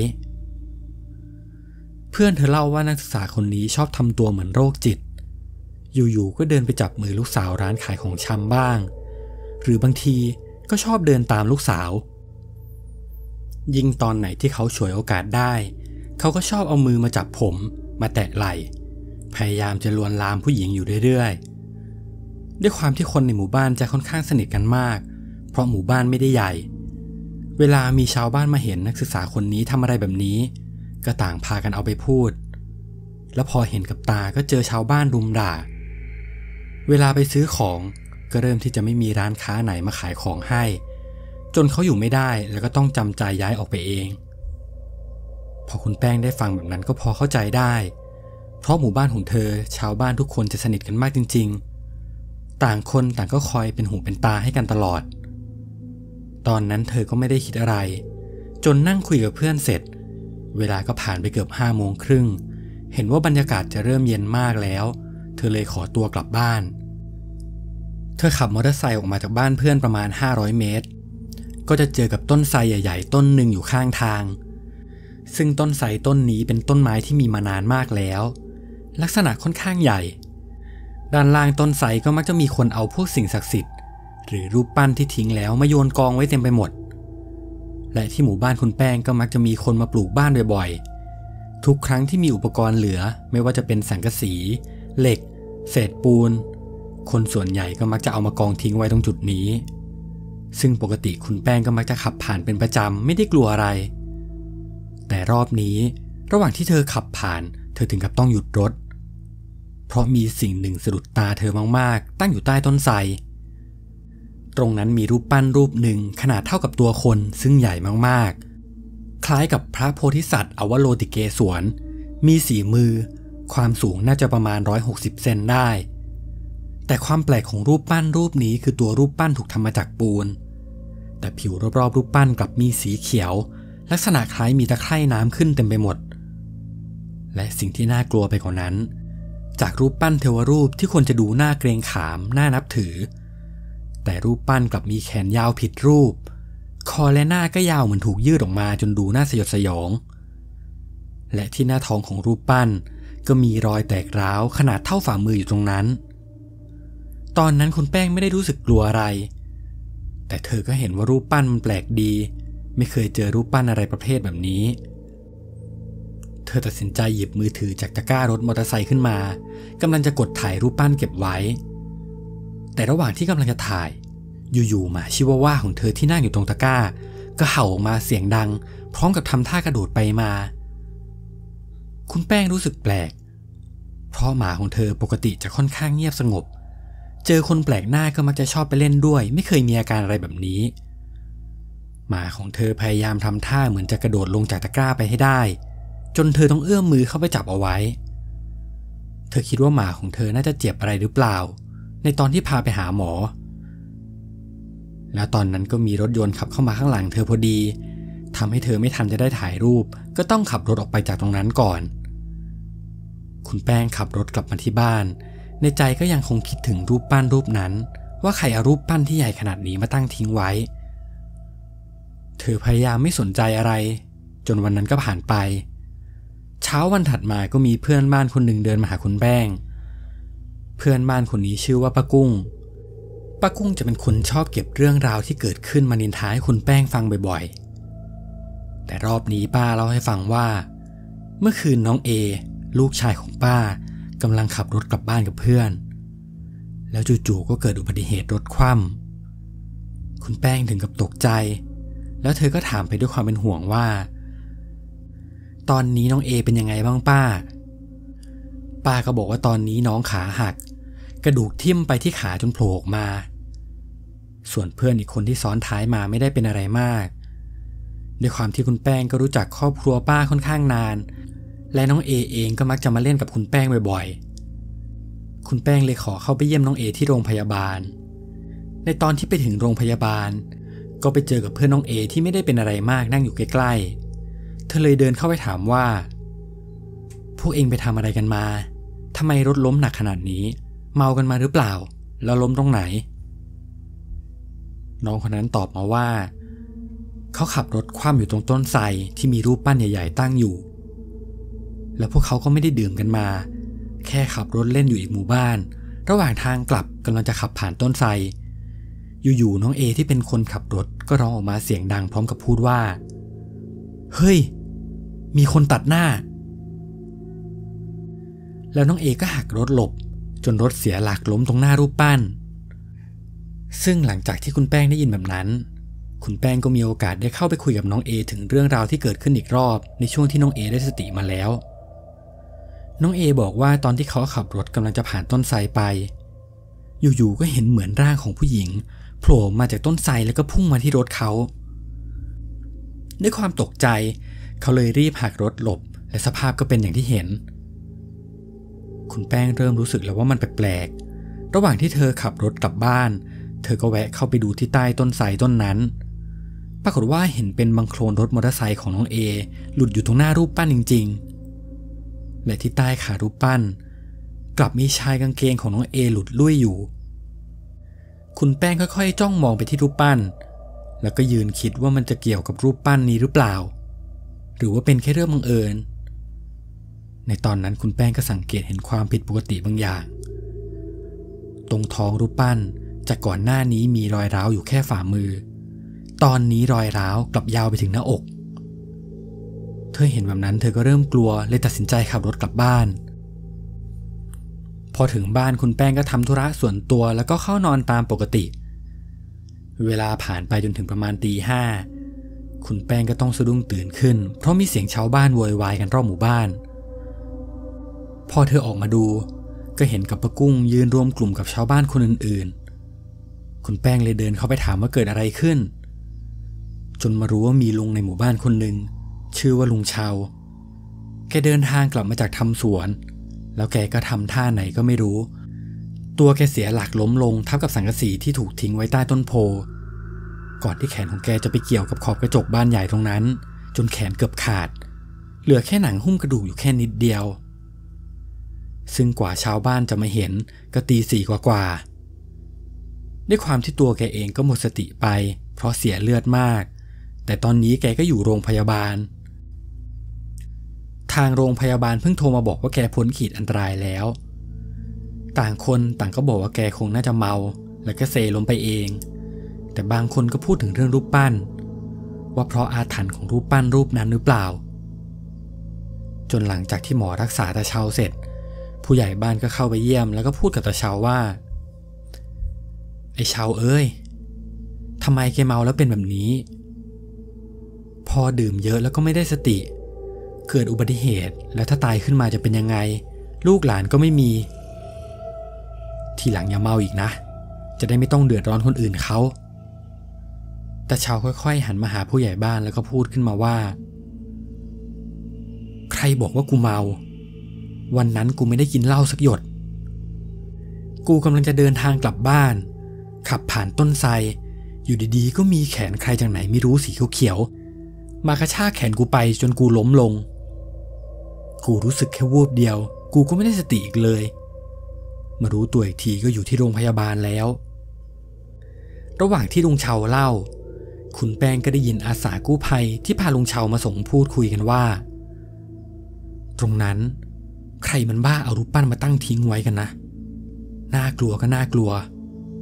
A: เพื่อนเธอเล่าว่านักศึกษาคนนี้ชอบทำตัวเหมือนโรคจิตอยู่ๆก็เดินไปจับมือลูกสาวร้านขายของชำบ้างหรือบางทีก็ชอบเดินตามลูกสาวยิ่งตอนไหนที่เขาฉวยโอกาสได้เขาก็ชอบเอามือมาจับผมมาแตะไหล่พยายามจะลวนลามผู้หญิงอยู่เรื่อยๆด้วยความที่คนในหมู่บ้านจะค่อนข้างสนิทกันมากเพราะหมู่บ้านไม่ได้ใหญ่เวลามีชาวบ้านมาเห็นนักศึกษาคนนี้ทำอะไรแบบนี้ก็ต่างพากันเอาไปพูดแล้วพอเห็นกับตาก็เจอชาวบ้านรุมด่าเวลาไปซื้อของก็เริ่มที่จะไม่มีร้านค้าไหนมาขายของให้จนเขาอยู่ไม่ได้แล้วก็ต้องจำใจย้ายออกไปเองพอคุณแป้งได้ฟังแบบนั้นก็พอเข้าใจได้เพราะหมู่บ้านของเธอชาวบ้านทุกคนจะสนิทกันมากจริงๆต่างคนต่างก็คอยเป็นหูเป็นตาให้กันตลอดตอนนั้นเธอก็ไม่ได้คิดอะไรจนนั่งคุยกับเพื่อนเสร็จเวลาก็ผ่านไปเกือบห้าโมงครึ่งเห็นว่าบรรยากาศจะเริ่มเย็นมากแล้วเธอเลยขอตัวกลับบ้านเธอขับมอเตอร์ไซค์ออกมาจากบ้านเพื่อนประมาณห้าร้อยเมตรก็จะเจอกับต้นไทรใหญ่ๆต้นหนึ่งอยู่ข้างทางซึ่งต้นไทรต้นนี้เป็นต้นไม้ที่มีมานานมากแล้วลักษณะค่อนข้างใหญ่ด้านล่างต้นไทรก็มักจะมีคนเอาพวกสิ่งศักดิ์สิทธิ์หรือรูปปั้นที่ทิ้งแล้วมาโยนกองไว้เต็มไปหมดและที่หมู่บ้านคุณแป้งก็มักจะมีคนมาปลูกบ้านบ่อยๆทุกครั้งที่มีอุปกรณ์เหลือไม่ว่าจะเป็นสังกะสีเหล็กเศษปูนคนส่วนใหญ่ก็มักจะเอามากองทิ้งไว้ตรงจุดนี้ซึ่งปกติคุณแป้งก็มักจะขับผ่านเป็นประจำไม่ได้กลัวอะไรแต่รอบนี้ระหว่างที่เธอขับผ่านเธอถึงกับต้องหยุดรถเพราะมีสิ่งหนึ่งสะดุดตาเธอมากๆตั้งอยู่ใต้ต้นไทรตรงนั้นมีรูปปั้นรูปหนึ่งขนาดเท่ากับตัวคนซึ่งใหญ่มากๆคล้ายกับพระโพธิสัตว์อวโลติเกศวรมีสี่มือความสูงน่าจะประมาณหนึ่งร้อยหกสิบเซนได้แต่ความแปลกของรูปปั้นรูปนี้คือตัวรูปปั้นถูกทำมาจากปูนแต่ผิวรอบๆรูปปั้นกลับมีสีเขียวลักษณะคล้ายมีตะไคร่น้ำขึ้นเต็มไปหมดและสิ่งที่น่ากลัวไปกว่านั้นจากรูปปั้นเทวรูปที่ควรจะดูน่าเกรงขามน่านับถือแต่รูปปั้นกลับมีแขนยาวผิดรูปคอและหน้าก็ยาวเหมือนถูกยืดออกมาจนดูน่าสยดสยองและที่หน้าท้องของรูปปั้นก็มีรอยแตกร้าวขนาดเท่าฝ่ามืออยู่ตรงนั้นตอนนั้นคุณแป้งไม่ได้รู้สึกกลัวอะไรแต่เธอก็เห็นว่ารูปปั้นมันแปลกดีไม่เคยเจอรูปปั้นอะไรประเภทแบบนี้เธอตัดสินใจหยิบมือถือจากตะกร้ารถมอเตอร์ไซค์ขึ้นมากำลังจะกดถ่ายรูปปั้นเก็บไว้แต่ระหว่างที่กำลังจะถ่ายอยู่ๆหมาชิวาว่าของเธอที่นั่งอยู่ตรงตะกร้าก็เห่าออกมาเสียงดังพร้อมกับทำท่ากระโดดไปมาคุณแป้งรู้สึกแปลกเพราะหมาของเธอปกติจะค่อนข้างเงียบสงบเจอคนแปลกหน้าก็มักจะชอบไปเล่นด้วยไม่เคยมีอาการอะไรแบบนี้หมาของเธอพยายามทำท่าเหมือนจะกระโดดลงจากตะกร้าไปให้ได้จนเธอต้องเอื้อมมือเข้าไปจับเอาไว้เธอคิดว่าหมาของเธอน่าจะเจ็บอะไรหรือเปล่าในตอนที่พาไปหาหมอแล้วตอนนั้นก็มีรถยนต์ขับเข้ามาข้างหลังเธอพอดีทำให้เธอไม่ทันจะได้ถ่ายรูปก็ต้องขับรถออกไปจากตรงนั้นก่อนคุณแป้งขับรถกลับมาที่บ้านในใจก็ยังคงคิดถึงรูปปั้นรูปนั้นว่าใครเอารูปปั้นที่ใหญ่ขนาดนี้มาตั้งทิ้งไว้เธอพยายามไม่สนใจอะไรจนวันนั้นก็ผ่านไปเช้าวันถัดมาก็มีเพื่อนบ้านคนหนึ่งเดินมาหาคุณแป้งเพื่อนบ้านคนนี้ชื่อว่าป้ากุ้งปป้ากุ้งจะเป็นคนชอบเก็บเรื่องราวที่เกิดขึ้นมานินทาให้คุณแป้งฟังบ่อยๆแต่รอบนี้ป้าเล่าให้ฟังว่าเมื่อคืนน้องเอลูกชายของป้ากำลังขับรถกลับบ้านกับเพื่อนแล้วจู่ๆก็เกิดอุบัติเหตุรถคว่ำคุณแป้งถึงกับตกใจแล้วเธอก็ถามไปด้วยความเป็นห่วงว่าตอนนี้น้องเอเป็นยังไงบ้างป้าป้าก็บอกว่าตอนนี้น้องขาหักกระดูกทิ่มไปที่ขาจนโผล่ออกมาส่วนเพื่อนอีกคนที่ซ้อนท้ายมาไม่ได้เป็นอะไรมากด้วยความที่คุณแป้งก็รู้จักครอบครัวป้าค่อนข้างนานและน้องเอเองก็มักจะมาเล่นกับคุณแป้งบ่อยๆคุณแป้งเลยขอเข้าไปเยี่ยมน้องเอที่โรงพยาบาลในตอนที่ไปถึงโรงพยาบาลก็ไปเจอกับเพื่อนน้องเอที่ไม่ได้เป็นอะไรมากนั่งอยู่ใกล้ๆเธอเลยเดินเข้าไปถามว่าพวกเองไปทำอะไรกันมาทำไมรถล้มหนักขนาดนี้เมากันมาหรือเปล่าแล้วล้มตรงไหนน้องคนนั้นตอบมาว่าเขาขับรถคว่ำอยู่ตรงต้นไทรที่มีรูปปั้นใหญ่ๆตั้งอยู่แล้วพวกเขาก็ไม่ได้ดื่มกันมาแค่ขับรถเล่นอยู่อีกหมู่บ้านระหว่างทางกลับกำลังจะขับผ่านต้นไทรอยู่ๆน้องเอที่เป็นคนขับรถก็ร้องออกมาเสียงดังพร้อมกับพูดว่าเฮ้ยมีคนตัดหน้าแล้วน้องเอก็หักรถหลบจนรถเสียหลักล้มตรงหน้ารูปปั้นซึ่งหลังจากที่คุณแป้งได้ยินแบบนั้นคุณแป้งก็มีโอกาสได้เข้าไปคุยกับน้องเอถึงเรื่องราวที่เกิดขึ้นอีกรอบในช่วงที่น้องเอได้สติมาแล้วน้องเอบอกว่าตอนที่เขาขับรถกำลังจะผ่านต้นไทรไปอยู่ๆก็เห็นเหมือนร่างของผู้หญิงโผล่มาจากต้นไทรแล้วก็พุ่งมาที่รถเขาด้วยความตกใจเขาเลยรีบหักรถหลบและสภาพก็เป็นอย่างที่เห็นคุณแป้งเริ่มรู้สึกแล้วว่ามันแปลกๆระหว่างที่เธอขับรถกลับบ้านเธอก็แวะเข้าไปดูที่ใต้ต้นไทรต้นนั้นปรากฏว่าเห็นเป็นบังโคลนรถมอเตอร์ไซค์ของน้องเอหลุดอยู่ตรงหน้ารูปปั้นจริงๆและที่ใต้ขารูปปั้นกลับมีชายกางเกงของน้องเอหลุดลุ่ยอยู่คุณแป้งค่อยๆจ้องมองไปที่รูปปั้นแล้วก็ยืนคิดว่ามันจะเกี่ยวกับรูปปั้นนี้หรือเปล่าหรือว่าเป็นแค่เรื่องบังเอิญในตอนนั้นคุณแป้งก็สังเกตเห็นความผิดปกติบางอย่างตรงท้องรูปปั้นจากก่อนหน้านี้มีรอยร้าวอยู่แค่ฝ่ามือตอนนี้รอยร้าวกลับยาวไปถึงหน้าอกเธอเห็นแบบนั้นเธอก็เริ่มกลัวเลยตัดสินใจขับรถกลับบ้านพอถึงบ้านคุณแป้งก็ทำธุระส่วนตัวแล้วก็เข้านอนตามปกติเวลาผ่านไปจนถึงประมาณตีห้าคุณแป้งก็ต้องสะดุ้งตื่นขึ้นเพราะมีเสียงชาวบ้านโวยวายกันรอบหมู่บ้านพอเธอออกมาดูก็เห็นกับป้ากุ้งยืนรวมกลุ่มกับชาวบ้านคนอื่นๆคุณแป้งเลยเดินเข้าไปถามว่าเกิดอะไรขึ้นจนมารู้ว่ามีลุงในหมู่บ้านคนหนึ่งชื่อว่าลุงชาวแกเดินทางกลับมาจากทำสวนแล้วแกก็ทำท่าไหนก็ไม่รู้ตัวแกเสียหลักล้มลงทับกับสังกะสีที่ถูกทิ้งไว้ใต้ต้นโพก่อนที่แขนของแกจะไปเกี่ยวกับขอบกระจกบานใหญ่ตรงนั้นจนแขนเกือบขาดเหลือแค่หนังหุ้มกระดูกอยู่แค่นิดเดียวซึ่งกว่าชาวบ้านจะมาเห็นก็ตีสี่กว่าๆด้วยความที่ตัวแกเองก็หมดสติไปเพราะเสียเลือดมากแต่ตอนนี้แกก็อยู่โรงพยาบาลทางโรงพยาบาลเพิ่งโทรมาบอกว่าแกพ้นขีดอันตรายแล้วต่างคนต่างก็บอกว่าแกคงน่าจะเมาแล้วก็เซล้มไปเองแต่บางคนก็พูดถึงเรื่องรูปปั้นว่าเพราะอาถรรพ์ของรูปปั้นรูปนั้นหรือเปล่าจนหลังจากที่หมอรักษาตาเชาเสร็จผู้ใหญ่บ้านก็เข้าไปเยี่ยมแล้วก็พูดกับตาเชาว่าไอ้เชาเอ้ยทำไมแกเมาแล้วเป็นแบบนี้พอดื่มเยอะแล้วก็ไม่ได้สติเกิดอุบัติเหตุแล้วถ้าตายขึ้นมาจะเป็นยังไงลูกหลานก็ไม่มีทีหลังอย่าเมาอีกนะจะได้ไม่ต้องเดือดร้อนคนอื่นเขาตาเชาค่อยๆหันมาหาผู้ใหญ่บ้านแล้วก็พูดขึ้นมาว่าใครบอกว่ากูเมาวันนั้นกูไม่ได้กินเหล้าสักหยดกูกำลังจะเดินทางกลับบ้านขับผ่านต้นไทรอยู่ดีๆก็มีแขนใครจากไหนไม่รู้สีเขียวๆมากระชากแขนกูไปจนกูล้มลงกูรู้สึกแค่วูบเดียวกูก็ไม่ได้สติอีกเลยมารู้ตัวอีกทีก็อยู่ที่โรงพยาบาลแล้วระหว่างที่ลุงเชาเล่าคุณแป้งก็ได้ยินอาสากู้ภัยที่พาลุงเชามาส่งพูดคุยกันว่าตรงนั้นใครมันบ้าเอารูปปั้นมาตั้งทิ้งไว้กันนะน่ากลัวก็น่ากลัว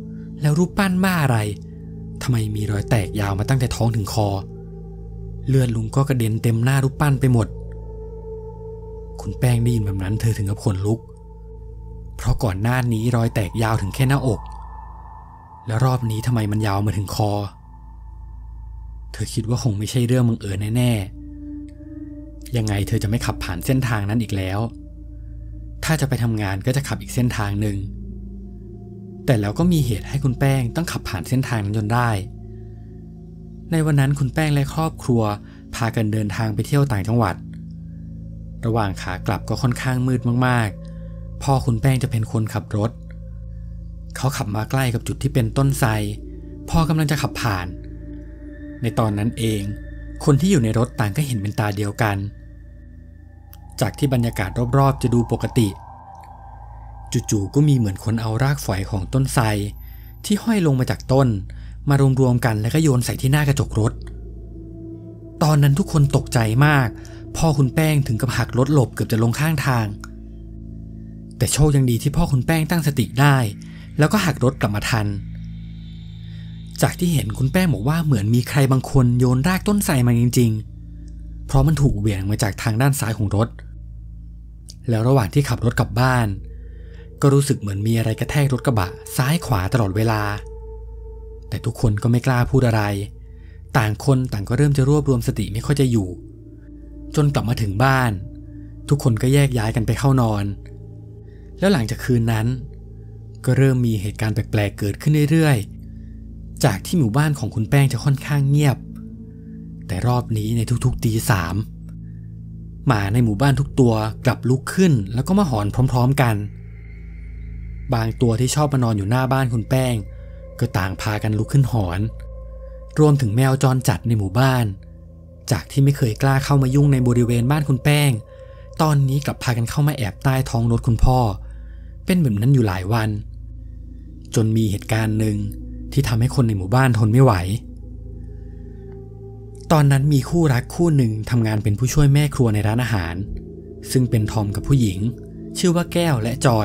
A: แล้วรูปปั้นบ้าอะไรทำไมมีรอยแตกยาวมาตั้งแต่ท้องถึงคอเลือดลุงก็กระเด็นเต็มหน้ารูปปั้นไปหมดคุณแป้งได้ยินแบบนั้นเธอถึงกับขนลุกเพราะก่อนหน้านี้รอยแตกยาวถึงแค่หน้าอกแล้วรอบนี้ทำไมมันยาวมาถึงคอเธอคิดว่าคงไม่ใช่เรื่องบังเอิญแน่ๆยังไงเธอจะไม่ขับผ่านเส้นทางนั้นอีกแล้วถ้าจะไปทำงานก็จะขับอีกเส้นทางหนึ่งแต่แล้วก็มีเหตุให้คุณแป้งต้องขับผ่านเส้นทางนั้นจนได้ในวันนั้นคุณแป้งและครอบครัวพากันเดินทางไปเที่ยวต่างจังหวัดระหว่างขากลับก็ค่อนข้างมืดมากๆพ่อคุณแป้งจะเป็นคนขับรถเขาขับมาใกล้กับจุดที่เป็นต้นไทรพ่อกำลังจะขับผ่านในตอนนั้นเองคนที่อยู่ในรถต่างก็เห็นเป็นตาเดียวกันจากที่บรรยากาศรอบๆจะดูปกติจู่ๆก็มีเหมือนคนเอารากฝอยของต้นไทรที่ห้อยลงมาจากต้นมารวมๆกันแล้วก็โยนใส่ที่หน้ากระจกรถตอนนั้นทุกคนตกใจมากพ่อคุณแป้งถึงกับหักรถหลบเกือบจะลงข้างทางแต่โชคยังดีที่พ่อคุณแป้งตั้งสติได้แล้วก็หักรถกลับมาทันจากที่เห็นคุณแป้งบอกว่าเหมือนมีใครบางคนโยนรากต้นไทรมาจริงๆเพราะมันถูกเหวี่ยงมาจากทางด้านซ้ายของรถแล้วระหว่างที่ขับรถกลับบ้านก็รู้สึกเหมือนมีอะไรกระแทกรถกระบะซ้ายขวาตลอดเวลาแต่ทุกคนก็ไม่กล้าพูดอะไรต่างคนต่างก็เริ่มจะรวบรวมสติไม่ค่อยจะอยู่จนกลับมาถึงบ้านทุกคนก็แยกย้ายกันไปเข้านอนแล้วหลังจากคืนนั้นก็เริ่มมีเหตุการณ์แปลกๆเกิดขึ้นเรื่อยๆจากที่หมู่บ้านของคุณแป้งจะค่อนข้างเงียบแต่รอบนี้ในทุกๆตีสามหมาในหมู่บ้านทุกตัวกลับลุกขึ้นแล้วก็มาหอนพร้อมๆกันบางตัวที่ชอบมานอนอยู่หน้าบ้านคุณแป้งก็ต่างพากันลุกขึ้นหอนรวมถึงแมวจรจัดในหมู่บ้านจากที่ไม่เคยกล้าเข้ามายุ่งในบริเวณบ้านคุณแป้งตอนนี้กลับพากันเข้ามาแอบใต้ท้องรถคุณพ่อเป็นแบบนั้นอยู่หลายวันจนมีเหตุการณ์หนึ่งที่ทำให้คนในหมู่บ้านทนไม่ไหวตอนนั้นมีคู่รักคู่หนึ่งทำงานเป็นผู้ช่วยแม่ครัวในร้านอาหารซึ่งเป็นทอมกับผู้หญิงชื่อว่าแก้วและจอย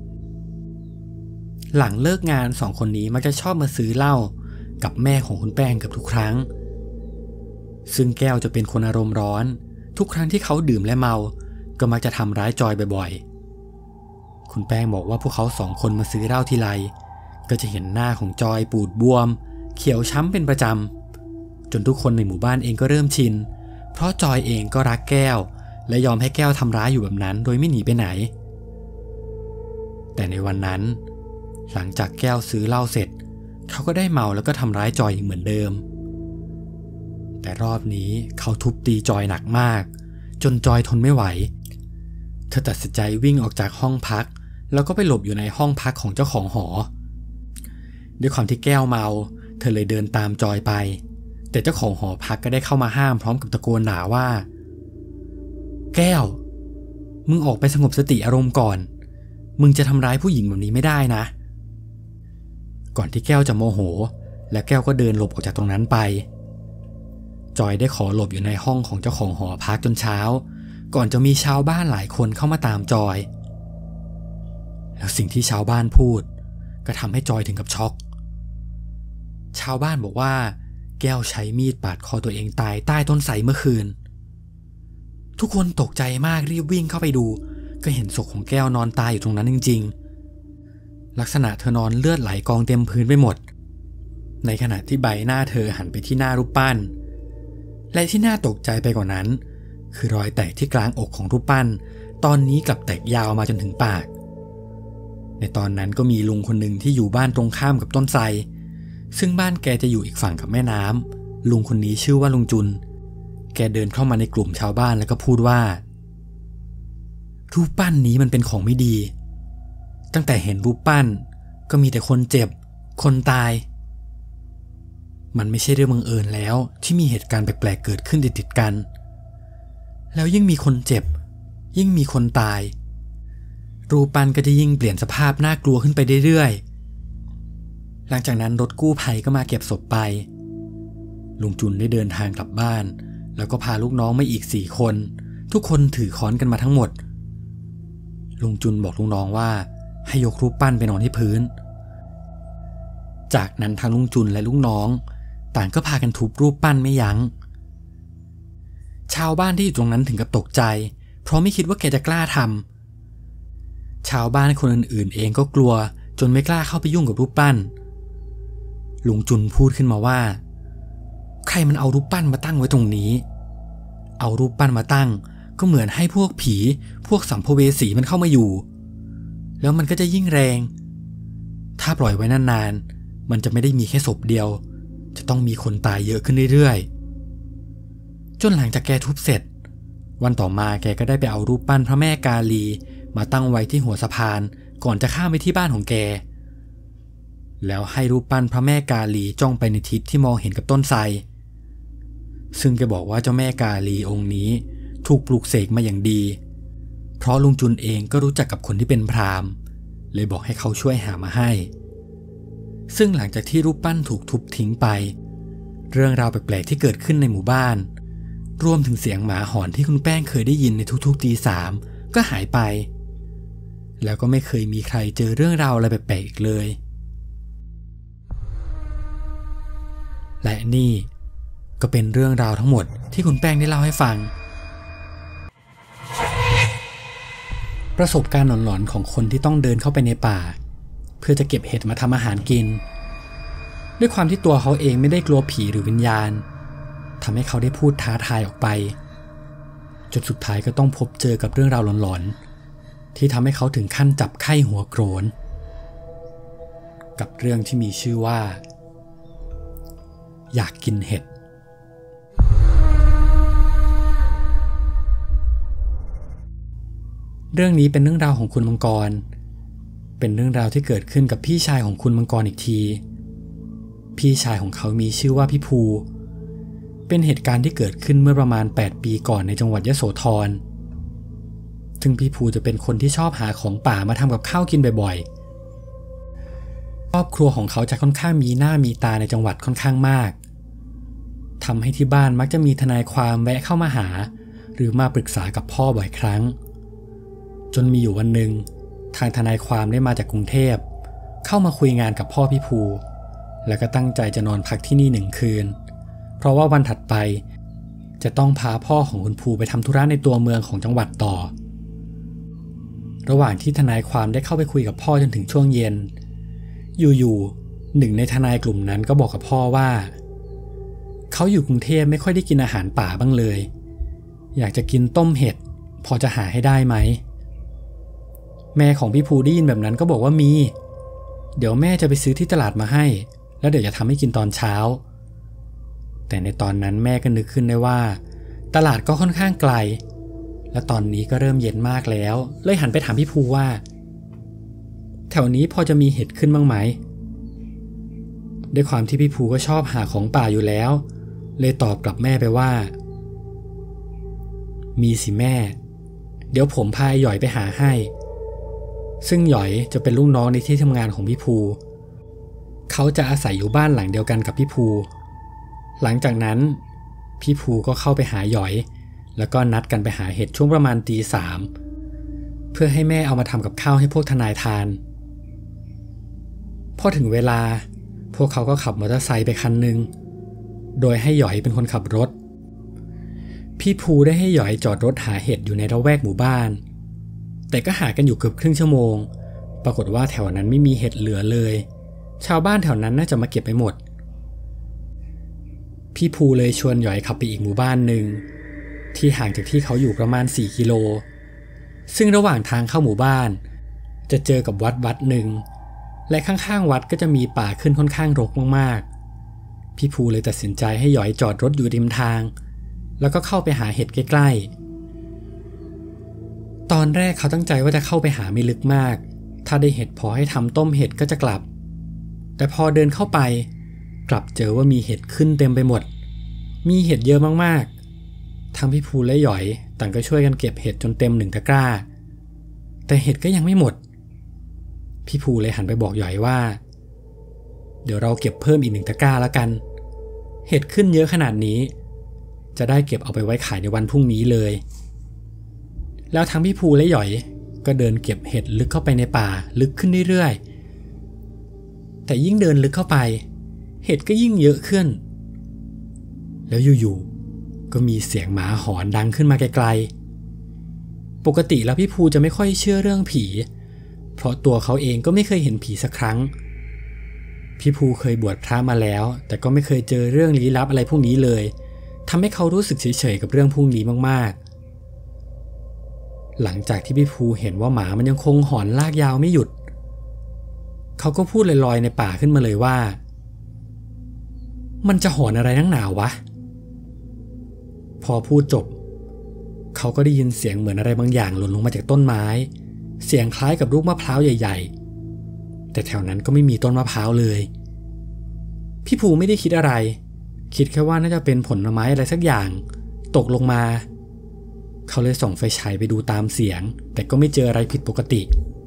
A: หลังเลิกงานสองคนนี้มักจะชอบมาซื้อเหล้ากับแม่ของคุณแป้งกับทุกครั้งซึ่งแก้วจะเป็นคนอารมณ์ร้อนทุกครั้งที่เขาดื่มและเมาก็มักจะทำร้ายจอยบ่อยๆคุณแป้งบอกว่าพวกเขาสองคนมาซื้อเหล้าทีไรก็จะเห็นหน้าของจอยปูดบวมเขียวช้ำเป็นประจำจนทุกคนในหมู่บ้านเองก็เริ่มชินเพราะจอยเองก็รักแก้วและยอมให้แก้วทำร้ายอยู่แบบนั้นโดยไม่หนีไปไหนแต่ในวันนั้นหลังจากแก้วซื้อเหล้าเสร็จเขาก็ได้เมาแล้วก็ทำร้ายจอยเหมือนเดิมแต่รอบนี้เขาทุบตีจอยหนักมากจนจอยทนไม่ไหวเธอตัดสินใจวิ่งออกจากห้องพักแล้วก็ไปหลบอยู่ในห้องพักของเจ้าของหอด้วยความที่แก้วเมาเธอเลยเดินตามจอยไปแต่เจ้าของหอพักก็ได้เข้ามาห้ามพร้อมกับตะโกนด่าว่าแก้วมึงออกไปสงบสติอารมณ์ก่อนมึงจะทำร้ายผู้หญิงแบบนี้ไม่ได้นะก่อนที่แก้วจะโมโหและแก้วก็เดินหลบออกจากตรงนั้นไปจอยได้ขอหลบอยู่ในห้องของเจ้าของหอพักจนเช้าก่อนจะมีชาวบ้านหลายคนเข้ามาตามจอยแล้วสิ่งที่ชาวบ้านพูดก็ทำให้จอยถึงกับช็อกชาวบ้านบอกว่าแก้วใช้มีดปาดคอตัวเองตายใต้ต้นไทรเมื่อคืนทุกคนตกใจมากรีบวิ่งเข้าไปดูก็เห็นศพของแก้วนอนตายอยู่ตรงนั้นจริงๆลักษณะเธอนอนเลือดไหลกองเต็มพื้นไปหมดในขณะที่ใบหน้าเธอหันไปที่หน้ารูปปั้นและที่น่าตกใจไปกว่านั้นคือรอยแตกที่กลางอกของรูปปั้นตอนนี้กลับแตกยาวมาจนถึงปากในตอนนั้นก็มีลุงคนหนึ่งที่อยู่บ้านตรงข้ามกับต้นไทรซึ่งบ้านแกจะอยู่อีกฝั่งกับแม่น้ำลุงคนนี้ชื่อว่าลุงจุนแกเดินเข้ามาในกลุ่มชาวบ้านแล้วก็พูดว่ารูปปั้นนี้มันเป็นของไม่ดีตั้งแต่เห็นรูปปั้นก็มีแต่คนเจ็บคนตายมันไม่ใช่เรื่องบังเอิญแล้วที่มีเหตุการณ์แปลกๆเกิดขึ้นติดๆกันแล้วยิ่งมีคนเจ็บยิ่งมีคนตายรูปปั้นก็จะยิ่งเปลี่ยนสภาพน่ากลัวขึ้นไปเรื่อยๆหลังจากนั้นรถกู้ภัยก็มาเก็บศพไปลุงจุนได้เดินทางกลับบ้านแล้วก็พาลูกน้องมาอีกสี่คนทุกคนถือค้อนกันมาทั้งหมดลุงจุนบอกลูกน้องว่าให้ยกรูปปั้นไปนอนที่พื้นจากนั้นทั้งลุงจุนและลูกน้องต่างก็พากันทุบรูปปั้นไม่ยั้งชาวบ้านที่อยู่ตรงนั้นถึงกับตกใจเพราะไม่คิดว่าแกจะกล้าทำชาวบ้านคนอื่นๆเองก็กลัวจนไม่กล้าเข้าไปยุ่งกับรูปปั้นลุงจุนพูดขึ้นมาว่าใครมันเอารูปปั้นมาตั้งไว้ตรงนี้เอารูปปั้นมาตั้งก็เหมือนให้พวกผีพวกสัมภเวสีมันเข้ามาอยู่แล้วมันก็จะยิ่งแรงถ้าปล่อยไว้นานๆมันจะไม่ได้มีแค่ศพเดียวจะต้องมีคนตายเยอะขึ้นเรื่อยๆจนหลังจากแกทุบเสร็จวันต่อมาแกก็ได้ไปเอารูปปั้นพระแม่กาลีมาตั้งไว้ที่หัวสะพานก่อนจะข้ามไปที่บ้านของแกแล้วให้รูปปั้นพระแม่กาลีจ้องไปในทิศที่มองเห็นกับต้นไทรซึ่งแกบอกว่าเจ้าแม่กาลีองค์นี้ถูกปลูกเสกมาอย่างดีเพราะลุงจุนเองก็รู้จักกับคนที่เป็นพราหมณ์เลยบอกให้เขาช่วยหามาให้ซึ่งหลังจากที่รูปปั้นถูกทุบทิ้งไปเรื่องราวแปลกๆที่เกิดขึ้นในหมู่บ้านรวมถึงเสียงหมาหอนที่คุณแป้งเคยได้ยินในทุกๆตีสามก็หายไปแล้วก็ไม่เคยมีใครเจอเรื่องราวอะไรแปลกๆอีกเลยและนี่ก็เป็นเรื่องราวทั้งหมดที่คุณแป้งได้เล่าให้ฟังประสบการณ์หลอนๆของคนที่ต้องเดินเข้าไปในป่าเพื่อจะเก็บเห็ดมาทำอาหารกินด้วยความที่ตัวเขาเองไม่ได้กลัวผีหรือวิญญาณทำให้เขาได้พูดท้าทายออกไปจนสุดท้ายก็ต้องพบเจอกับเรื่องราวหลอนๆที่ทำให้เขาถึงขั้นจับไข้หัวโกรนกับเรื่องที่มีชื่อว่าอยากกินเห็ดเรื่องนี้เป็นเรื่องราวของคุณมังกรเป็นเรื่องราวที่เกิดขึ้นกับพี่ชายของคุณมังกรอีกทีพี่ชายของเขามีชื่อว่าพี่ภูเป็นเหตุการณ์ที่เกิดขึ้นเมื่อประมาณแปดปีก่อนในจังหวัดยโสธรซึ่งพี่ภูจะเป็นคนที่ชอบหาของป่ามาทำกับข้าวกินบ่อยๆครอบครัวของเขาจะค่อนข้างมีหน้ามีตาในจังหวัดค่อนข้างมากทำให้ที่บ้านมักจะมีทนายความแวะเข้ามาหาหรือมาปรึกษากับพ่อบ่อยครั้งจนมีอยู่วันหนึ่งทางทนายความได้มาจากกรุงเทพเข้ามาคุยงานกับพ่อพี่ภูแล้วก็ตั้งใจจะนอนพักที่นี่หนึ่งคืนเพราะว่าวันถัดไปจะต้องพาพ่อของคุณภูไปทำธุระในตัวเมืองของจังหวัดต่อระหว่างที่ทนายความได้เข้าไปคุยกับพ่อจนถึงช่วงเย็นอยู่ๆหนึ่งในทนายกลุ่มนั้นก็บอกกับพ่อว่าเขาอยู่กรุงเทพไม่ค่อยได้กินอาหารป่าบ้างเลยอยากจะกินต้มเห็ดพอจะหาให้ได้ไหมแม่ของพี่ภูได้ยินแบบนั้นก็บอกว่ามีเดี๋ยวแม่จะไปซื้อที่ตลาดมาให้แล้วเดี๋ยวจะทำให้กินตอนเช้าแต่ในตอนนั้นแม่ก็นึกขึ้นได้ว่าตลาดก็ค่อนข้างไกลและตอนนี้ก็เริ่มเย็นมากแล้วเลยหันไปถามพี่ภูว่าแถวนี้พอจะมีเห็ดขึ้นบ้างไหมด้วยความที่พี่ภูก็ชอบหาของป่าอยู่แล้วเลยตอบกลับแม่ไปว่ามีสิแม่เดี๋ยวผมพาหย่อยไปหาให้ซึ่งหย่อยจะเป็นลูกน้องในที่ทำงานของพี่ภูเขาจะอาศัยอยู่บ้านหลังเดียวกันกับพี่ภูหลังจากนั้นพี่ภูก็เข้าไปหาหย่อยแล้วก็นัดกันไปหาเห็ดช่วงประมาณตีสามเพื่อให้แม่เอามาทำกับข้าวให้พวกทนายทานพอถึงเวลาพวกเขาก็ขับมอเตอร์ไซค์ไปคันหนึ่งโดยให้หย่อยเป็นคนขับรถพี่ภูได้ให้หย่อยจอดรถหาเห็ดอยู่ในละแวกหมู่บ้านแต่ก็หากันอยู่เกือบครึ่งชั่วโมงปรากฏว่าแถวนั้นไม่มีเห็ดเหลือเลยชาวบ้านแถวนั้นน่าจะมาเก็บไปหมดพี่ภูเลยชวนหย่อยขับไปอีกหมู่บ้านหนึ่งที่ห่างจากที่เขาอยู่ประมาณสี่กิโลซึ่งระหว่างทางเข้าหมู่บ้านจะเจอกับวัดวัดหนึ่งและข้างๆวัดก็จะมีป่าขึ้นค่อนข้างรกมากๆพี่ภูเลยตัดสินใจให้หย่อยจอดรถอยู่ริมทางแล้วก็เข้าไปหาเห็ดใกล้ๆตอนแรกเขาตั้งใจว่าจะเข้าไปหาไม่ลึกมากถ้าได้เห็ดพอให้ทำต้มเห็ดก็จะกลับแต่พอเดินเข้าไปกลับเจอว่ามีเห็ดขึ้นเต็มไปหมดมีเห็ดเยอะมากๆทั้งพี่ภูและหย่อยต่างก็ช่วยกันเก็บเห็ดจนเต็มหนึ่งตะกร้าแต่เห็ดก็ยังไม่หมดพี่ภูเลยหันไปบอกหย่อยว่าเดี๋ยวเราเก็บเพิ่มอีกหนึ่งตะกร้าแล้วกันเห็ดขึ้นเยอะขนาดนี้จะได้เก็บเอาไปไว้ขายในวันพรุ่งนี้เลยแล้วทั้งพี่ภูและหย่อยก็เดินเก็บเห็ดลึกเข้าไปในป่าลึกขึ้นเรื่อยๆแต่ยิ่งเดินลึกเข้าไปเห็ดก็ยิ่งเยอะขึ้นแล้วอยู่ๆก็มีเสียงหมาหอนดังขึ้นมาไกลๆปกติแล้วพี่ภูจะไม่ค่อยเชื่อเรื่องผีเพราะตัวเขาเองก็ไม่เคยเห็นผีสักครั้งพี่ภูเคยบวชพระมาแล้วแต่ก็ไม่เคยเจอเรื่องลี้ลับอะไรพวกนี้เลยทำให้เขารู้สึกเฉยๆกับเรื่องพวกนี้มากๆหลังจากที่พี่ภูเห็นว่าหมามันยังคงหอนลากยาวไม่หยุดเขาก็พูดลอยๆในป่าขึ้นมาเลยว่ามันจะหอนอะไรนักหนาวะพอพูดจบเขาก็ได้ยินเสียงเหมือนอะไรบางอย่างหล่นลงมาจากต้นไม้เสียงคล้ายกับลูกมะพร้าวใหญ่ๆแต่แถวนั้นก็ไม่มีต้นมะพร้าวเลยพี่ภูไม่ได้คิดอะไรคิดแค่ว่าน่าจะเป็นผลไม้อะไรสักอย่างตกลงมาเขาเลยส่องไฟฉายไปดูตามเสียงแต่ก็ไม่เจออะไรผิดปกติ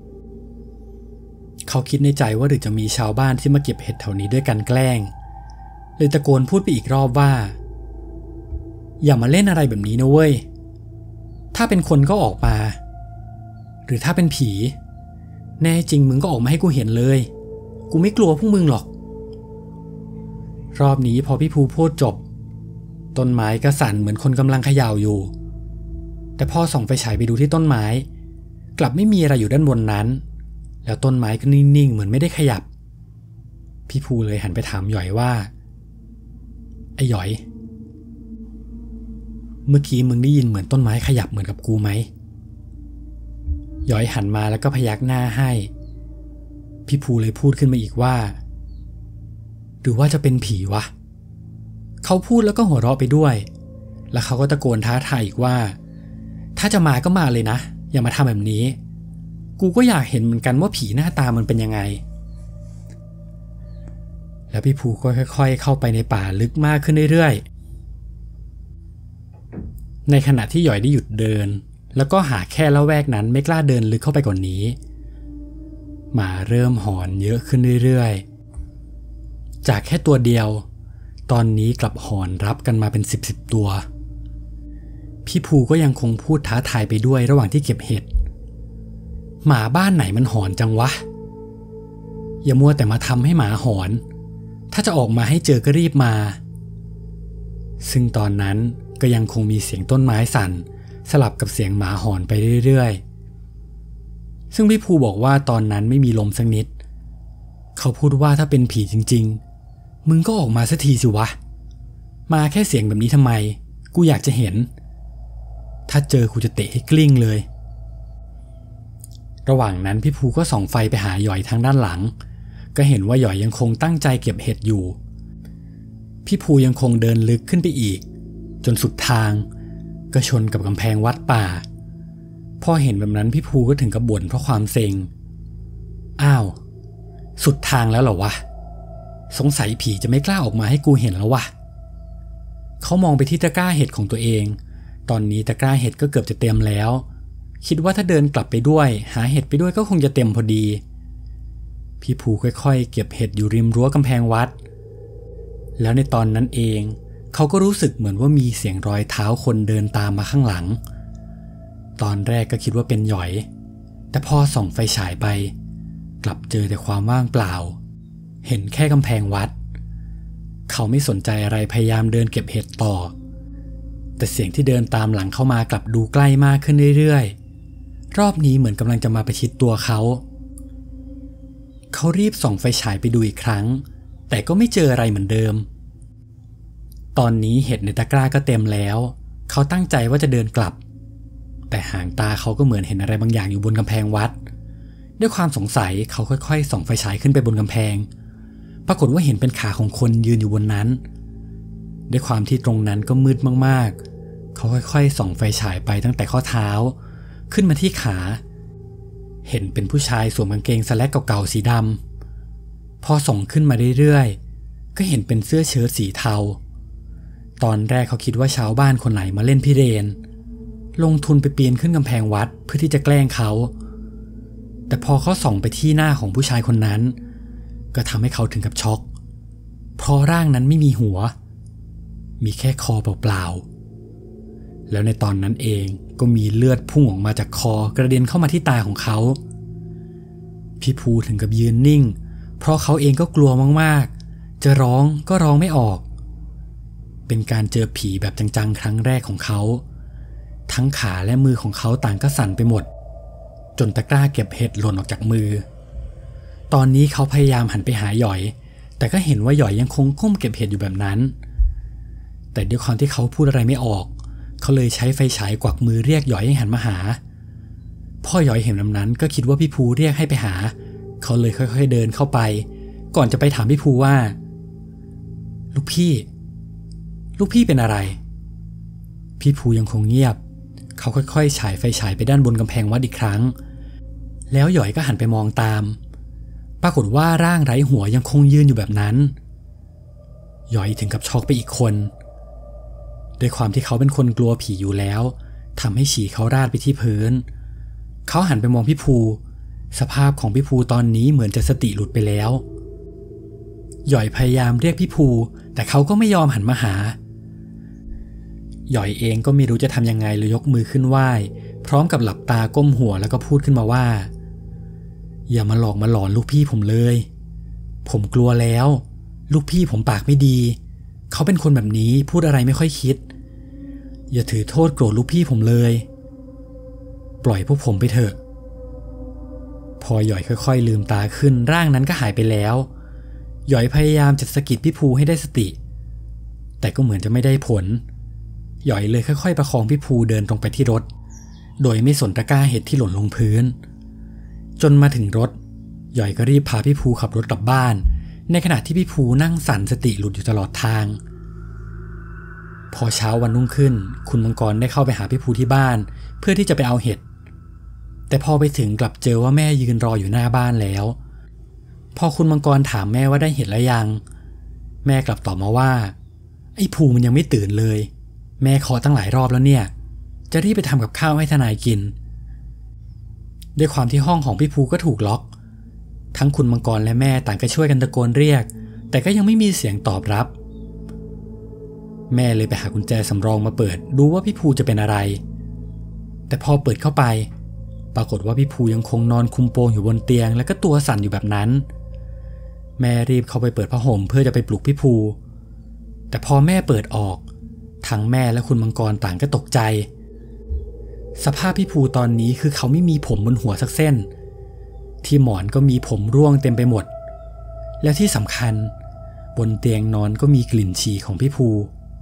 A: เขาคิดในใจว่าหรือจะมีชาวบ้านที่มาเก็บเห็ดแถวนี้ด้วยกันแกล้งเลยตะโกนพูดไปอีกรอบว่าอย่ามาเล่นอะไรแบบนี้นะเว้ยถ้าเป็นคนก็ออกมาหรือถ้าเป็นผีแน่จริงมึงก็ออกมาให้กูเห็นเลยกูไม่กลัวพวกมึงหรอกรอบนี้พอพี่ภูพูดจบต้นไม้ก็สั่นเหมือนคนกำลังเขย่าอยู่แต่พอส่องไฟฉายไปดูที่ต้นไม้กลับไม่มีอะไรอยู่ด้านบนนั้นแล้วต้นไม้ก็นิ่งๆเหมือนไม่ได้ขยับพี่ภูเลยหันไปถามหยอยว่าไอ้หยอยเมื่อกี้มึงได้ยินเหมือนต้นไม้ขยับเหมือนกับกูไหมหยอยหันมาแล้วก็พยักหน้าให้พี่ภูเลยพูดขึ้นมาอีกว่าหรือว่าจะเป็นผีวะเขาพูดแล้วก็หัวเราะไปด้วยแล้วเขาก็ตะโกนท้าทายอีกว่าถ้าจะมาก็มาเลยนะอย่ามาทำแบบนี้กูก็อยากเห็นเหมือนกันว่าผีหน้าตามันเป็นยังไงแล้วพี่ภูก็ค่อยๆเข้าไปในป่าลึกมากขึ้นเรื่อยๆในขณะที่หยอยได้หยุดเดินแล้วก็หาแค่ละแวกนั้นไม่กล้าเดินลึกเข้าไปกว่านี้หมาเริ่มหอนเยอะขึ้นเรื่อยๆจากแค่ตัวเดียวตอนนี้กลับหอนรับกันมาเป็นสิบสิบตัวพี่ภูก็ยังคงพูดท้าทายไปด้วยระหว่างที่เก็บเห็ดหมาบ้านไหนมันหอนจังวะอย่ามัวแต่มาทำให้หมาหอนถ้าจะออกมาให้เจอก็รีบมาซึ่งตอนนั้นก็ยังคงมีเสียงต้นไม้สั่นสลับกับเสียงหมาหอนไปเรื่อยๆซึ่งพี่ภูบอกว่าตอนนั้นไม่มีลมสักนิดเขาพูดว่าถ้าเป็นผีจริงๆมึงก็ออกมาสักทีสิวะมาแค่เสียงแบบนี้ทำไมกูอยากจะเห็นถ้าเจอกูจะเตะให้กลิ้งเลยระหว่างนั้นพี่ภูก็ส่องไฟไปหาหยอยทางด้านหลังก็เห็นว่าหยอยยังคงตั้งใจเก็บเห็ดอยู่พี่ภูยังคงเดินลึกขึ้นไปอีกจนสุดทางก็ชนกับกำแพงวัดป่าพอเห็นแบบนั้นพี่ภูก็ถึงกับบ่นเพราะความเซ็งอ้าวสุดทางแล้วเหรอวะสงสัยผีจะไม่กล้าออกมาให้กูเห็นแล้ววะเขามองไปที่ตะกร้าเห็ดของตัวเองตอนนี้ตะกร้าเห็ดก็เกือบจะเต็มแล้วคิดว่าถ้าเดินกลับไปด้วยหาเห็ดไปด้วยก็คงจะเต็มพอดีพี่ภูค่อยๆเก็บเห็ดอยู่ริมรั้วกำแพงวัดแล้วในตอนนั้นเองเขาก็รู้สึกเหมือนว่ามีเสียงรอยเท้าคนเดินตามมาข้างหลังตอนแรกก็คิดว่าเป็นหยอยแต่พอส่องไฟฉายไปกลับเจอแต่ความว่างเปล่าเห็นแค่กำแพงวัดเขาไม่สนใจอะไรพยายามเดินเก็บเห็ดต่อแต่เสียงที่เดินตามหลังเข้ามากลับดูใกล้มากขึ้นเรื่อยๆรอบนี้เหมือนกำลังจะมาประชิดตัวเขาเขารีบส่องไฟฉายไปดูอีกครั้งแต่ก็ไม่เจออะไรเหมือนเดิมตอนนี้เห็ดในตะกร้าก็เต็มแล้วเขาตั้งใจว่าจะเดินกลับแต่หางตาเขาก็เหมือนเห็นอะไรบางอย่างอยู่บนกำแพงวัดด้วยความสงสัยเขาค่อยๆส่องไฟฉายขึ้นไปบนกำแพงปรากฏว่าเห็นเป็นขาของคนยืนอยู่บนนั้นด้วยความที่ตรงนั้นก็มืดมากๆเขาค่อยๆส่องไฟฉายไปตั้งแต่ข้อเท้าขึ้นมาที่ขาเห็นเป็นผู้ชายสวมกางเกงสแลกเก่าๆสีดำพอส่องขึ้นมาเรื่อยๆก็เห็นเป็นเสื้อเชิ้ตสีเทาตอนแรกเขาคิดว่าชาวบ้านคนไหนมาเล่นพิเรนลงทุนไปปีนขึ้นกำแพงวัดเพื่อที่จะแกล้งเขาแต่พอเขาส่องไปที่หน้าของผู้ชายคนนั้นก็ทำให้เขาถึงกับช็อกเพราะร่างนั้นไม่มีหัวมีแค่คอเปล่าๆแล้วในตอนนั้นเองก็มีเลือดพุ่งออกมาจากคอกระเด็นเข้ามาที่ตาของเขาพี่ภูถึงกับยืนนิ่งเพราะเขาเองก็กลัวมากๆจะร้องก็ร้องไม่ออกเป็นการเจอผีแบบจังๆครั้งแรกของเขาทั้งขาและมือของเขาต่างก็สั่นไปหมดจนตะกร้าเก็บเห็ดหล่นออกจากมือตอนนี้เขาพยายามหันไปหาหยอยแต่ก็เห็นว่าหยอยยังคงก้มเก็บเห็ดอยู่แบบนั้นแต่ด้วยความที่เขาพูดอะไรไม่ออกเขาเลยใช้ไฟฉายกวักมือเรียกหยอยให้หันมาหาพ่อหยอยเห็นแบบนั้นก็คิดว่าพี่ภูเรียกให้ไปหาเขาเลยค่อยๆเดินเข้าไปก่อนจะไปถามพี่ภูว่าลูกพี่ลูกพี่เป็นอะไรพี่ภูยังคงเงียบเขาค่อยๆฉายไฟฉายไปด้านบนกำแพงวัดอีกครั้งแล้วหยอยก็หันไปมองตามปรากฏว่าร่างไร้หัวยังคงยืนอยู่แบบนั้นหยอยถึงกับช็อกไปอีกคนด้วยความที่เขาเป็นคนกลัวผีอยู่แล้วทำให้ฉี่เขาราดไปที่พื้นเขาหันไปมองพี่ภูสภาพของพี่ภูตอนนี้เหมือนจะสติหลุดไปแล้วหยอยพยายามเรียกพี่ภูแต่เขาก็ไม่ยอมหันมาหาหยอยเองก็ไม่รู้จะทำยังไงเลยยกมือขึ้นไหว้พร้อมกับหลับตาก้มหัวแล้วก็พูดขึ้นมาว่าอย่ามาหลอกมาหลอนลูกพี่ผมเลยผมกลัวแล้วลูกพี่ผมปากไม่ดีเขาเป็นคนแบบนี้พูดอะไรไม่ค่อยคิดอย่าถือโทษโกรธลูกพี่ผมเลยปล่อยพวกผมไปเถอะพอหยอยค่อยๆลืมตาขึ้นร่างนั้นก็หายไปแล้วหยอยพยายามจะสะกิดพี่ภูให้ได้สติแต่ก็เหมือนจะไม่ได้ผลหยอยเลยค่อยๆประคองพี่ภูเดินตรงไปที่รถโดยไม่สนตะกร้าเห็ดที่หล่นลงพื้นจนมาถึงรถหยอยก็รีบพาพี่ภูขับรถกลับบ้านในขณะที่พี่ภูนั่งสั่นสติหลุดอยู่ตลอดทางพอเช้าวันรุ่งขึ้นคุณมังกรได้เข้าไปหาพี่ภูที่บ้านเพื่อที่จะไปเอาเห็ดแต่พอไปถึงกลับเจอว่าแม่ยืนรออยู่หน้าบ้านแล้วพอคุณมังกรถามแม่ว่าได้เห็ดแล้วยังแม่กลับตอบมาว่าไอ้ภูมันยังไม่ตื่นเลยแม่ขอตั้งหลายรอบแล้วเนี่ยจะรีบไปทำกับข้าวให้ทนายกินด้วยความที่ห้องของพี่ภูก็ถูกล็อกทั้งคุณมังกรและแม่ต่างก็ช่วยกันตะโกนเรียกแต่ก็ยังไม่มีเสียงตอบรับแม่เลยไปหากุญแจสำรองมาเปิดดูว่าพี่ภูจะเป็นอะไรแต่พอเปิดเข้าไปปรากฏว่าพี่ภูยังคงนอนคุมโปงอยู่บนเตียงแล้วก็ตัวสั่นอยู่แบบนั้นแม่รีบเข้าไปเปิดผ้าห่มเพื่อจะไปปลุกพี่ภูแต่พอแม่เปิดออกทั้งแม่และคุณมังกรต่างก็ตกใจสภาพพี่ภูตอนนี้คือเขาไม่มีผมบนหัวสักเส้นที่หมอนก็มีผมร่วงเต็มไปหมดแล้วที่สำคัญบนเตียงนอนก็มีกลิ่นฉี่ของพี่ภู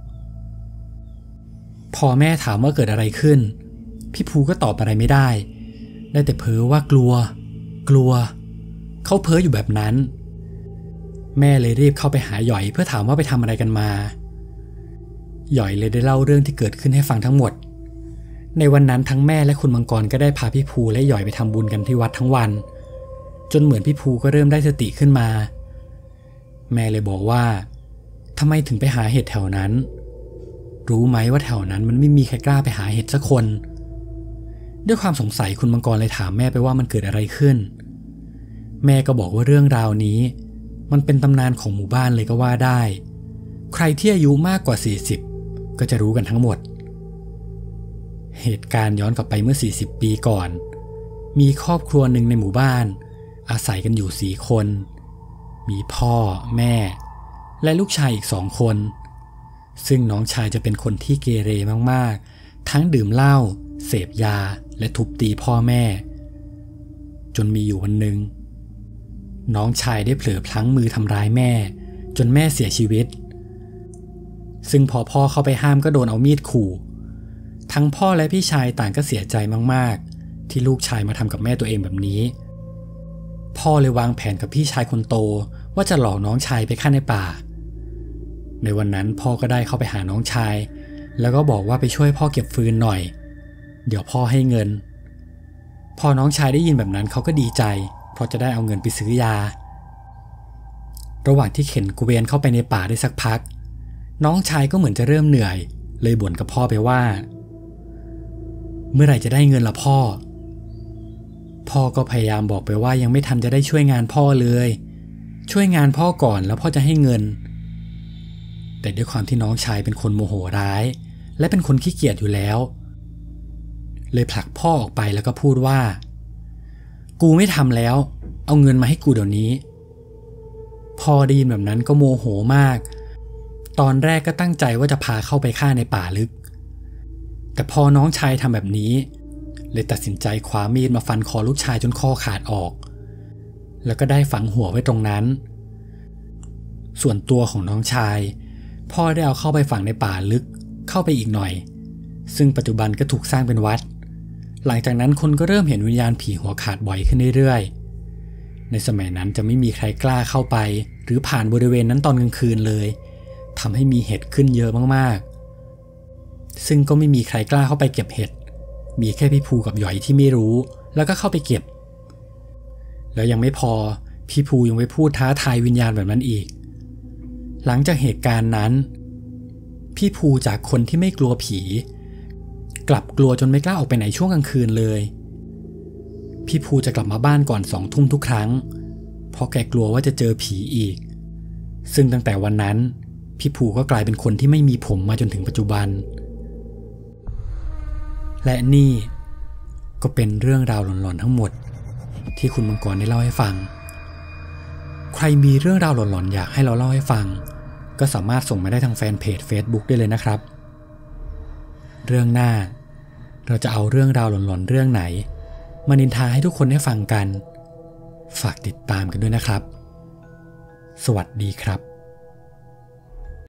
A: พอแม่ถามว่าเกิดอะไรขึ้นพี่ภูก็ตอบอะไรไม่ได้ได้แต่เพ้อว่ากลัวกลัวเขาเพ้ออยู่แบบนั้นแม่เลยรีบเข้าไปหาหยอยเพื่อถามว่าไปทำอะไรกันมาหยอยเลยได้เล่าเรื่องที่เกิดขึ้นให้ฟังทั้งหมดในวันนั้นทั้งแม่และคุณมังกรก็ได้พาพี่ภูและหยอยไปทำบุญกันที่วัดทั้งวันจนเหมือนพี่ภูก็เริ่มได้สติขึ้นมาแม่เลยบอกว่าทำไมถึงไปหาเห็ดแถวนั้นรู้ไหมว่าแถวนั้นมันไม่มีใครกล้าไปหาเห็ดสักคนด้วยความสงสัยคุณมังกรเลยถามแม่ไปว่ามันเกิดอะไรขึ้นแม่ก็บอกว่าเรื่องราวนี้มันเป็นตำนานของหมู่บ้านเลยก็ว่าได้ใครที่อายุมากกว่าสี่สิบก็จะรู้กันทั้งหมดเหตุการณ์ย้อนกลับไปเมื่อสี่สิบปีก่อนมีครอบครัวหนึ่งในหมู่บ้านอาศัยกันอยู่สี่คนมีพ่อแม่และลูกชายอีกสองคนซึ่งน้องชายจะเป็นคนที่เกเรมากๆทั้งดื่มเหล้าเสพยาและทุบตีพ่อแม่จนมีอยู่วันหนึ่งน้องชายได้เผลอพลั้งมือทำร้ายแม่จนแม่เสียชีวิตซึ่งพอพ่อเข้าไปห้ามก็โดนเอามีดขู่ทั้งพ่อและพี่ชายต่างก็เสียใจมากๆที่ลูกชายมาทำกับแม่ตัวเองแบบนี้พ่อเลยวางแผนกับพี่ชายคนโตว่าจะหลอกน้องชายไปฆ่าในป่าในวันนั้นพ่อก็ได้เข้าไปหาน้องชายแล้วก็บอกว่าไปช่วยพ่อเก็บฟืนหน่อยเดี๋ยวพ่อให้เงินพอน้องชายได้ยินแบบนั้นเขาก็ดีใจเพราะจะได้เอาเงินไปซื้อยาระหว่างที่เข็นกุเบนเข้าไปในป่าได้สักพักน้องชายก็เหมือนจะเริ่มเหนื่อยเลยบ่นกับพ่อไปว่าเมื่อไหร่จะได้เงินล่ะพ่อพ่อก็พยายามบอกไปว่ายังไม่ทันจะได้ช่วยงานพ่อเลยช่วยงานพ่อก่อนแล้วพ่อจะให้เงินแต่ด้วยความที่น้องชายเป็นคนโมโหร้ายและเป็นคนขี้เกียจอยู่แล้วเลยผลักพ่อออกไปแล้วก็พูดว่ากูไม่ทำแล้วเอาเงินมาให้กูเดี๋ยวนี้พอได้ยินแบบนั้นก็โมโหมากตอนแรกก็ตั้งใจว่าจะพาเข้าไปฆ่าในป่าลึกแต่พอน้องชายทำแบบนี้เลยตัดสินใจคว้ามีดมาฟันคอลูกชายจนคอขาดออกแล้วก็ได้ฝังหัวไว้ตรงนั้นส่วนตัวของน้องชายพ่อได้เอาเข้าไปฝังในป่าลึกเข้าไปอีกหน่อยซึ่งปัจจุบันก็ถูกสร้างเป็นวัดหลังจากนั้นคนก็เริ่มเห็นวิญญาณผีหัวขาดบ่อยขึ้นเรื่อยๆในสมัยนั้นจะไม่มีใครกล้าเข้าไปหรือผ่านบริเวณนั้นตอนกลางคืนเลยทำให้มีเห็ดขึ้นเยอะมากๆซึ่งก็ไม่มีใครกล้าเข้าไปเก็บเห็ดมีแค่พี่ภูกับหยอยที่ไม่รู้แล้วก็เข้าไปเก็บแล้วยังไม่พอพี่ภูยังไปพูดท้าทายวิญญาณแบบนั้นอีกหลังจากเหตุการณ์นั้นพี่ภูจากคนที่ไม่กลัวผีกลับกลัวจนไม่กล้าออกไปไหนช่วงกลางคืนเลยพี่ภูจะกลับมาบ้านก่อนสองทุ่มทุกครั้งเพราะแกกลัวว่าจะเจอผีอีกซึ่งตั้งแต่วันนั้นพี่ภูก็กลายเป็นคนที่ไม่มีผมมาจนถึงปัจจุบันและนี่ก็เป็นเรื่องราวหลอนๆทั้งหมดที่คุณมังกรได้เล่าให้ฟังใครมีเรื่องราวหลอนๆอยากให้เราเล่าให้ฟังก็สามารถส่งมาได้ทางแฟนเพจ Facebook ได้เลยนะครับเรื่องหน้าเราจะเอาเรื่องราวหลอนๆเรื่องไหนมานินทาให้ทุกคนได้ฟังกันฝากติดตามกันด้วยนะครับสวัสดีครับ